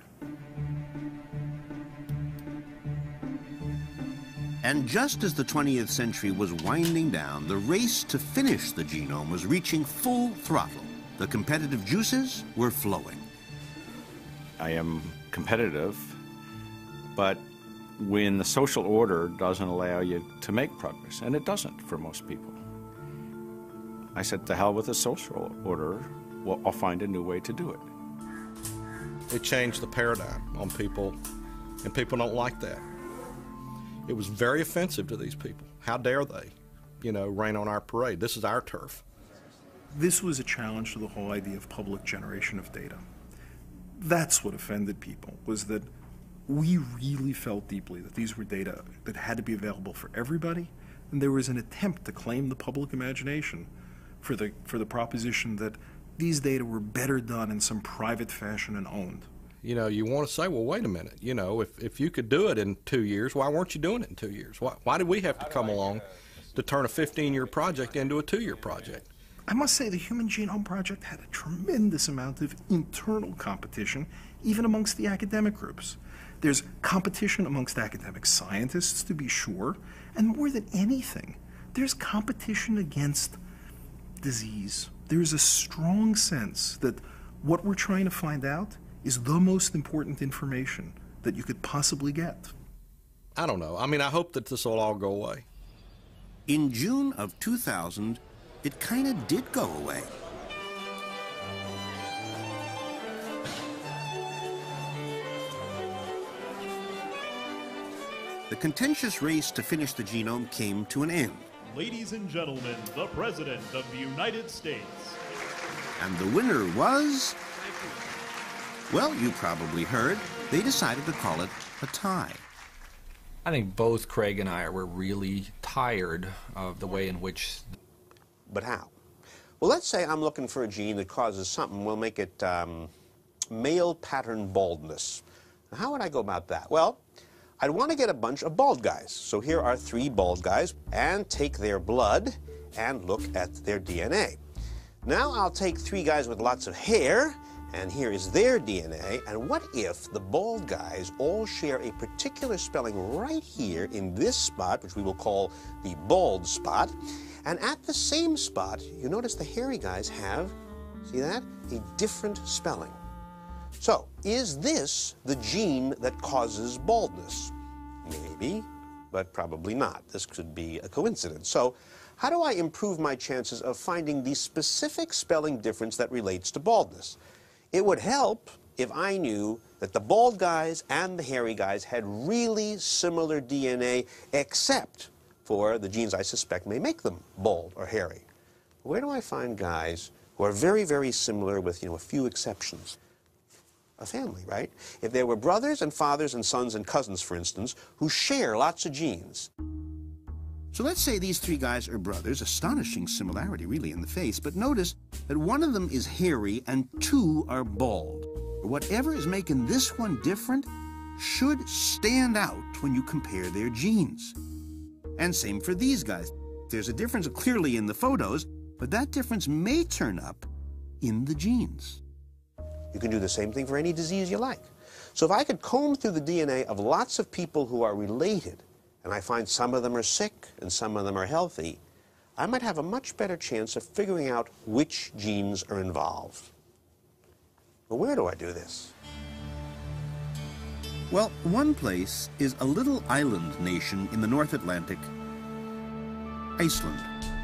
And just as the 20th century was winding down, the race to finish the genome was reaching full throttle. The competitive juices were flowing. I am competitive, but when the social order doesn't allow you to make progress, and it doesn't for most people, I said, to hell with the social order, well, I'll find a new way to do it. It changed the paradigm on people, and people don't like that. It was very offensive to these people. How dare they, you know, rain on our parade? This is our turf. This was a challenge to the whole idea of public generation of data. That's what offended people, was that we really felt deeply that these were data that had to be available for everybody, and there was an attempt to claim the public imagination for the proposition that these data were better done in some private fashion and owned. You know, you want to say, well, wait a minute. You know, if you could do it in 2 years, why weren't you doing it in 2 years? Why did we have to come along to turn a 15-year project into a 2-year project? I must say the Human Genome Project had a tremendous amount of internal competition, even amongst the academic groups. There's competition amongst academic scientists, to be sure, and more than anything, there's competition against disease. There's a strong sense that what we're trying to find out is the most important information that you could possibly get. I don't know. I mean, I hope that this will all go away. In June of 2000, it kind of did go away. The contentious race to finish the genome came to an end. Ladies and gentlemen, the President of the United States. And the winner was... Well, you probably heard. They decided to call it a tie. I think both Craig and I were really tired of the way in which... But how? Well, let's say I'm looking for a gene that causes something. We'll make it male pattern baldness. Now, how would I go about that? Well, I'd want to get a bunch of bald guys. So here are 3 bald guys, and take their blood and look at their DNA. Now I'll take 3 guys with lots of hair, and here is their DNA. And what if the bald guys all share a particular spelling right here in this spot, which we will call the bald spot, and at the same spot, you notice the hairy guys have, see that, a different spelling. So, is this the gene that causes baldness? Maybe, but probably not. This could be a coincidence. So, how do I improve my chances of finding the specific spelling difference that relates to baldness? It would help if I knew that the bald guys and the hairy guys had really similar DNA, except for the genes I suspect may make them bald or hairy. Where do I find guys who are very, very similar with, a few exceptions? A family, right? If there were brothers and fathers and sons and cousins, for instance, who share lots of genes. So let's say these 3 guys are brothers, astonishing similarity really in the face, but notice that one of them is hairy and 2 are bald. Whatever is making this one different should stand out when you compare their genes. And same for these guys. There's a difference clearly in the photos, but that difference may turn up in the genes. You can do the same thing for any disease you like. So if I could comb through the DNA of lots of people who are related, and I find some of them are sick and some of them are healthy, I might have a much better chance of figuring out which genes are involved. Well, where do I do this? Well, one place is a little island nation in the North Atlantic, Iceland.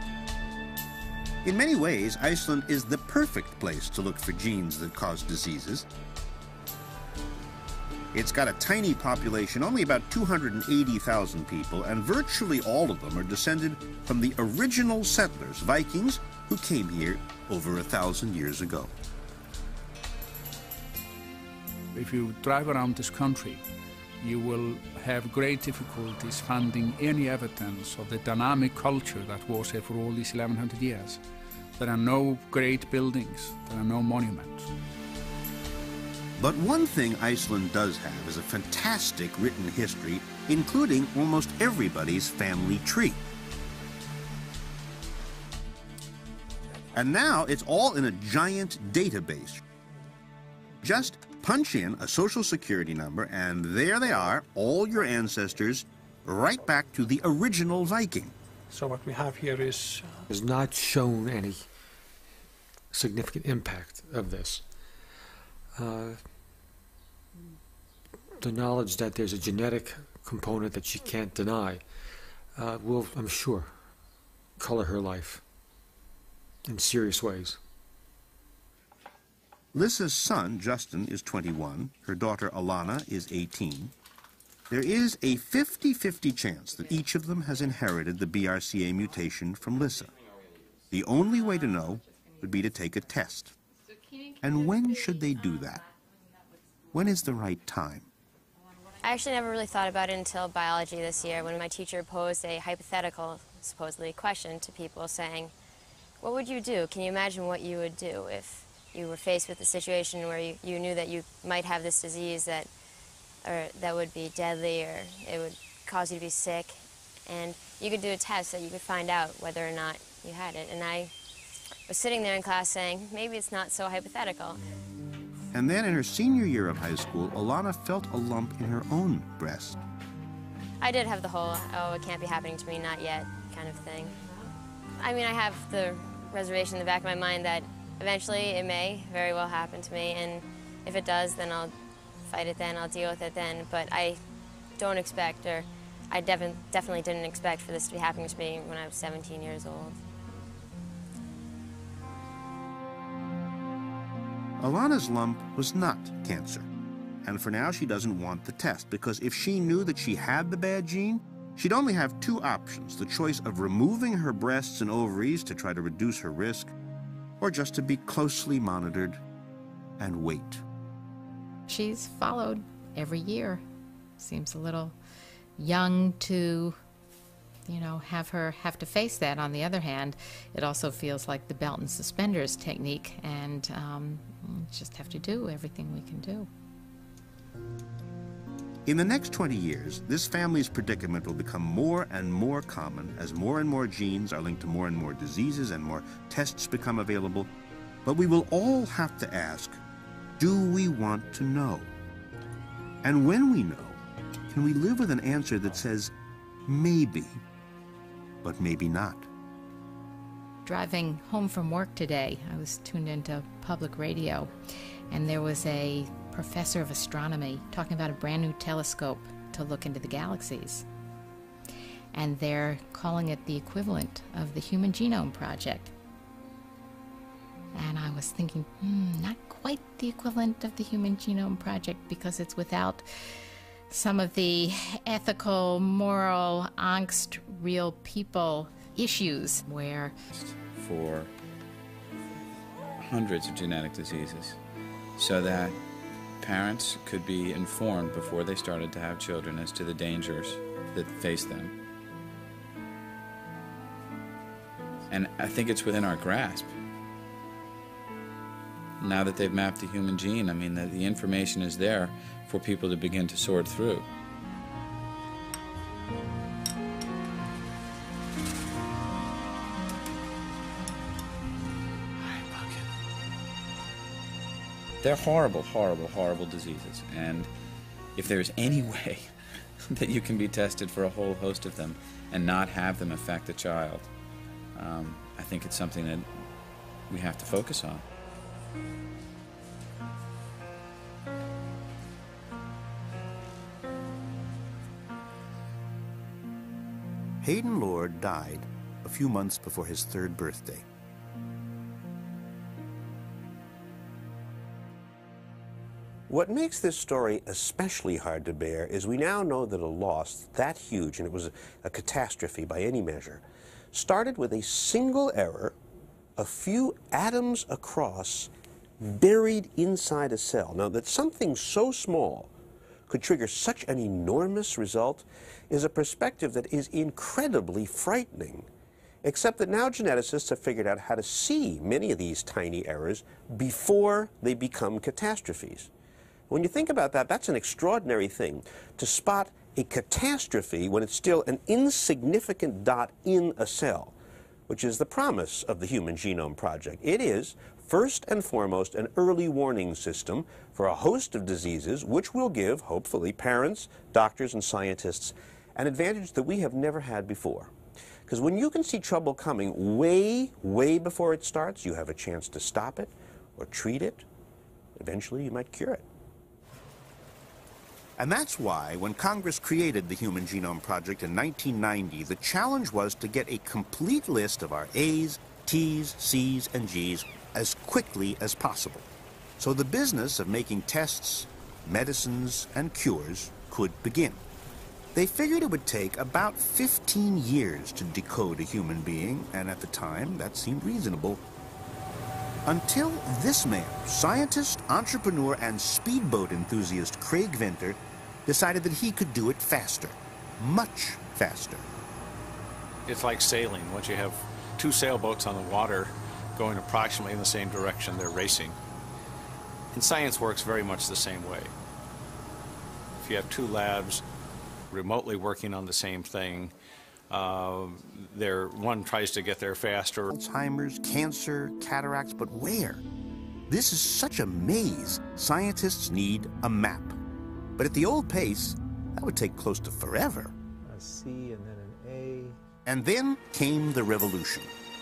In many ways, Iceland is the perfect place to look for genes that cause diseases. It's got a tiny population, only about 280,000 people, and virtually all of them are descended from the original settlers, Vikings, who came here over 1,000 years ago. If you drive around this country, you will have great difficulties finding any evidence of the dynamic culture that was here for all these 1,100 years. There are no great buildings, there are no monuments. But one thing Iceland does have is a fantastic written history, including almost everybody's family tree. And now it's all in a giant database. Just punch in a social security number, and there they are, all your ancestors, right back to the original Viking. So what we have here is not shown any significant impact of this. The knowledge that there's a genetic component that she can't deny will, I'm sure, color her life in serious ways. Lissa's son, Justin, is 21. Her daughter, Alana, is 18. There is a 50-50 chance that each of them has inherited the BRCA mutation from Lissa. The only way to know would be to take a test. And when should they do that? When is the right time? I actually never really thought about it until biology this year when my teacher posed a hypothetical, supposedly, question to people saying, What would you do? Can you imagine what you would do if you were faced with a situation where you knew that you might have this disease that would be deadly, or it would cause you to be sick, and you could do a test that you could find out whether or not you had it? And I was sitting there in class saying, maybe it's not so hypothetical. And then in her senior year of high school, Alana felt a lump in her own breast. I did have the whole, oh, it can't be happening to me, not yet, kind of thing. I mean, I have the reservation in the back of my mind that eventually it may very well happen to me, and if it does, then I'll fight it then, I'll deal with it then, but I don't expect, or I definitely didn't expect for this to be happening to me when I was 17 years old. Alana's lump was not cancer, and for now she doesn't want the test, because if she knew that she had the bad gene, she'd only have two options: the choice of removing her breasts and ovaries to try to reduce her risk, or just to be closely monitored and wait. She's followed every year. Seems a little young to, you know, have to face that. On the other hand, it also feels like the belt and suspenders technique, and just have to do everything we can do. In the next 20 years, this family's predicament will become more and more common as more and more genes are linked to more and more diseases and more tests become available. But we will all have to ask, do we want to know? And when we know, can we live with an answer that says, maybe, but maybe not? Driving home from work today, I was tuned into public radio, and there was a professor of astronomy talking about a brand new telescope to look into the galaxies. And they're calling it the equivalent of the Human Genome Project. And I was thinking, not quite the equivalent of the Human Genome Project, because it's without some of the ethical, moral, angst, real people issues where... For hundreds of genetic diseases, so that parents could be informed before they started to have children as to the dangers that face them. And I think it's within our grasp. Now that they've mapped the human gene, I mean, the information is there for people to begin to sort through. They're horrible, horrible, horrible diseases, and if there's any way that you can be tested for a whole host of them and not have them affect a child, I think it's something that we have to focus on. Hayden Lord died a few months before his 3rd birthday. What makes this story especially hard to bear is we now know that a loss that huge, and it was a catastrophe by any measure, started with a single error, a few atoms across, buried inside a cell. Now, that something so small could trigger such an enormous result is a perspective that is incredibly frightening, except that now geneticists have figured out how to see many of these tiny errors before they become catastrophes. When you think about that, that's an extraordinary thing, to spot a catastrophe when it's still an insignificant dot in a cell, which is the promise of the Human Genome Project. It is, first and foremost, an early warning system for a host of diseases, which will give, hopefully, parents, doctors, and scientists an advantage that we have never had before. Because when you can see trouble coming way, way before it starts, you have a chance to stop it or treat it. Eventually, you might cure it. And that's why, when Congress created the Human Genome Project in 1990, the challenge was to get a complete list of our A's, T's, C's, and G's as quickly as possible, so the business of making tests, medicines, and cures could begin. They figured it would take about 15 years to decode a human being, and at the time, that seemed reasonable. Until this man, scientist, entrepreneur, and speedboat enthusiast Craig Venter, decided that he could do it faster, much faster. It's like sailing. Once you have two sailboats on the water going approximately in the same direction they're racing. And science works very much the same way. If you have two labs remotely working on the same thing, one tries to get there faster. Alzheimer's, cancer, cataracts, but where? This is such a maze. Scientists need a map. But at the old pace, that would take close to forever. A C and then an A. And then came the revolution.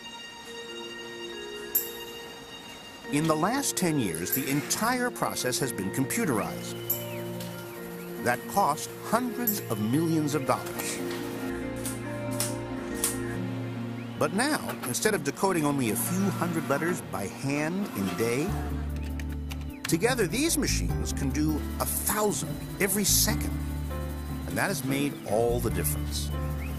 In the last 10 years, the entire process has been computerized. That cost hundreds of millions of dollars. But now, instead of decoding only a few hundred letters by hand in a day, together these machines can do 1,000 every second. And that has made all the difference.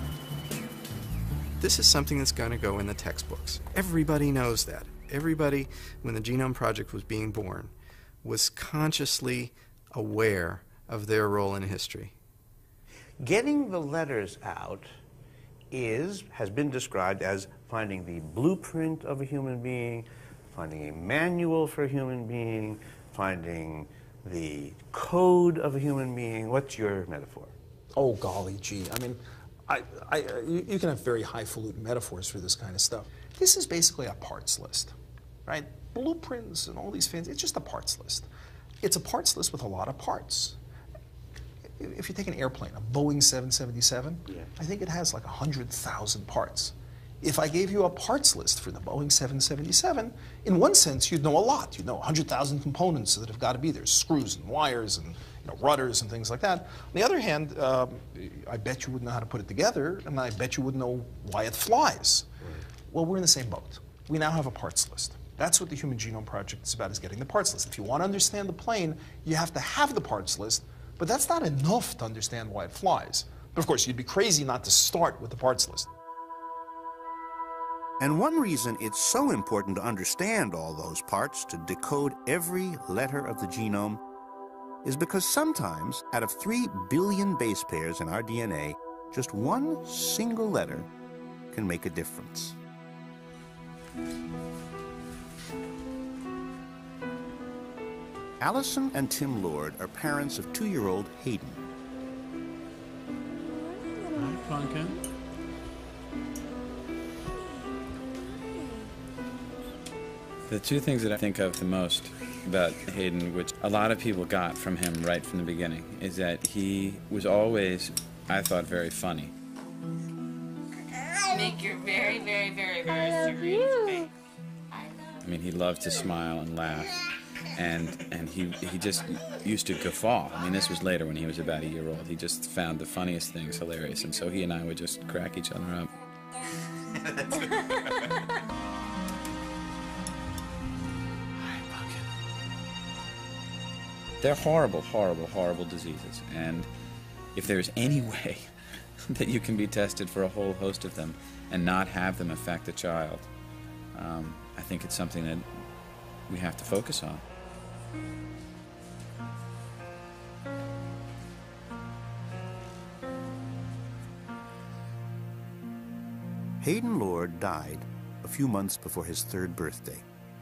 This is something that's going to go in the textbooks. Everybody knows that. Everybody, when the Genome Project was being born, was consciously aware of their role in history. Getting the letters out has been described as finding the blueprint of a human being, finding a manual for a human being, finding the code of a human being. What's your metaphor? Oh, golly gee. I mean, you can have very highfalutin metaphors for this kind of stuff. This is basically a parts list, right? Blueprints and all these fancy, it's just a parts list. It's a parts list with a lot of parts. If you take an airplane, a Boeing 777, I think it has like 100,000 parts. If I gave you a parts list for the Boeing 777, in one sense, you'd know a lot. You'd know 100,000 components that have got to be there, screws and wires and rudders and things like that. On the other hand, I bet you wouldn't know how to put it together, and I bet you wouldn't know why it flies. Well, we're in the same boat. We now have a parts list. That's what the Human Genome Project is about, is getting the parts list. If you want to understand the plane, you have to have the parts list, but that's not enough to understand why it flies. But of course, you'd be crazy not to start with the parts list. And one reason it's so important to understand all those parts, to decode every letter of the genome, is because sometimes, out of 3 billion base pairs in our DNA, just one single letter can make a difference. Allison and Tim Lord are parents of 2-year-old Hayden. Hi, Pumpkin. The two things that I think of the most about Hayden, which a lot of people got from him right from the beginning, is that he was always, I thought, very funny. Make your very, very, very, very serious face. I mean, he loved to smile and laugh, and he just used to guffaw. I mean, this was later when he was about a year old. He just found the funniest things hilarious, and so he and I would just crack each other up. They're horrible, horrible, horrible diseases, and if there's any way that you can be tested for a whole host of them and not have them affect a child, I think it's something that we have to focus on. Hayden Lord died a few months before his 3rd birthday.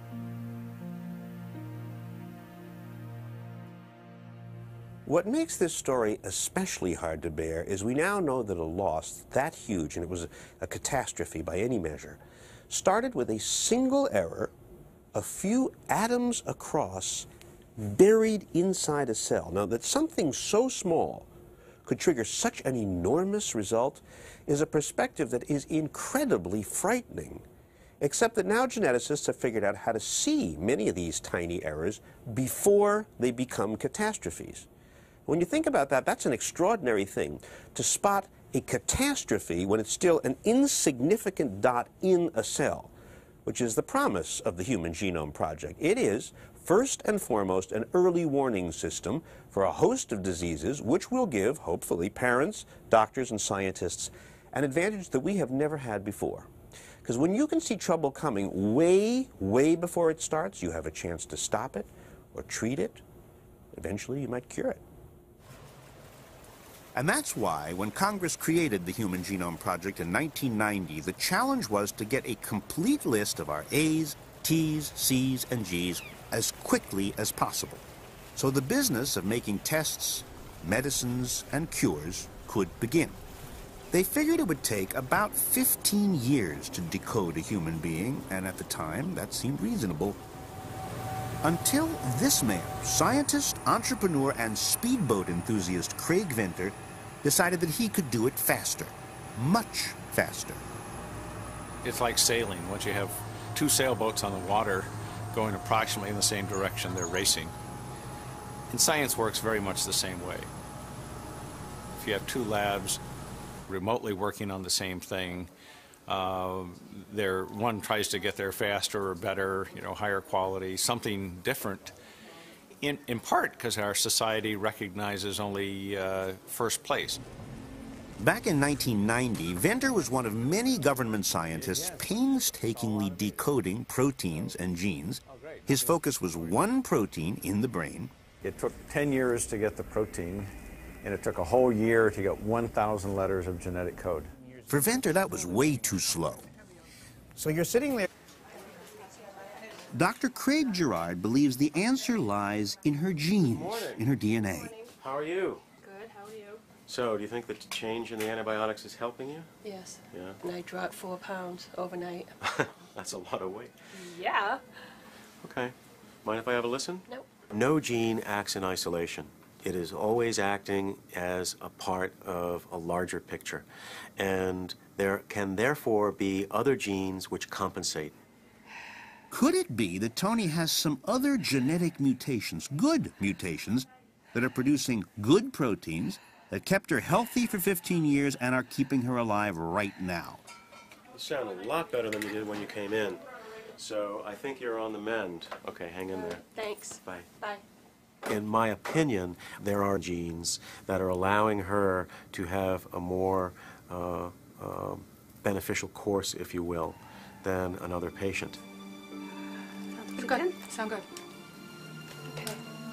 What makes this story especially hard to bear is we now know that a loss that huge, and it was a catastrophe by any measure, started with a single error, a few atoms across, buried inside a cell. Now, that something so small could trigger such an enormous result is a perspective that is incredibly frightening, except that now geneticists have figured out how to see many of these tiny errors before they become catastrophes. When you think about that, that's an extraordinary thing, to spot a catastrophe when it's still an insignificant dot in a cell, which is the promise of the Human Genome Project. It is, first and foremost, an early warning system for a host of diseases, which will give, hopefully, parents, doctors, and scientists an advantage that we have never had before. Because when you can see trouble coming way, way before it starts, you have a chance to stop it or treat it. Eventually, you might cure it. And that's why, when Congress created the Human Genome Project in 1990, the challenge was to get a complete list of our A's, T's, C's, and G's as quickly as possible, so the business of making tests, medicines, and cures could begin. They figured it would take about 15 years to decode a human being, and at the time, that seemed reasonable. Until this man, scientist, entrepreneur, and speedboat enthusiast Craig Venter decided that he could do it faster, much faster. It's like sailing. Once you have two sailboats on the water going approximately in the same direction, they're racing. And science works very much the same way. If you have two labs remotely working on the same thing, one tries to get there faster or better, higher quality, something different, in part because our society recognizes only first place. Back in 1990, Venter was one of many government scientists painstakingly decoding proteins and genes. His focus was one protein in the brain. It took 10 years to get the protein, and it took a whole year to get 1,000 letters of genetic code. For Venter, that was way too slow. So you're sitting there. Dr. Craig Girard believes the answer lies in her genes, in her DNA. How are you? Good, how are you? So, do you think that the change in the antibiotics is helping you? Yes. Yeah. And I dropped 4 pounds overnight. That's a lot of weight. Yeah. Okay. Mind if I have a listen? Nope. No gene acts in isolation. It is always acting as a part of a larger picture. And there can therefore be other genes which compensate. Could it be that Tony has some other genetic mutations, good mutations, that are producing good proteins that kept her healthy for 15 years and are keeping her alive right now? You sound a lot better than you did when you came in. So I think you're on the mend. Okay, hang in there. Thanks. Bye. Bye. In my opinion, there are genes that are allowing her to have a more beneficial course, if you will, than another patient. Good. Sound good. Okay.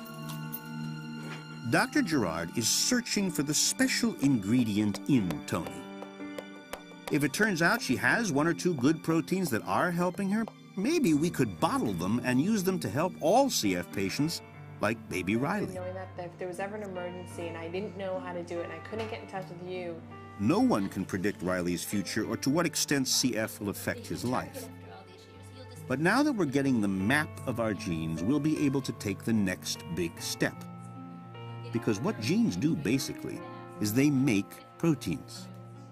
Dr. Girard is searching for the special ingredient in Tony. If it turns out she has 1 or 2 good proteins that are helping her, maybe we could bottle them and use them to help all CF patients like baby Riley. Knowing that if there was ever an emergency and I didn't know how to do it and I couldn't get in touch with you. No one can predict Riley's future or to what extent CF will affect his life. But now that we're getting the map of our genes, we'll be able to take the next big step. Because what genes do, basically, is they make proteins.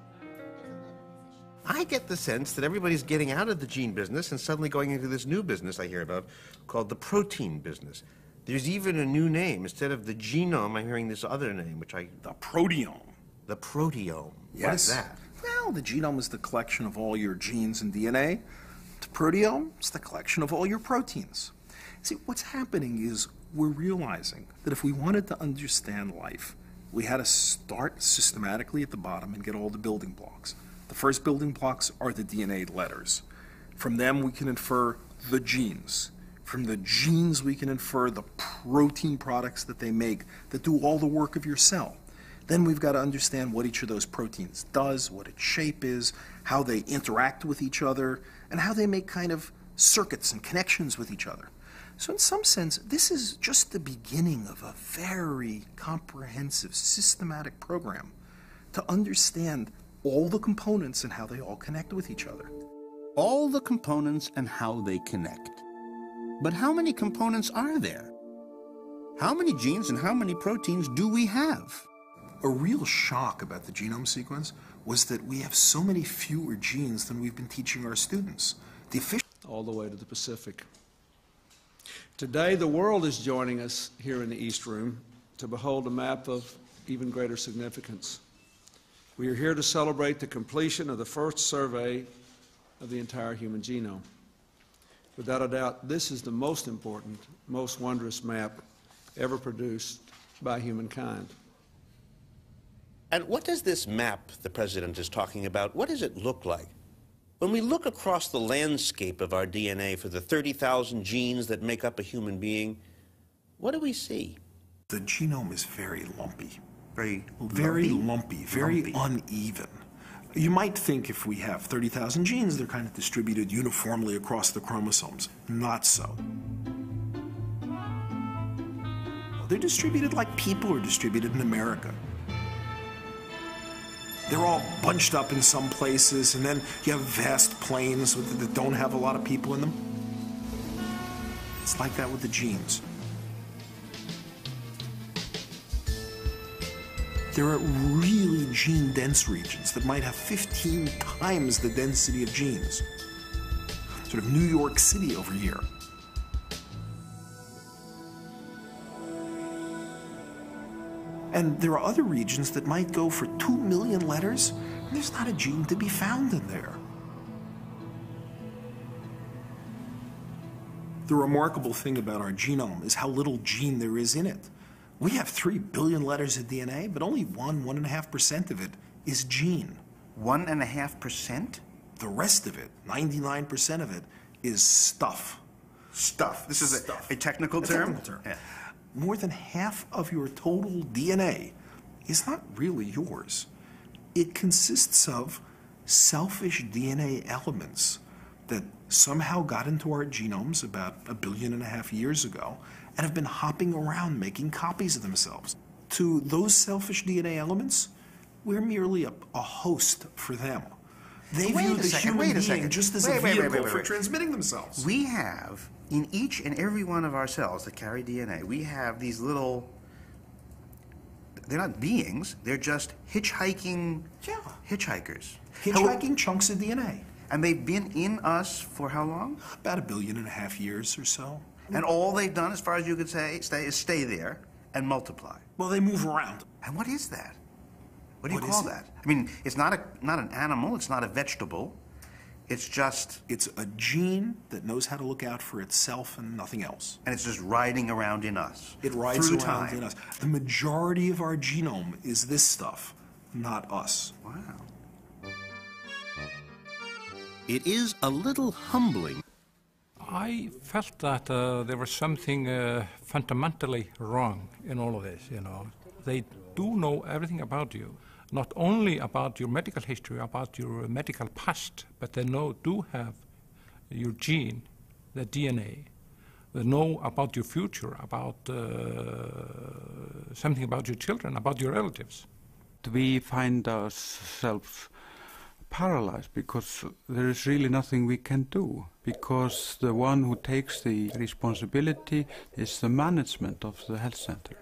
I get the sense that everybody's getting out of the gene business and suddenly going into this new business I hear about called the protein business. There's even a new name. Instead of the genome, I'm hearing this other name, The proteome. The proteome. Yes. What is that? Well, the genome is the collection of all your genes and DNA. The proteome is the collection of all your proteins. See, what's happening is we're realizing that if we wanted to understand life, we had to start systematically at the bottom and get all the building blocks. The first building blocks are the DNA letters. From them, we can infer the genes. From the genes, we can infer the protein products that they make that do all the work of your cell. Then we've got to understand what each of those proteins does, what its shape is, how they interact with each other, and how they make kind of circuits and connections with each other. So in some sense, this is just the beginning of a very comprehensive, systematic program to understand all the components and how they all connect with each other. All the components and how they connect. But how many components are there? How many genes and how many proteins do we have? A real shock about the genome sequence was that we have so many fewer genes than we've been teaching our students. All the way to the Pacific. Today, the world is joining us here in the East Room to behold a map of even greater significance. We are here to celebrate the completion of the first survey of the entire human genome. Without a doubt, this is the most important, most wondrous map ever produced by humankind. And what does this map the President is talking about, what does it look like? When we look across the landscape of our DNA for the 30,000 genes that make up a human being, what do we see? The genome is very lumpy, Very lumpy, very uneven. You might think if we have 30,000 genes, they're kind of distributed uniformly across the chromosomes. Not so. They're distributed like people are distributed in America. They're all bunched up in some places, and then you have vast plains that don't have a lot of people in them. It's like that with the genes. There are really gene-dense regions that might have 15 times the density of genes. Sort of New York City over here. And there are other regions that might go for 2 million letters, and there's not a gene to be found in there. The remarkable thing about our genome is how little gene there is in it. We have 3 billion letters of DNA, but only 1.5% of it is gene. 1.5%? The rest of it, 99% of it, is stuff. Stuff. This is a technical term? Technical term. Yeah. More than half of your total DNA is not really yours. It consists of selfish DNA elements that somehow got into our genomes about 1.5 billion years ago and have been hopping around making copies of themselves. To those selfish DNA elements, we're merely a host for them. They view the human being just as a vehicle for transmitting themselves. We have, in each and every one of our cells that carry DNA, we have these little, they're not beings, they're just hitchhikers. Hitchhiking chunks of DNA. And they've been in us for how long? About 1.5 billion years or so. And all they've done, as far as you could say, is stay there and multiply. Well, they move around. And what is that? What do you call that? I mean, it's not an animal, it's not a vegetable. It's just... It's a gene that knows how to look out for itself and nothing else. And it's just riding around in us. It rides around in us. The majority of our genome is this stuff, not us. Wow. It is a little humbling. I felt that there was something fundamentally wrong in all of this, you know. They do know everything about you, not only about your medical history, about your medical past, but they do have your gene, the DNA. They know about your future, about something about your children, about your relatives. We find ourselves paralyzed because there is really nothing we can do, because the one who takes the responsibility is the management of the health center.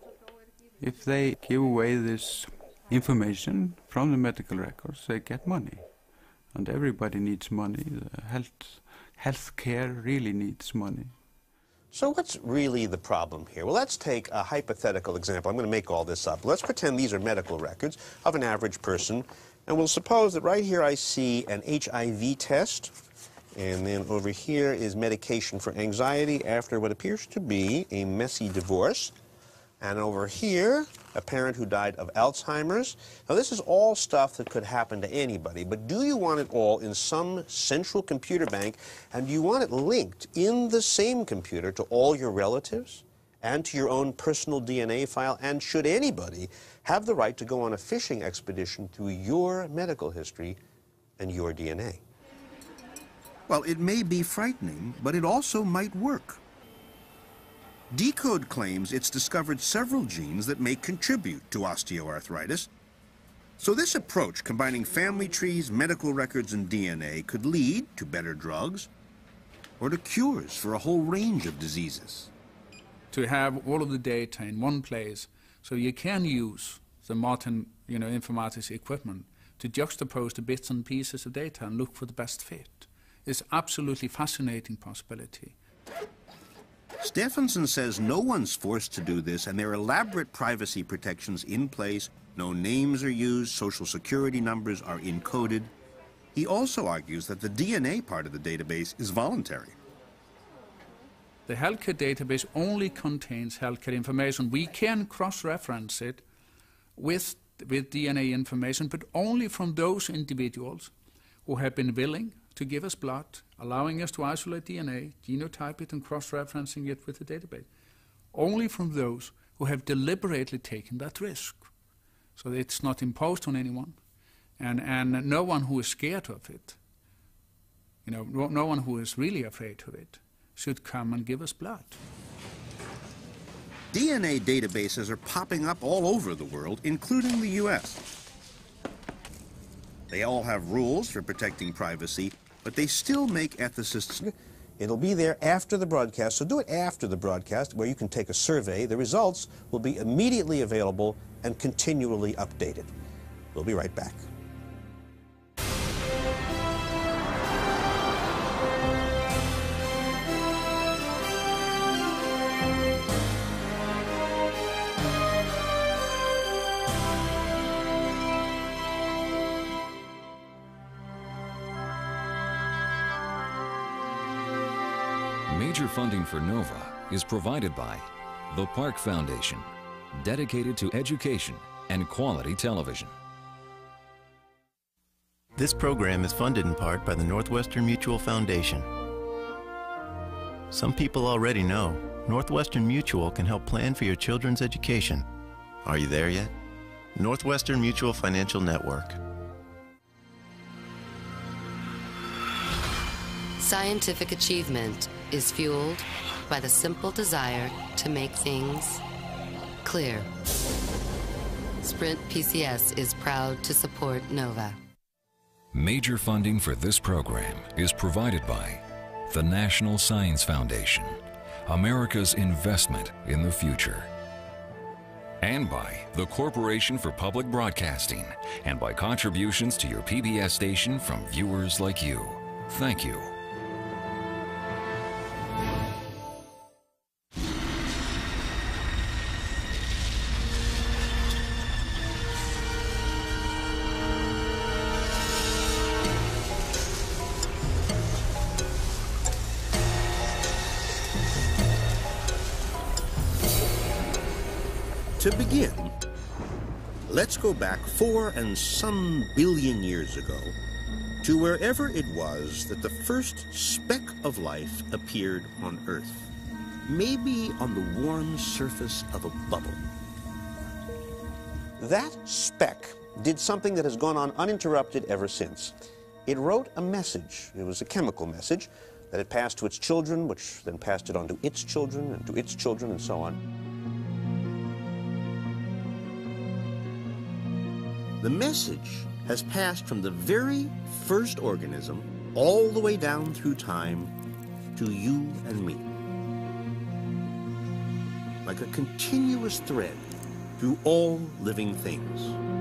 If they give away this information from the medical records, they get money. And everybody needs money. The health care really needs money. So what's really the problem here? Well, let's take a hypothetical example. I'm going to make all this up. Let's pretend these are medical records of an average person. And we'll suppose that right here I see an HIV test. And then over here is medication for anxiety after what appears to be a messy divorce. And over here, a parent who died of Alzheimer's. Now, this is all stuff that could happen to anybody, but do you want it all in some central computer bank, and do you want it linked in the same computer to all your relatives and to your own personal DNA file? And should anybody have the right to go on a fishing expedition through your medical history and your DNA? Well, it may be frightening, but it also might work. Decode claims it's discovered several genes that may contribute to osteoarthritis. So this approach, combining family trees, medical records, and DNA, could lead to better drugs or to cures for a whole range of diseases. To have all of the data in one place, so you can use the modern, informatics equipment to juxtapose the bits and pieces of data and look for the best fit. It's absolutely fascinating possibility. Stephenson says no one's forced to do this, and there are elaborate privacy protections in place. No names are used, social security numbers are encoded. He also argues that the DNA part of the database is voluntary. The healthcare database only contains healthcare information. We can cross-reference it with DNA information, but only from those individuals who have been willing to give us blood, allowing us to isolate DNA, genotype it, and cross-referencing it with the database. Only from those who have deliberately taken that risk So it's not imposed on anyone. And no one who is scared of it, no one who is really afraid of it, should come and give us blood. DNA databases are popping up all over the world, including the U.S. They all have rules for protecting privacy, but they still make ethicists. It'll be there after the broadcast, so do it after the broadcast, where you can take a survey. The results will be immediately available and continually updated. We'll be right back. Major funding for NOVA is provided by the Park Foundation, dedicated to education and quality television. This program is funded in part by the Northwestern Mutual Foundation. Some people already know Northwestern Mutual can help plan for your children's education. Are you there yet? Northwestern Mutual Financial Network. Scientific achievement is fueled by the simple desire to make things clear. Sprint PCS is proud to support NOVA. Major funding for this program is provided by the National Science Foundation, America's investment in the future, and by the Corporation for Public Broadcasting, and by contributions to your PBS station from viewers like you. Thank you. To begin, let's go back 4 and some billion years ago to wherever it was that the first speck of life appeared on Earth, maybe on the warm surface of a bubble. That speck did something that has gone on uninterrupted ever since. It wrote a message. It was a chemical message that it passed to its children, which then passed it on to its children and to its children and so on. The message has passed from the very first organism all the way down through time to you and me. Like a continuous thread through all living things.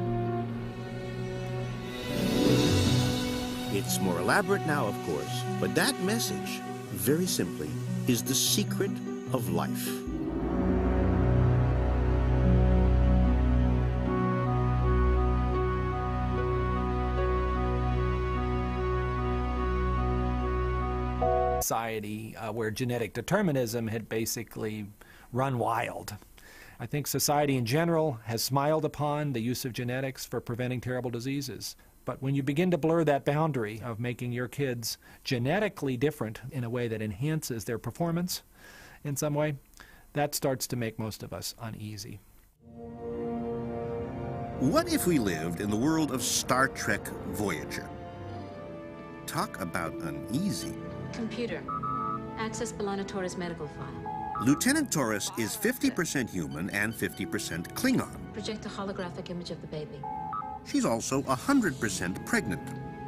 It's more elaborate now, of course, but that message, very simply, is the secret of life. Society where genetic determinism had basically run wild. I think society in general has smiled upon the use of genetics for preventing terrible diseases. But when you begin to blur that boundary of making your kids genetically different in a way that enhances their performance in some way, that starts to make most of us uneasy. What if we lived in the world of Star Trek Voyager? Talk about uneasy. Computer, access B'Elanna Torres' medical file. Lieutenant Torres is 50% human and 50% Klingon. Project a holographic image of the baby. She's also 100% pregnant.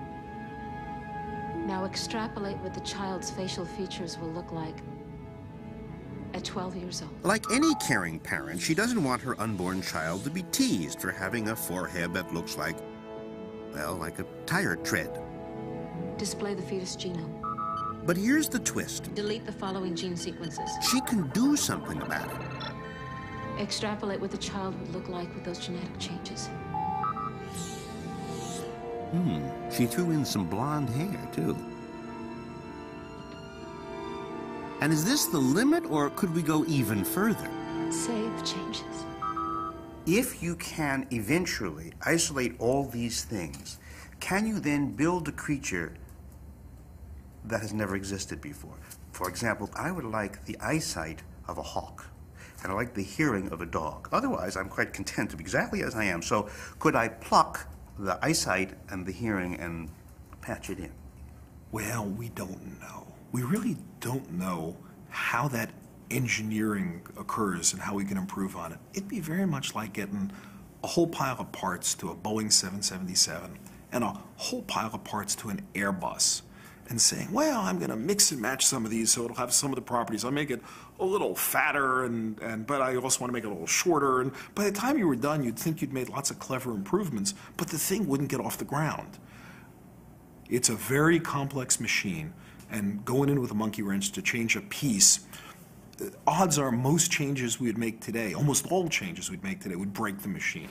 Now extrapolate what the child's facial features will look like at 12 years old. Like any caring parent, she doesn't want her unborn child to be teased for having a forehead that looks like, well, like a tire tread. Display the fetus genome. But here's the twist. Delete the following gene sequences. She can do something about it. Extrapolate what the child would look like with those genetic changes. She threw in some blonde hair, too. And is this the limit, or could we go even further? Save changes. If you can eventually isolate all these things, can you then build a creature that has never existed before? For example, I would like the eyesight of a hawk. and I like the hearing of a dog. Otherwise, I'm quite content to be exactly as I am. So could I pluck the eyesight and the hearing and patch it in? Well, we don't know. We really don't know how that engineering occurs and how we can improve on it. It'd be very much like getting a whole pile of parts to a Boeing 777 and a whole pile of parts to an Airbus and saying, well, I'm going to mix and match some of these so it'll have some of the properties. I'll make it a little fatter, but I also want to make it a little shorter. And by the time you were done, you'd think you'd made lots of clever improvements, but the thing wouldn't get off the ground. It's a very complex machine, and going in with a monkey wrench to change a piece, odds are most changes we would make today, almost all changes we'd make today, would break the machine.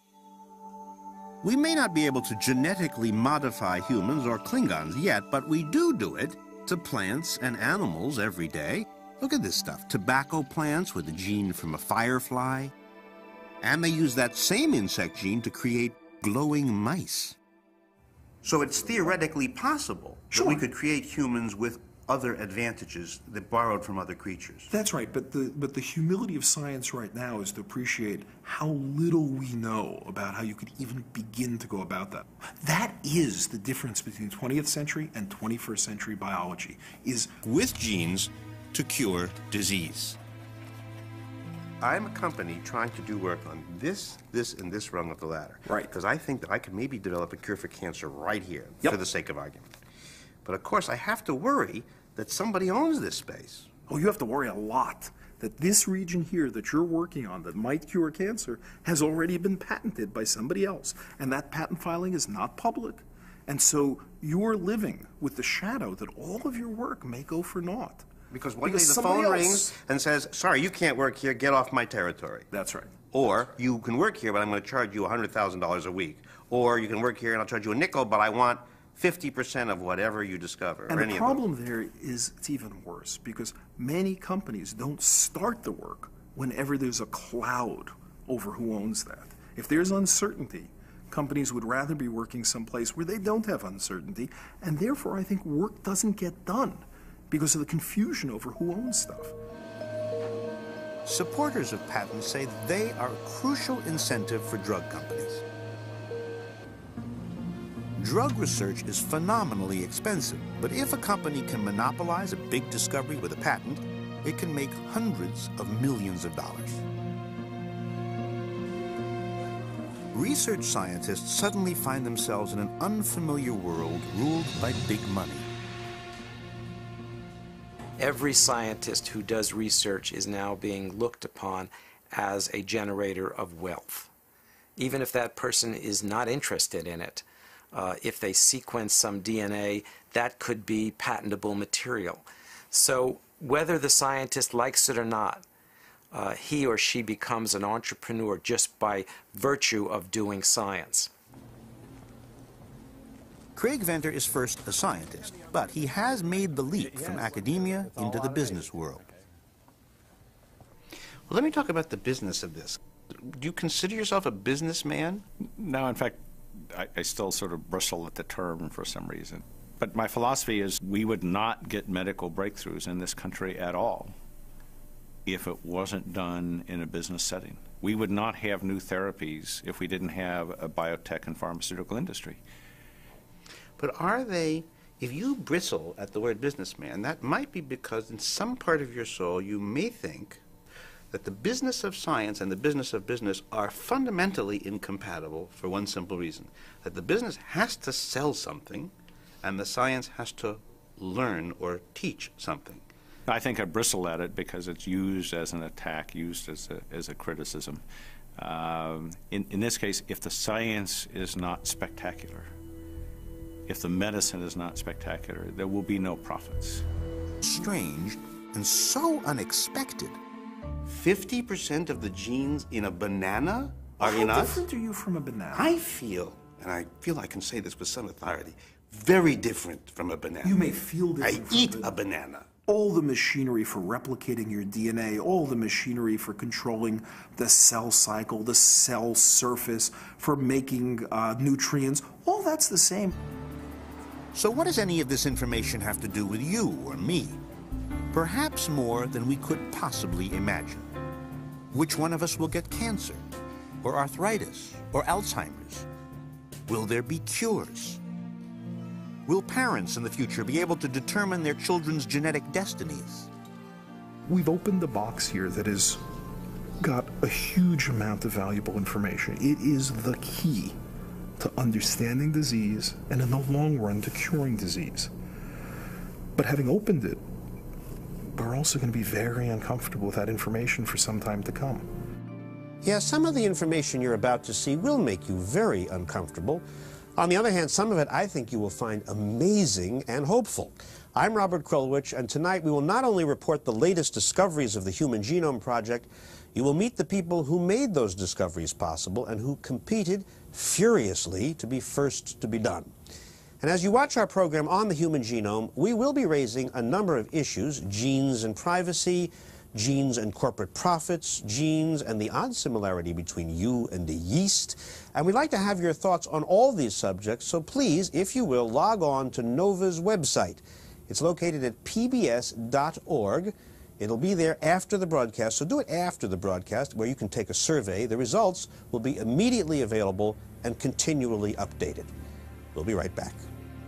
We may not be able to genetically modify humans or Klingons yet, but we do it to plants and animals every day. Look at this stuff. Tobacco plants with a gene from a firefly. And they use that same insect gene to create glowing mice. So it's theoretically possible that we could create humans with other advantages that borrowed from other creatures. That's right, but the humility of science right now is to appreciate how little we know about how you could even begin to go about that. That is the difference between 20th century and 21st century biology, is with genes to cure disease. I'm a company trying to do work on this, and this rung of the ladder. Right. Because I think that I could maybe develop a cure for cancer right here, for the sake of argument. But of course, I have to worry that somebody owns this space. Oh, you have to worry a lot that this region here that you're working on that might cure cancer has already been patented by somebody else, and that patent filing is not public. And so you're living with the shadow that all of your work may go for naught. Because one day the phone rings and says, sorry, you can't work here, get off my territory. That's right. Or you can work here, but I'm going to charge you $100,000 a week. Or you can work here and I'll charge you a nickel, but I want 50% of whatever you discover. And the problem there is it's even worse, because many companies don't start the work whenever there's a cloud over who owns that. If there's uncertainty, companies would rather be working someplace where they don't have uncertainty, and therefore I think work doesn't get done because of the confusion over who owns stuff. Supporters of patents say they are a crucial incentive for drug companies. Drug research is phenomenally expensive, but if a company can monopolize a big discovery with a patent, it can make hundreds of millions of dollars. Research scientists suddenly find themselves in an unfamiliar world ruled by big money. Every scientist who does research is now being looked upon as a generator of wealth. Even if that person is not interested in it, if they sequence some DNA, that could be patentable material. So whether the scientist likes it or not, he or she becomes an entrepreneur just by virtue of doing science. Craig Venter is first a scientist, but he has made the leap from academia into the business world. Well, let me talk about the business of this. Do you consider yourself a businessman? No, in fact, I still sort of bristle at the term for some reason. But my philosophy is we would not get medical breakthroughs in this country at all if it wasn't done in a business setting. We would not have new therapies if we didn't have a biotech and pharmaceutical industry. But are they, if you bristle at the word businessman, that might be because in some part of your soul you may think that the business of science and the business of business are fundamentally incompatible for one simple reason, that the business has to sell something and the science has to learn or teach something. I think I bristle at it because it's used as an attack, used as a criticism. In this case, if the science is not spectacular, if the medicine is not spectacular, there will be no profits. Strange and so unexpected. 50% of the genes in a banana are in us? How different are you from a banana? I feel, and I feel I can say this with some authority, very different from a banana. You may feel different. I eat a banana. All the machinery for replicating your DNA, all the machinery for controlling the cell cycle, the cell surface, for making nutrients, all that's the same. So what does any of this information have to do with you or me? Perhaps more than we could possibly imagine. Which one of us will get cancer, or arthritis, or Alzheimer's? Will there be cures? Will parents in the future be able to determine their children's genetic destinies? We've opened the box here that has got a huge amount of valuable information. It is the key to understanding disease and in the long run to curing disease. But having opened it, we're also going to be very uncomfortable with that information for some time to come. Yeah, some of the information you're about to see will make you very uncomfortable. On the other hand, some of it I think you will find amazing and hopeful. I'm Robert Krulwich, and tonight we will not only report the latest discoveries of the Human Genome Project, you will meet the people who made those discoveries possible and who competed furiously to be first to be done. And as you watch our program on the human genome, we will be raising a number of issues: genes and privacy, genes and corporate profits, genes and the odd similarity between you and a yeast. And we'd like to have your thoughts on all these subjects, so please, if you will, log on to NOVA's website. It's located at pbs.org. It'll be there after the broadcast, so do it after the broadcast, where you can take a survey. The results will be immediately available and continually updated. We'll be right back.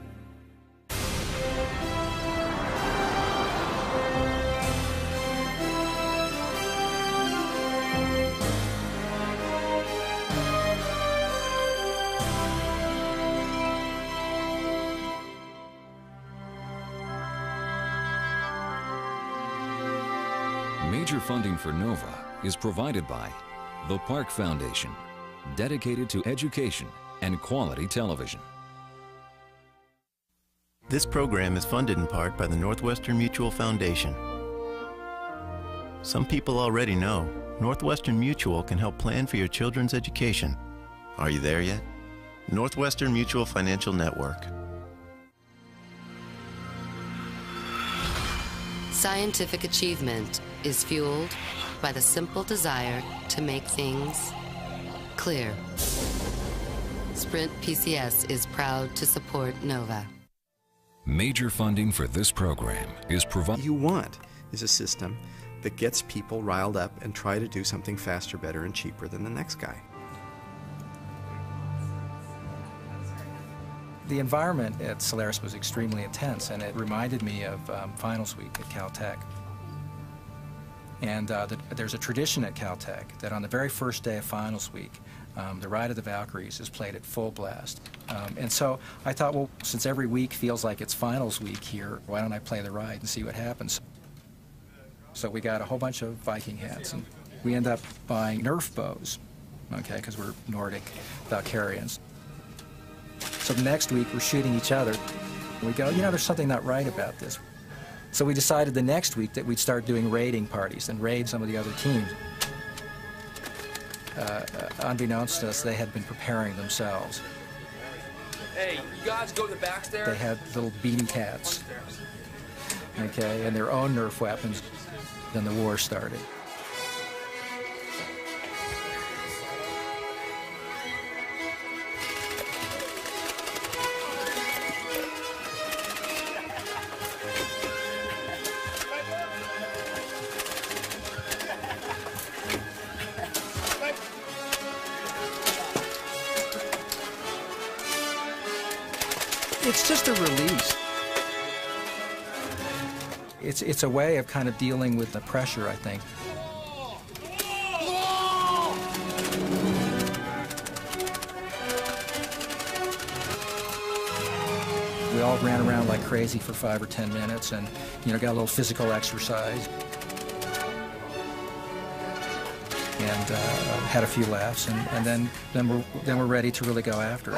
Major funding for NOVA is provided by the Park Foundation, dedicated to education and quality television. This program is funded in part by the Northwestern Mutual Foundation. Some people already know Northwestern Mutual can help plan for your children's education. Are you there yet? Northwestern Mutual Financial Network. Scientific achievement is fueled by the simple desire to make things clear. Sprint PCS is proud to support NOVA. Major funding for this program is provided. What you want is a system that gets people riled up and try to do something faster, better, and cheaper than the next guy. The environment at Solaris was extremely intense, and it reminded me of finals week at Caltech. And there's a tradition at Caltech that on the very first day of finals week, the Ride of the Valkyries is played at full blast. And so I thought, well, since every week feels like it's finals week here, why don't I play the ride and see what happens? So we got a whole bunch of Viking hats, and we end up buying Nerf bows, okay, because we're Nordic Valkyrians. So the next week, we're shooting each other. We go, you know, there's something not right about this. So we decided the next week that we'd start doing raiding parties and raid some of the other teams. Unbeknownst to us, they had been preparing themselves. Hey, you guys go to the back there? They had little beanie cats, okay, and their own Nerf weapons. Then the war started. It's just a release. It's a way of kind of dealing with the pressure, I think. We all ran around like crazy for 5 or 10 minutes and, you know, got a little physical exercise. And had a few laughs, and then we're ready to really go after it.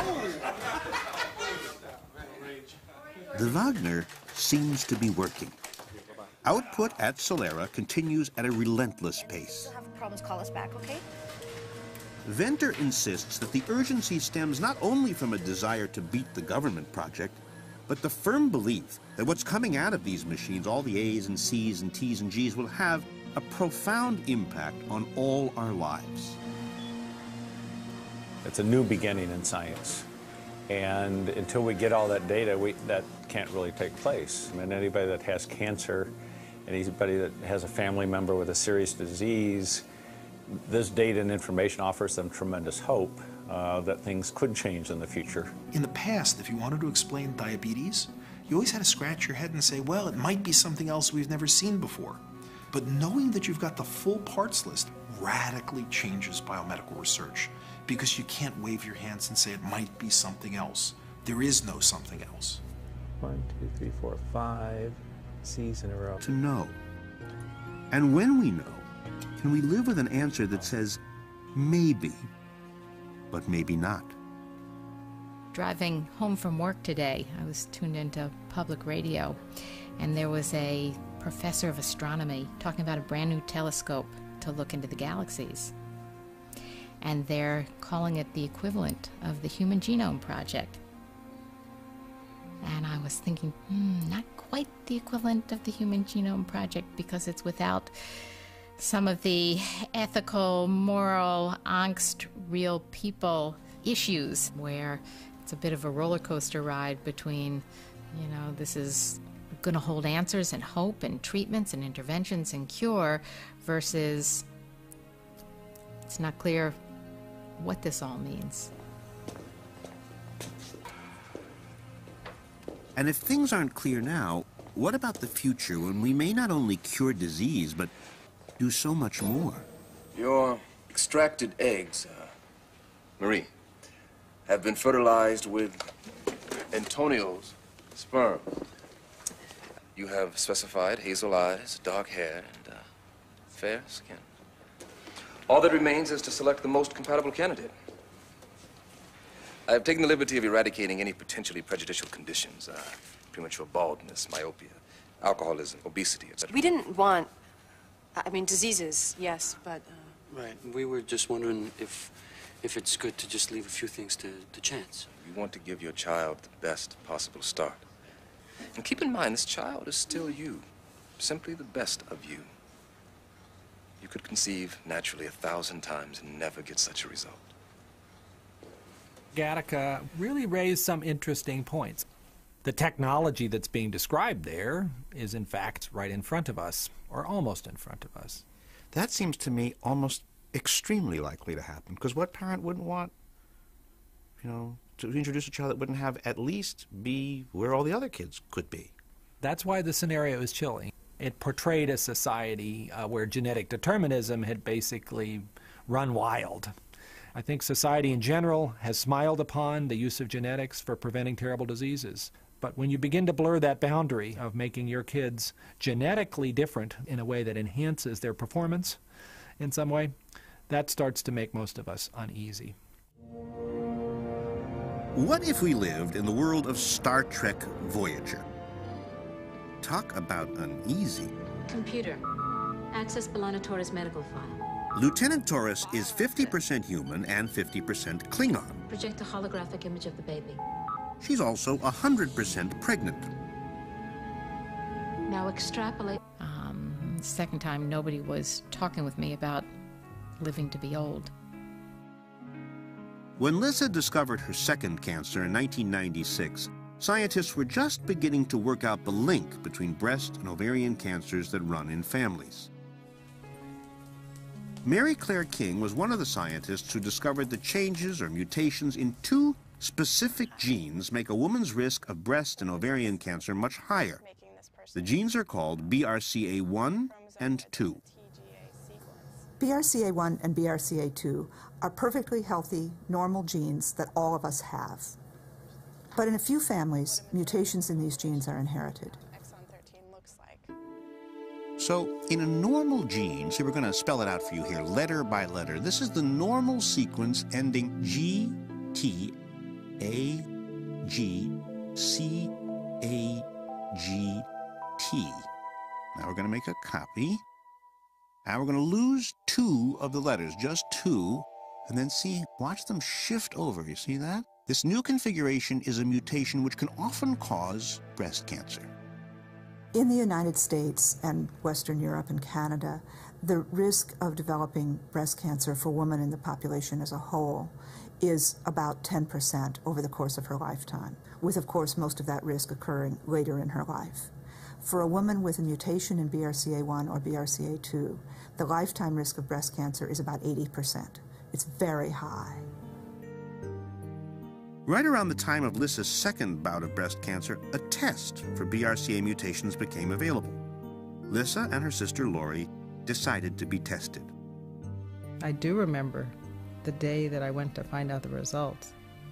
The Wagner seems to be working. Output at Solera continues at a relentless pace. If you have problems, call us back, okay? Venter insists that the urgency stems not only from a desire to beat the government project, but the firm belief that what's coming out of these machines, all the A's and C's and T's and G's, will have a profound impact on all our lives. It's a new beginning in science. And until we get all that data, that can't really take place. I mean, anybody that has cancer, anybody that has a family member with a serious disease, This data and information offers them tremendous hope that things could change in the future. In the past, if you wanted to explain diabetes, you always had to scratch your head and say, well, it might be something else we've never seen before. But knowing that you've got the full parts list radically changes biomedical research, because you can't wave your hands and say it might be something else. There is no something else. 1, 2, 3, 4, 5 C's in a row. To know. And when we know, can we live with an answer that says maybe, but maybe not? Driving home from work today, I was tuned into public radio, and there was a professor of astronomy talking about a brand new telescope to look into the galaxies. And they're calling it the equivalent of the Human Genome Project. And I was thinking, not quite the equivalent of the Human Genome Project, because it's without some of the ethical, moral, angst, real people issues, where it's a bit of a roller coaster ride between, you know, this is going to hold answers and hope and treatments and interventions and cure, versus it's not clear what this all means. And if things aren't clear now, what about the future when we may not only cure disease, but do so much more? Your extracted eggs, Marie, have been fertilized with Antonio's sperm. You have specified hazel eyes, dark hair, and fair skin. All that remains is to select the most compatible candidate. I have taken the liberty of eradicating any potentially prejudicial conditions, premature baldness, myopia, alcoholism, obesity, etc. We didn't want, I mean, diseases, yes, but... Right. We were just wondering if it's good to just leave a few things to chance. You want to give your child the best possible start. And keep in mind, this child is still you, simply the best of you. You could conceive naturally 1,000 times and never get such a result. Gattaca really raised some interesting points. The technology that's being described there is, in fact, right in front of us, or almost in front of us. That seems to me almost extremely likely to happen, because what parent wouldn't want, you know, to introduce a child that wouldn't have at least be where all the other kids could be? That's why the scenario is chilling. It portrayed a society where genetic determinism had basically run wild. I think society in general has smiled upon the use of genetics for preventing terrible diseases. But when you begin to blur that boundary of making your kids genetically different in a way that enhances their performance in some way, that starts to make most of us uneasy. What if we lived in the world of Star Trek Voyager? Talk about uneasy. Computer, access B'Elanna Torres' medical file. Lieutenant Torres is 50% human and 50% Klingon. Project a holographic image of the baby. She's also 100% pregnant. Now extrapolate. Second time, nobody was talking with me about living to be old. When Lissa discovered her second cancer in 1996, scientists were just beginning to work out the link between breast and ovarian cancers that run in families. Mary Claire King was one of the scientists who discovered the changes or mutations in two specific genes make a woman's risk of breast and ovarian cancer much higher. The genes are called BRCA1 and 2. BRCA1 and BRCA2 are perfectly healthy, normal genes that all of us have. But in a few families, mutations in these genes are inherited. So, in a normal gene, see, we're going to spell it out for you here, letter by letter. This is the normal sequence ending G, T, A, G, C, A, G, T. Now we're going to make a copy. Now we're going to lose two of the letters, just two, and then see, watch them shift over. You see that? This new configuration is a mutation which can often cause breast cancer. In the United States and Western Europe and Canada, the risk of developing breast cancer for women in the population as a whole is about 10% over the course of her lifetime, with, of course, most of that risk occurring later in her life. For a woman with a mutation in BRCA1 or BRCA2, the lifetime risk of breast cancer is about 80%. It's very high. Right around the time of Lissa's second bout of breast cancer, a test for BRCA mutations became available. Lissa and her sister Lori decided to be tested. I do remember the day that I went to find out the results.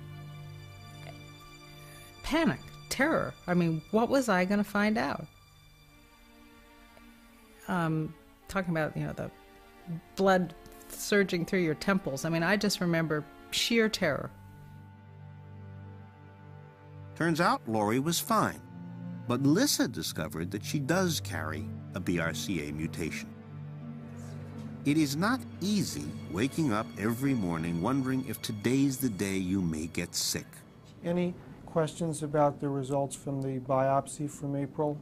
Panic, terror. I mean, what was I going to find out? Talking about, the blood surging through your temples. I mean, I just remember sheer terror. Turns out Lori was fine, but Lissa discovered that she does carry a BRCA mutation. It is not easy waking up every morning wondering if today's the day you may get sick. Any questions about the results from the biopsy from April?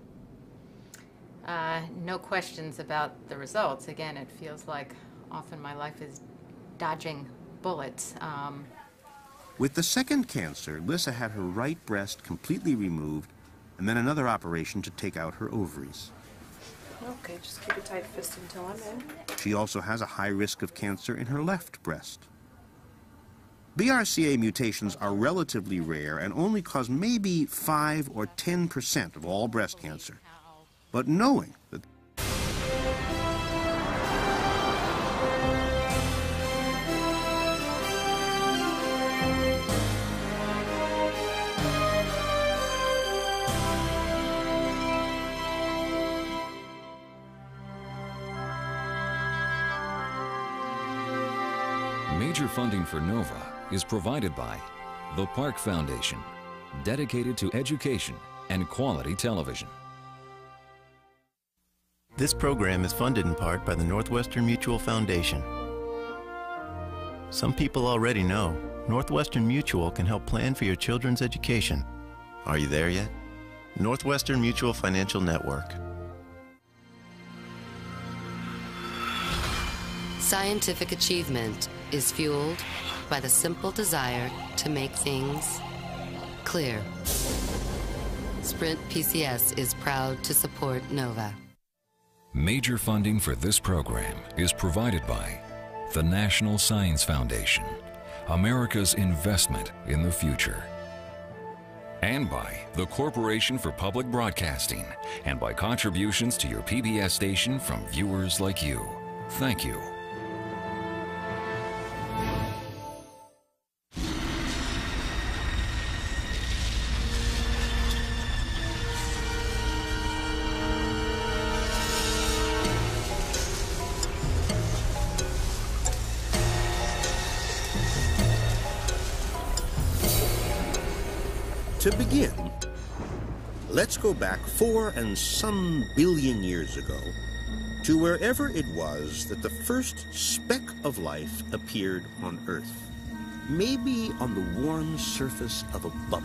No questions about the results. Again, it feels like often my life is dodging bullets. With the second cancer, Lissa had her right breast completely removed and then another operation to take out her ovaries. Okay, just keep a tight fist until I'm in. She also has a high risk of cancer in her left breast. BRCA mutations are relatively rare and only cause maybe 5 or 10% of all breast cancer. But knowing that Major funding for NOVA is provided by the Park Foundation, dedicated to education and quality television. This program is funded in part by the Northwestern Mutual Foundation. Some people already know Northwestern Mutual can help plan for your children's education. Are you there yet? Northwestern Mutual Financial Network. Scientific achievement is fueled by the simple desire to make things clear. Sprint PCS is proud to support NOVA. Major funding for this program is provided by the National Science Foundation, America's investment in the future, and by the Corporation for Public Broadcasting, and by contributions to your PBS station from viewers like you. Thank you. To begin, let's go back 4 and some billion years ago to wherever it was that the first speck of life appeared on Earth, maybe on the warm surface of a bubble.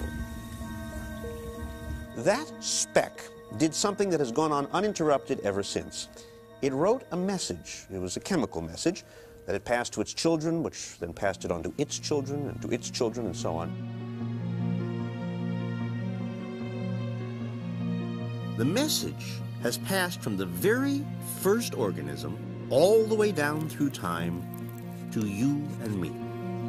That speck did something that has gone on uninterrupted ever since. It wrote a message. It was a chemical message that it passed to its children, which then passed it on to its children and to its children and so on. The message has passed from the very first organism all the way down through time to you and me.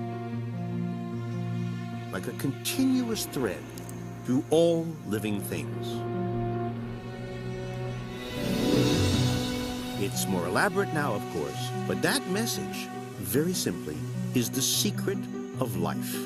Like a continuous thread through all living things. It's more elaborate now, of course, but that message, very simply, is the secret of life.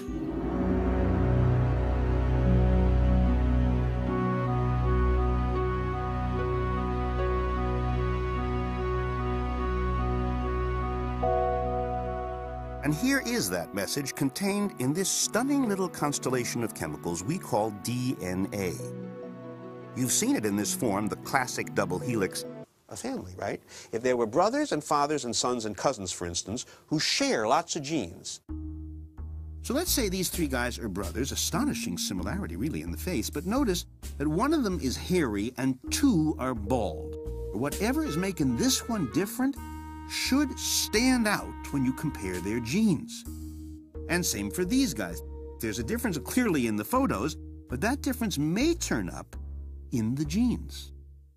And here is that message contained in this stunning little constellation of chemicals we call DNA. You've seen it in this form, the classic double helix. A family, right? If there were brothers and fathers and sons and cousins, for instance, who share lots of genes. So let's say these 3 guys are brothers, astonishing similarity really in the face, but notice that one of them is hairy and 2 are bald. Whatever is making this one different should stand out when you compare their genes. And same for these guys. There's a difference clearly in the photos, but that difference may turn up in the genes.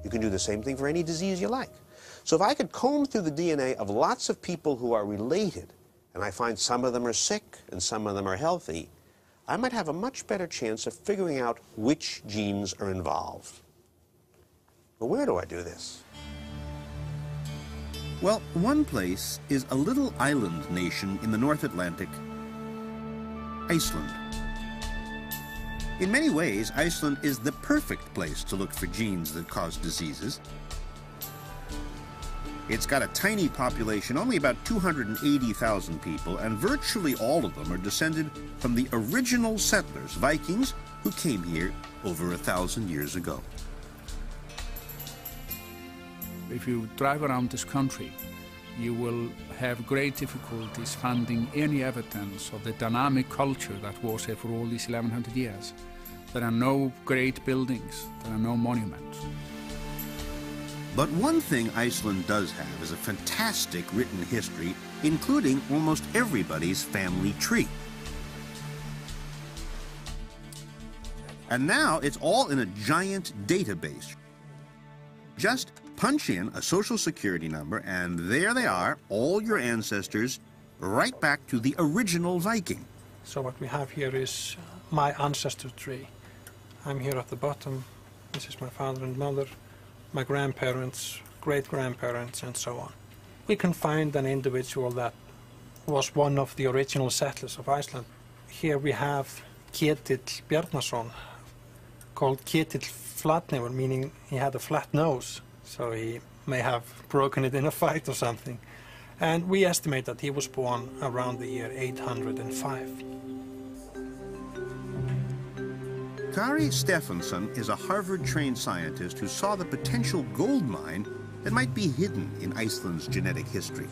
You can do the same thing for any disease you like. So if I could comb through the DNA of lots of people who are related, and I find some of them are sick and some of them are healthy, I might have a much better chance of figuring out which genes are involved. But where do I do this? Well, one place is a little island nation in the North Atlantic, Iceland. In many ways, Iceland is the perfect place to look for genes that cause diseases. It's got a tiny population, only about 280,000 people, and virtually all of them are descended from the original settlers, Vikings, who came here over 1,000 years ago. If you drive around this country, you will have great difficulties finding any evidence of the dynamic culture that was here for all these 1,100 years. There are no great buildings, there are no monuments. But one thing Iceland does have is a fantastic written history, including almost everybody's family tree. And now it's all in a giant database. Just punch in a social security number, and there they are, all your ancestors, right back to the original Viking. So what we have here is my ancestor tree. I'm here at the bottom. This is my father and mother, my grandparents, great-grandparents, and so on. We can find an individual that was one of the original settlers of Iceland. Here we have Ketill Bjarnason, called Ketill Flatnefur, meaning he had a flat nose, so he may have broken it in a fight or something. And we estimate that he was born around the year 805. Kari Stefansson is a Harvard-trained scientist who saw the potential gold mine that might be hidden in Iceland's genetic history.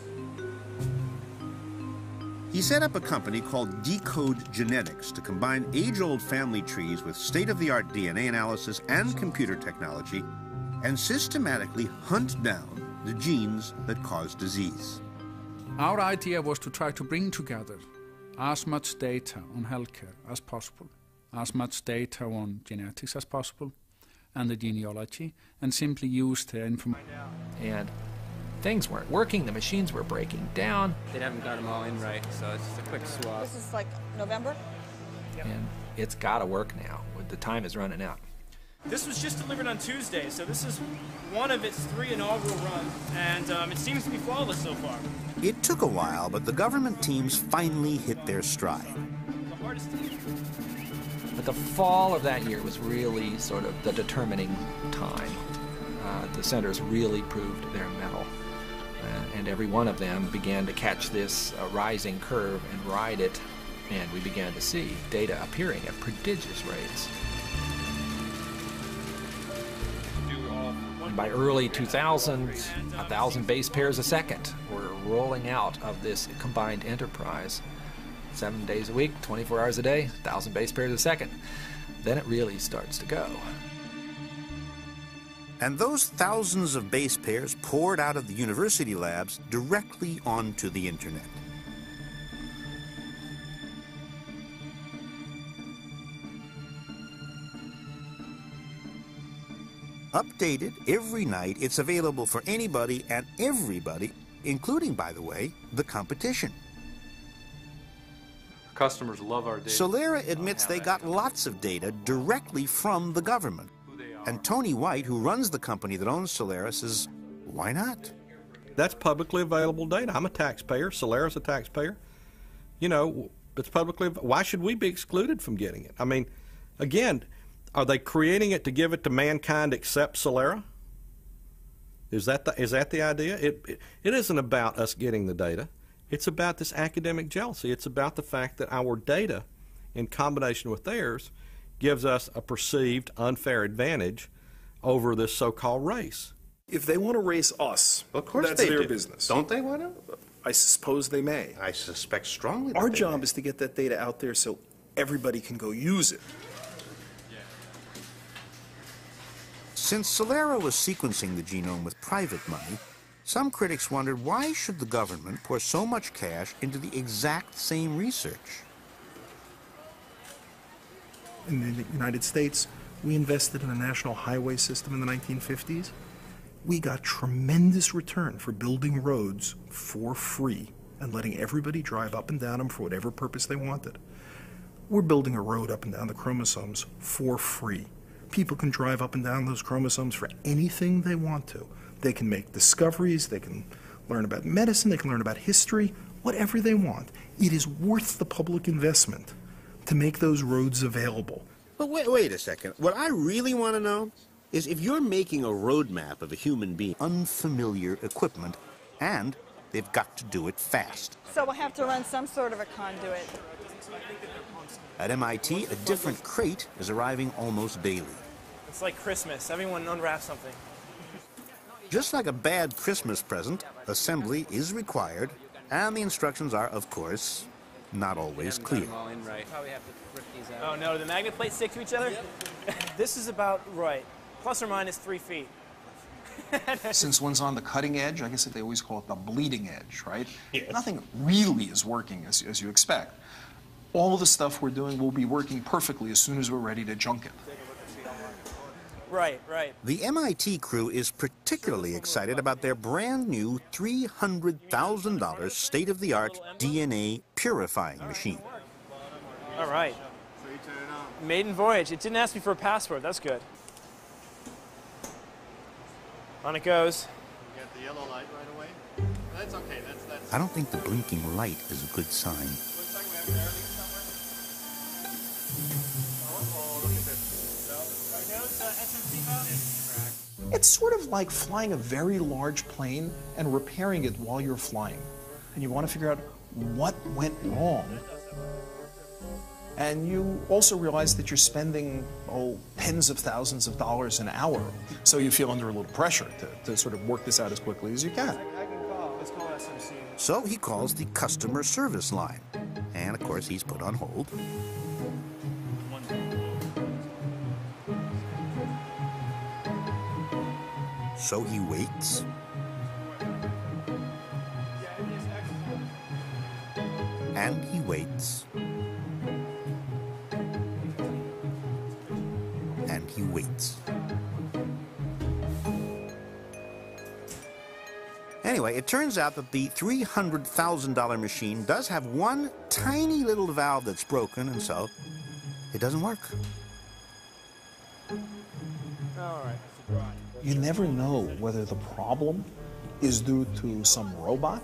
He set up a company called Decode Genetics to combine age-old family trees with state-of-the-art DNA analysis and computer technology and systematically hunt down the genes that cause disease. Our idea was to try to bring together as much data on healthcare as possible, as much data on genetics as possible, and the genealogy, and simply use the information. And things weren't working, the machines were breaking down. They haven't got them all in right, so it's just a quick swap. This is like November? Yep. And it's gotta work now. The time is running out. This was just delivered on Tuesday, so this is one of its 3 inaugural runs, and it seems to be flawless so far. It took a while, but the government teams finally hit their stride. The hardest thing. But the fall of that year was really sort of the determining time. The centers really proved their mettle. And every one of them began to catch this rising curve and ride it, and we began to see data appearing at prodigious rates. And by early 2000, 1,000 base pairs a second were rolling out of this combined enterprise. 7 days a week, 24 hours a day, 1,000 base pairs a second. Then it really starts to go. And those thousands of base pairs poured out of the university labs directly onto the internet. Updated every night, it's available for anybody and everybody, including, by the way, the competition. Customers love our data. Solera admits they got lots of data directly from the government. And Tony White, who runs the company that owns Solera, says, why not? That's publicly available data. I'm a taxpayer. Solera's a taxpayer. You know, it's publicly. Why should we be excluded from getting it? I mean, again, are they creating it to give it to mankind except Solera? Is that the idea? It isn't about us getting the data. It's about this academic jealousy. It's about the fact that our data, in combination with theirs, gives us a perceived unfair advantage over this so-called race. If they want to race us, of course that's they their do. business. Don't they want to? I suppose they may. I suspect strongly. Our job is to get that data out there so everybody can go use it. Since Solera was sequencing the genome with private money, some critics wondered why should the government pour so much cash into the exact same research? In the United States, We invested in a national highway system in the 1950s. We got tremendous return for building roads for free and letting everybody drive up and down them for whatever purpose they wanted. We're building a road up and down the chromosomes for free. People can drive up and down those chromosomes for anything they want to. They can make discoveries, they can learn about medicine, they can learn about history, whatever they want. It is worth the public investment to make those roads available. But wait a second. What I really want to know is if you're making a road map of a human being, unfamiliar equipment, and they've got to do it fast. So we'll have to run some sort of a conduit. At MIT, a different crate is arriving almost daily. It's like Christmas. Everyone unwraps something. Just like a bad Christmas present, assembly is required, and the instructions are, of course, not always clear. Oh no, do the magnet plates stick to each other? Yep. This is about right. Plus or minus 3 feet. Since one's on the cutting edge, I guess they always call it the bleeding edge, right? Yes. Nothing really is working as you expect. All of the stuff we're doing will be working perfectly as soon as we're ready to junk it. Right. The MIT crew is particularly excited about their brand new $300,000 state-of-the-art DNA purifying machine. All right. Maiden voyage. It didn't ask me for a passport. That's good. On it goes. You get the yellow light right away. That's okay. That's I don't think the blinking light is a good sign. Looks like we have barely somewhere. Oh, look at this. It's sort of like flying a very large plane and repairing it while you're flying. And you want to figure out what went wrong. And you also realize that you're spending, tens of thousands of dollars an hour. So you feel under a little pressure to sort of work this out as quickly as you can. Let's call SMC. So he calls the customer service line. And of course, he's put on hold. So he waits. And he waits. And he waits. Anyway, it turns out that the $300,000 machine does have one tiny little valve that's broken, and so it doesn't work. All right. You never know whether the problem is due to some robot,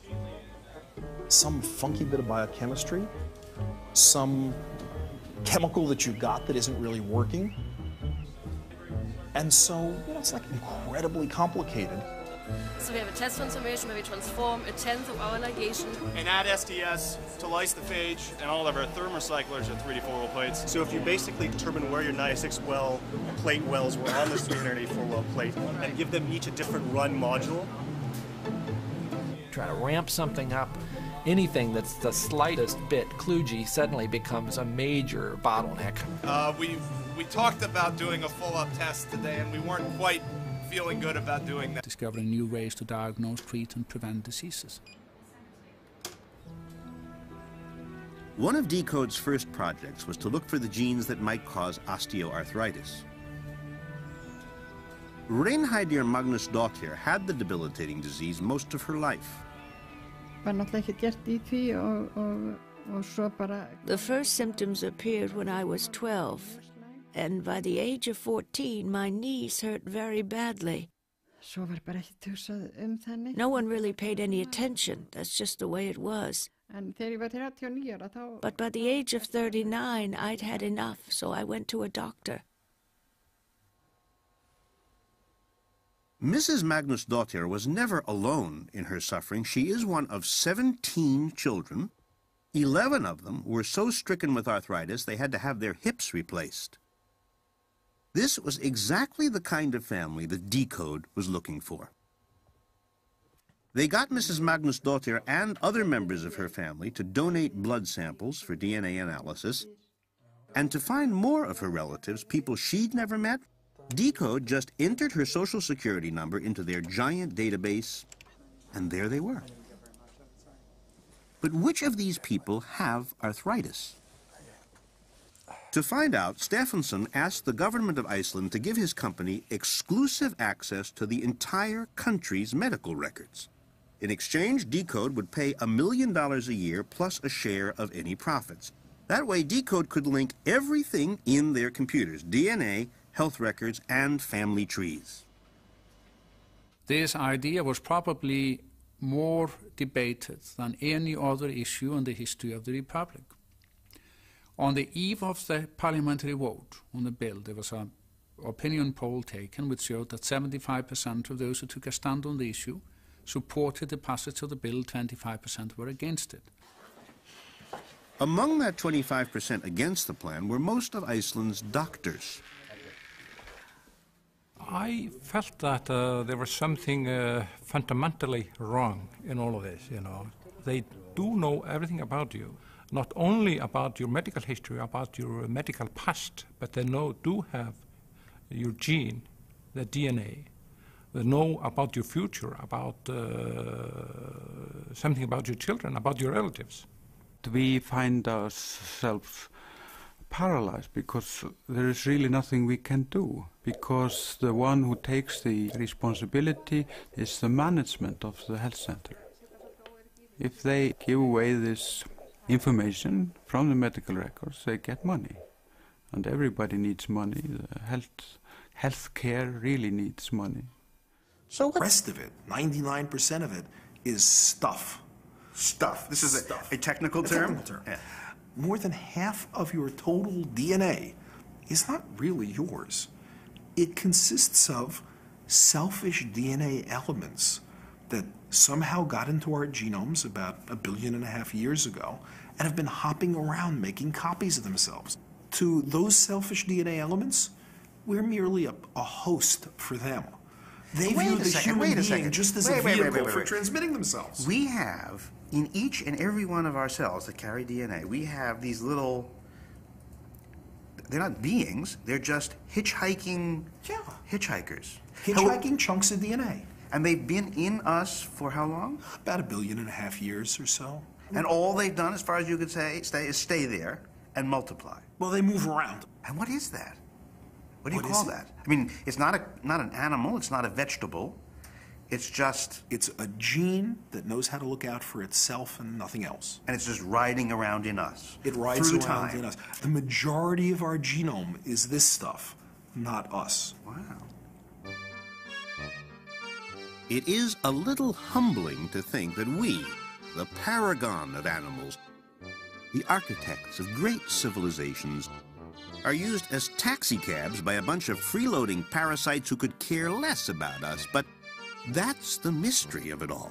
some funky bit of biochemistry, some chemical that you got that isn't really working. And so, it's like incredibly complicated. So we have a test transformation where we transform a tenth of our ligation. And add STS to lyse the phage, and all of our thermocyclers are 3D four-well plates. So if you basically determine where your 96 well plate wells were on this 384 well plate, and give them each a different run module. Try to ramp something up. Anything that's the slightest bit kludgy suddenly becomes a major bottleneck. We talked about doing a full-up test today, and we weren't quite feeling good about doing that. Discovering new ways to diagnose, treat, and prevent diseases. One of Decode's first projects was to look for the genes that might cause osteoarthritis. Reinheidir Magnusdóttir had the debilitating disease most of her life. The first symptoms appeared when I was 12, and by the age of 14, my knees hurt very badly. No one really paid any attention. That's just the way it was. But by the age of 39, I'd had enough, so I went to a doctor. Mrs. Magnusdóttir was never alone in her suffering. She is one of 17 children. 11 of them were so stricken with arthritis they had to have their hips replaced. This was exactly the kind of family that Decode was looking for. They got Mrs. Magnusdóttir and other members of her family to donate blood samples for DNA analysis, and to find more of her relatives, people she'd never met. Decode just entered her social security number into their giant database, and there they were. But which of these people have arthritis? To find out, Stephenson asked the government of Iceland to give his company exclusive access to the entire country's medical records. In exchange, Decode would pay $1 million a year plus a share of any profits. That way, Decode could link everything in their computers: DNA, health records, and family trees. This idea was probably more debated than any other issue in the history of the Republic. On the eve of the parliamentary vote on the bill, there was an opinion poll taken which showed that 75% of those who took a stand on the issue supported the passage of the bill, 25% were against it. Among that 25% against the plan were most of Iceland's doctors. I felt that there was something fundamentally wrong in all of this, you know. They do know everything about you, not only about your medical history, about your medical past, but they do have your gene, the DNA. They know about your future, about something about your children, about your relatives. We find ourselves paralyzed because there is really nothing we can do, because the one who takes the responsibility is the management of the health center. If they give away this information from the medical records, they get money, and everybody needs money. The health care really needs money. So the rest of it, 99% of it, is stuff. Stuff. This is a technical term? Technical term. Yeah. More than half of your total DNA is not really yours. It consists of selfish DNA elements that somehow got into our genomes about 1.5 billion years ago and have been hopping around making copies of themselves. To those selfish DNA elements, we're merely a host for them. They view the human being just as a vehicle for transmitting themselves. We have, in each and every one of our cells that carry DNA, we have these little, they're not beings, they're just hitchhikers. Hitchhiking chunks of DNA. And they've been in us for how long? About 1.5 billion years or so. And all they've done, as far as you could say, is stay there and multiply. Well, they move around. And what is that? What do you call that? I mean, it's not an animal, it's not a vegetable. It's just... It's a gene that knows how to look out for itself and nothing else. And it's just riding around in us. It rides around in us. The majority of our genome is this stuff, not us. Wow. It is a little humbling to think that we, the paragon of animals, the architects of great civilizations, are used as taxicabs by a bunch of freeloading parasites who could care less about us, but that's the mystery of it all.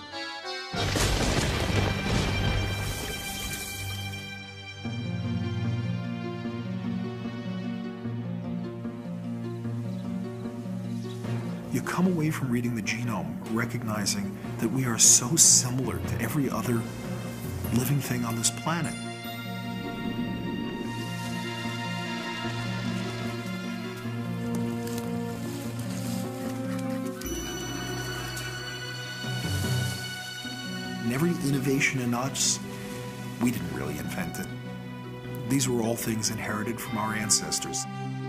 You come away from reading the genome recognizing that we are so similar to every other living thing on this planet. And every innovation in us, we didn't really invent it. These were all things inherited from our ancestors.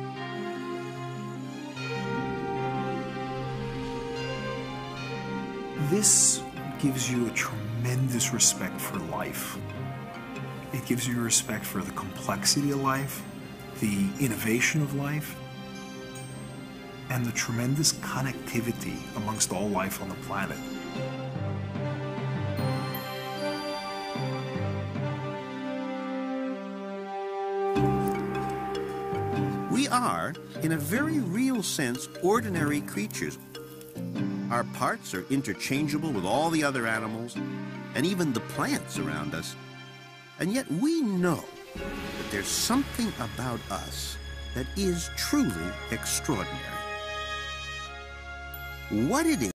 This gives you a tremendous respect for life. It gives you respect for the complexity of life, the innovation of life, and the tremendous connectivity amongst all life on the planet. We are, in a very real sense, ordinary creatures. Our parts are interchangeable with all the other animals and even the plants around us. And yet we know that there's something about us that is truly extraordinary. What it is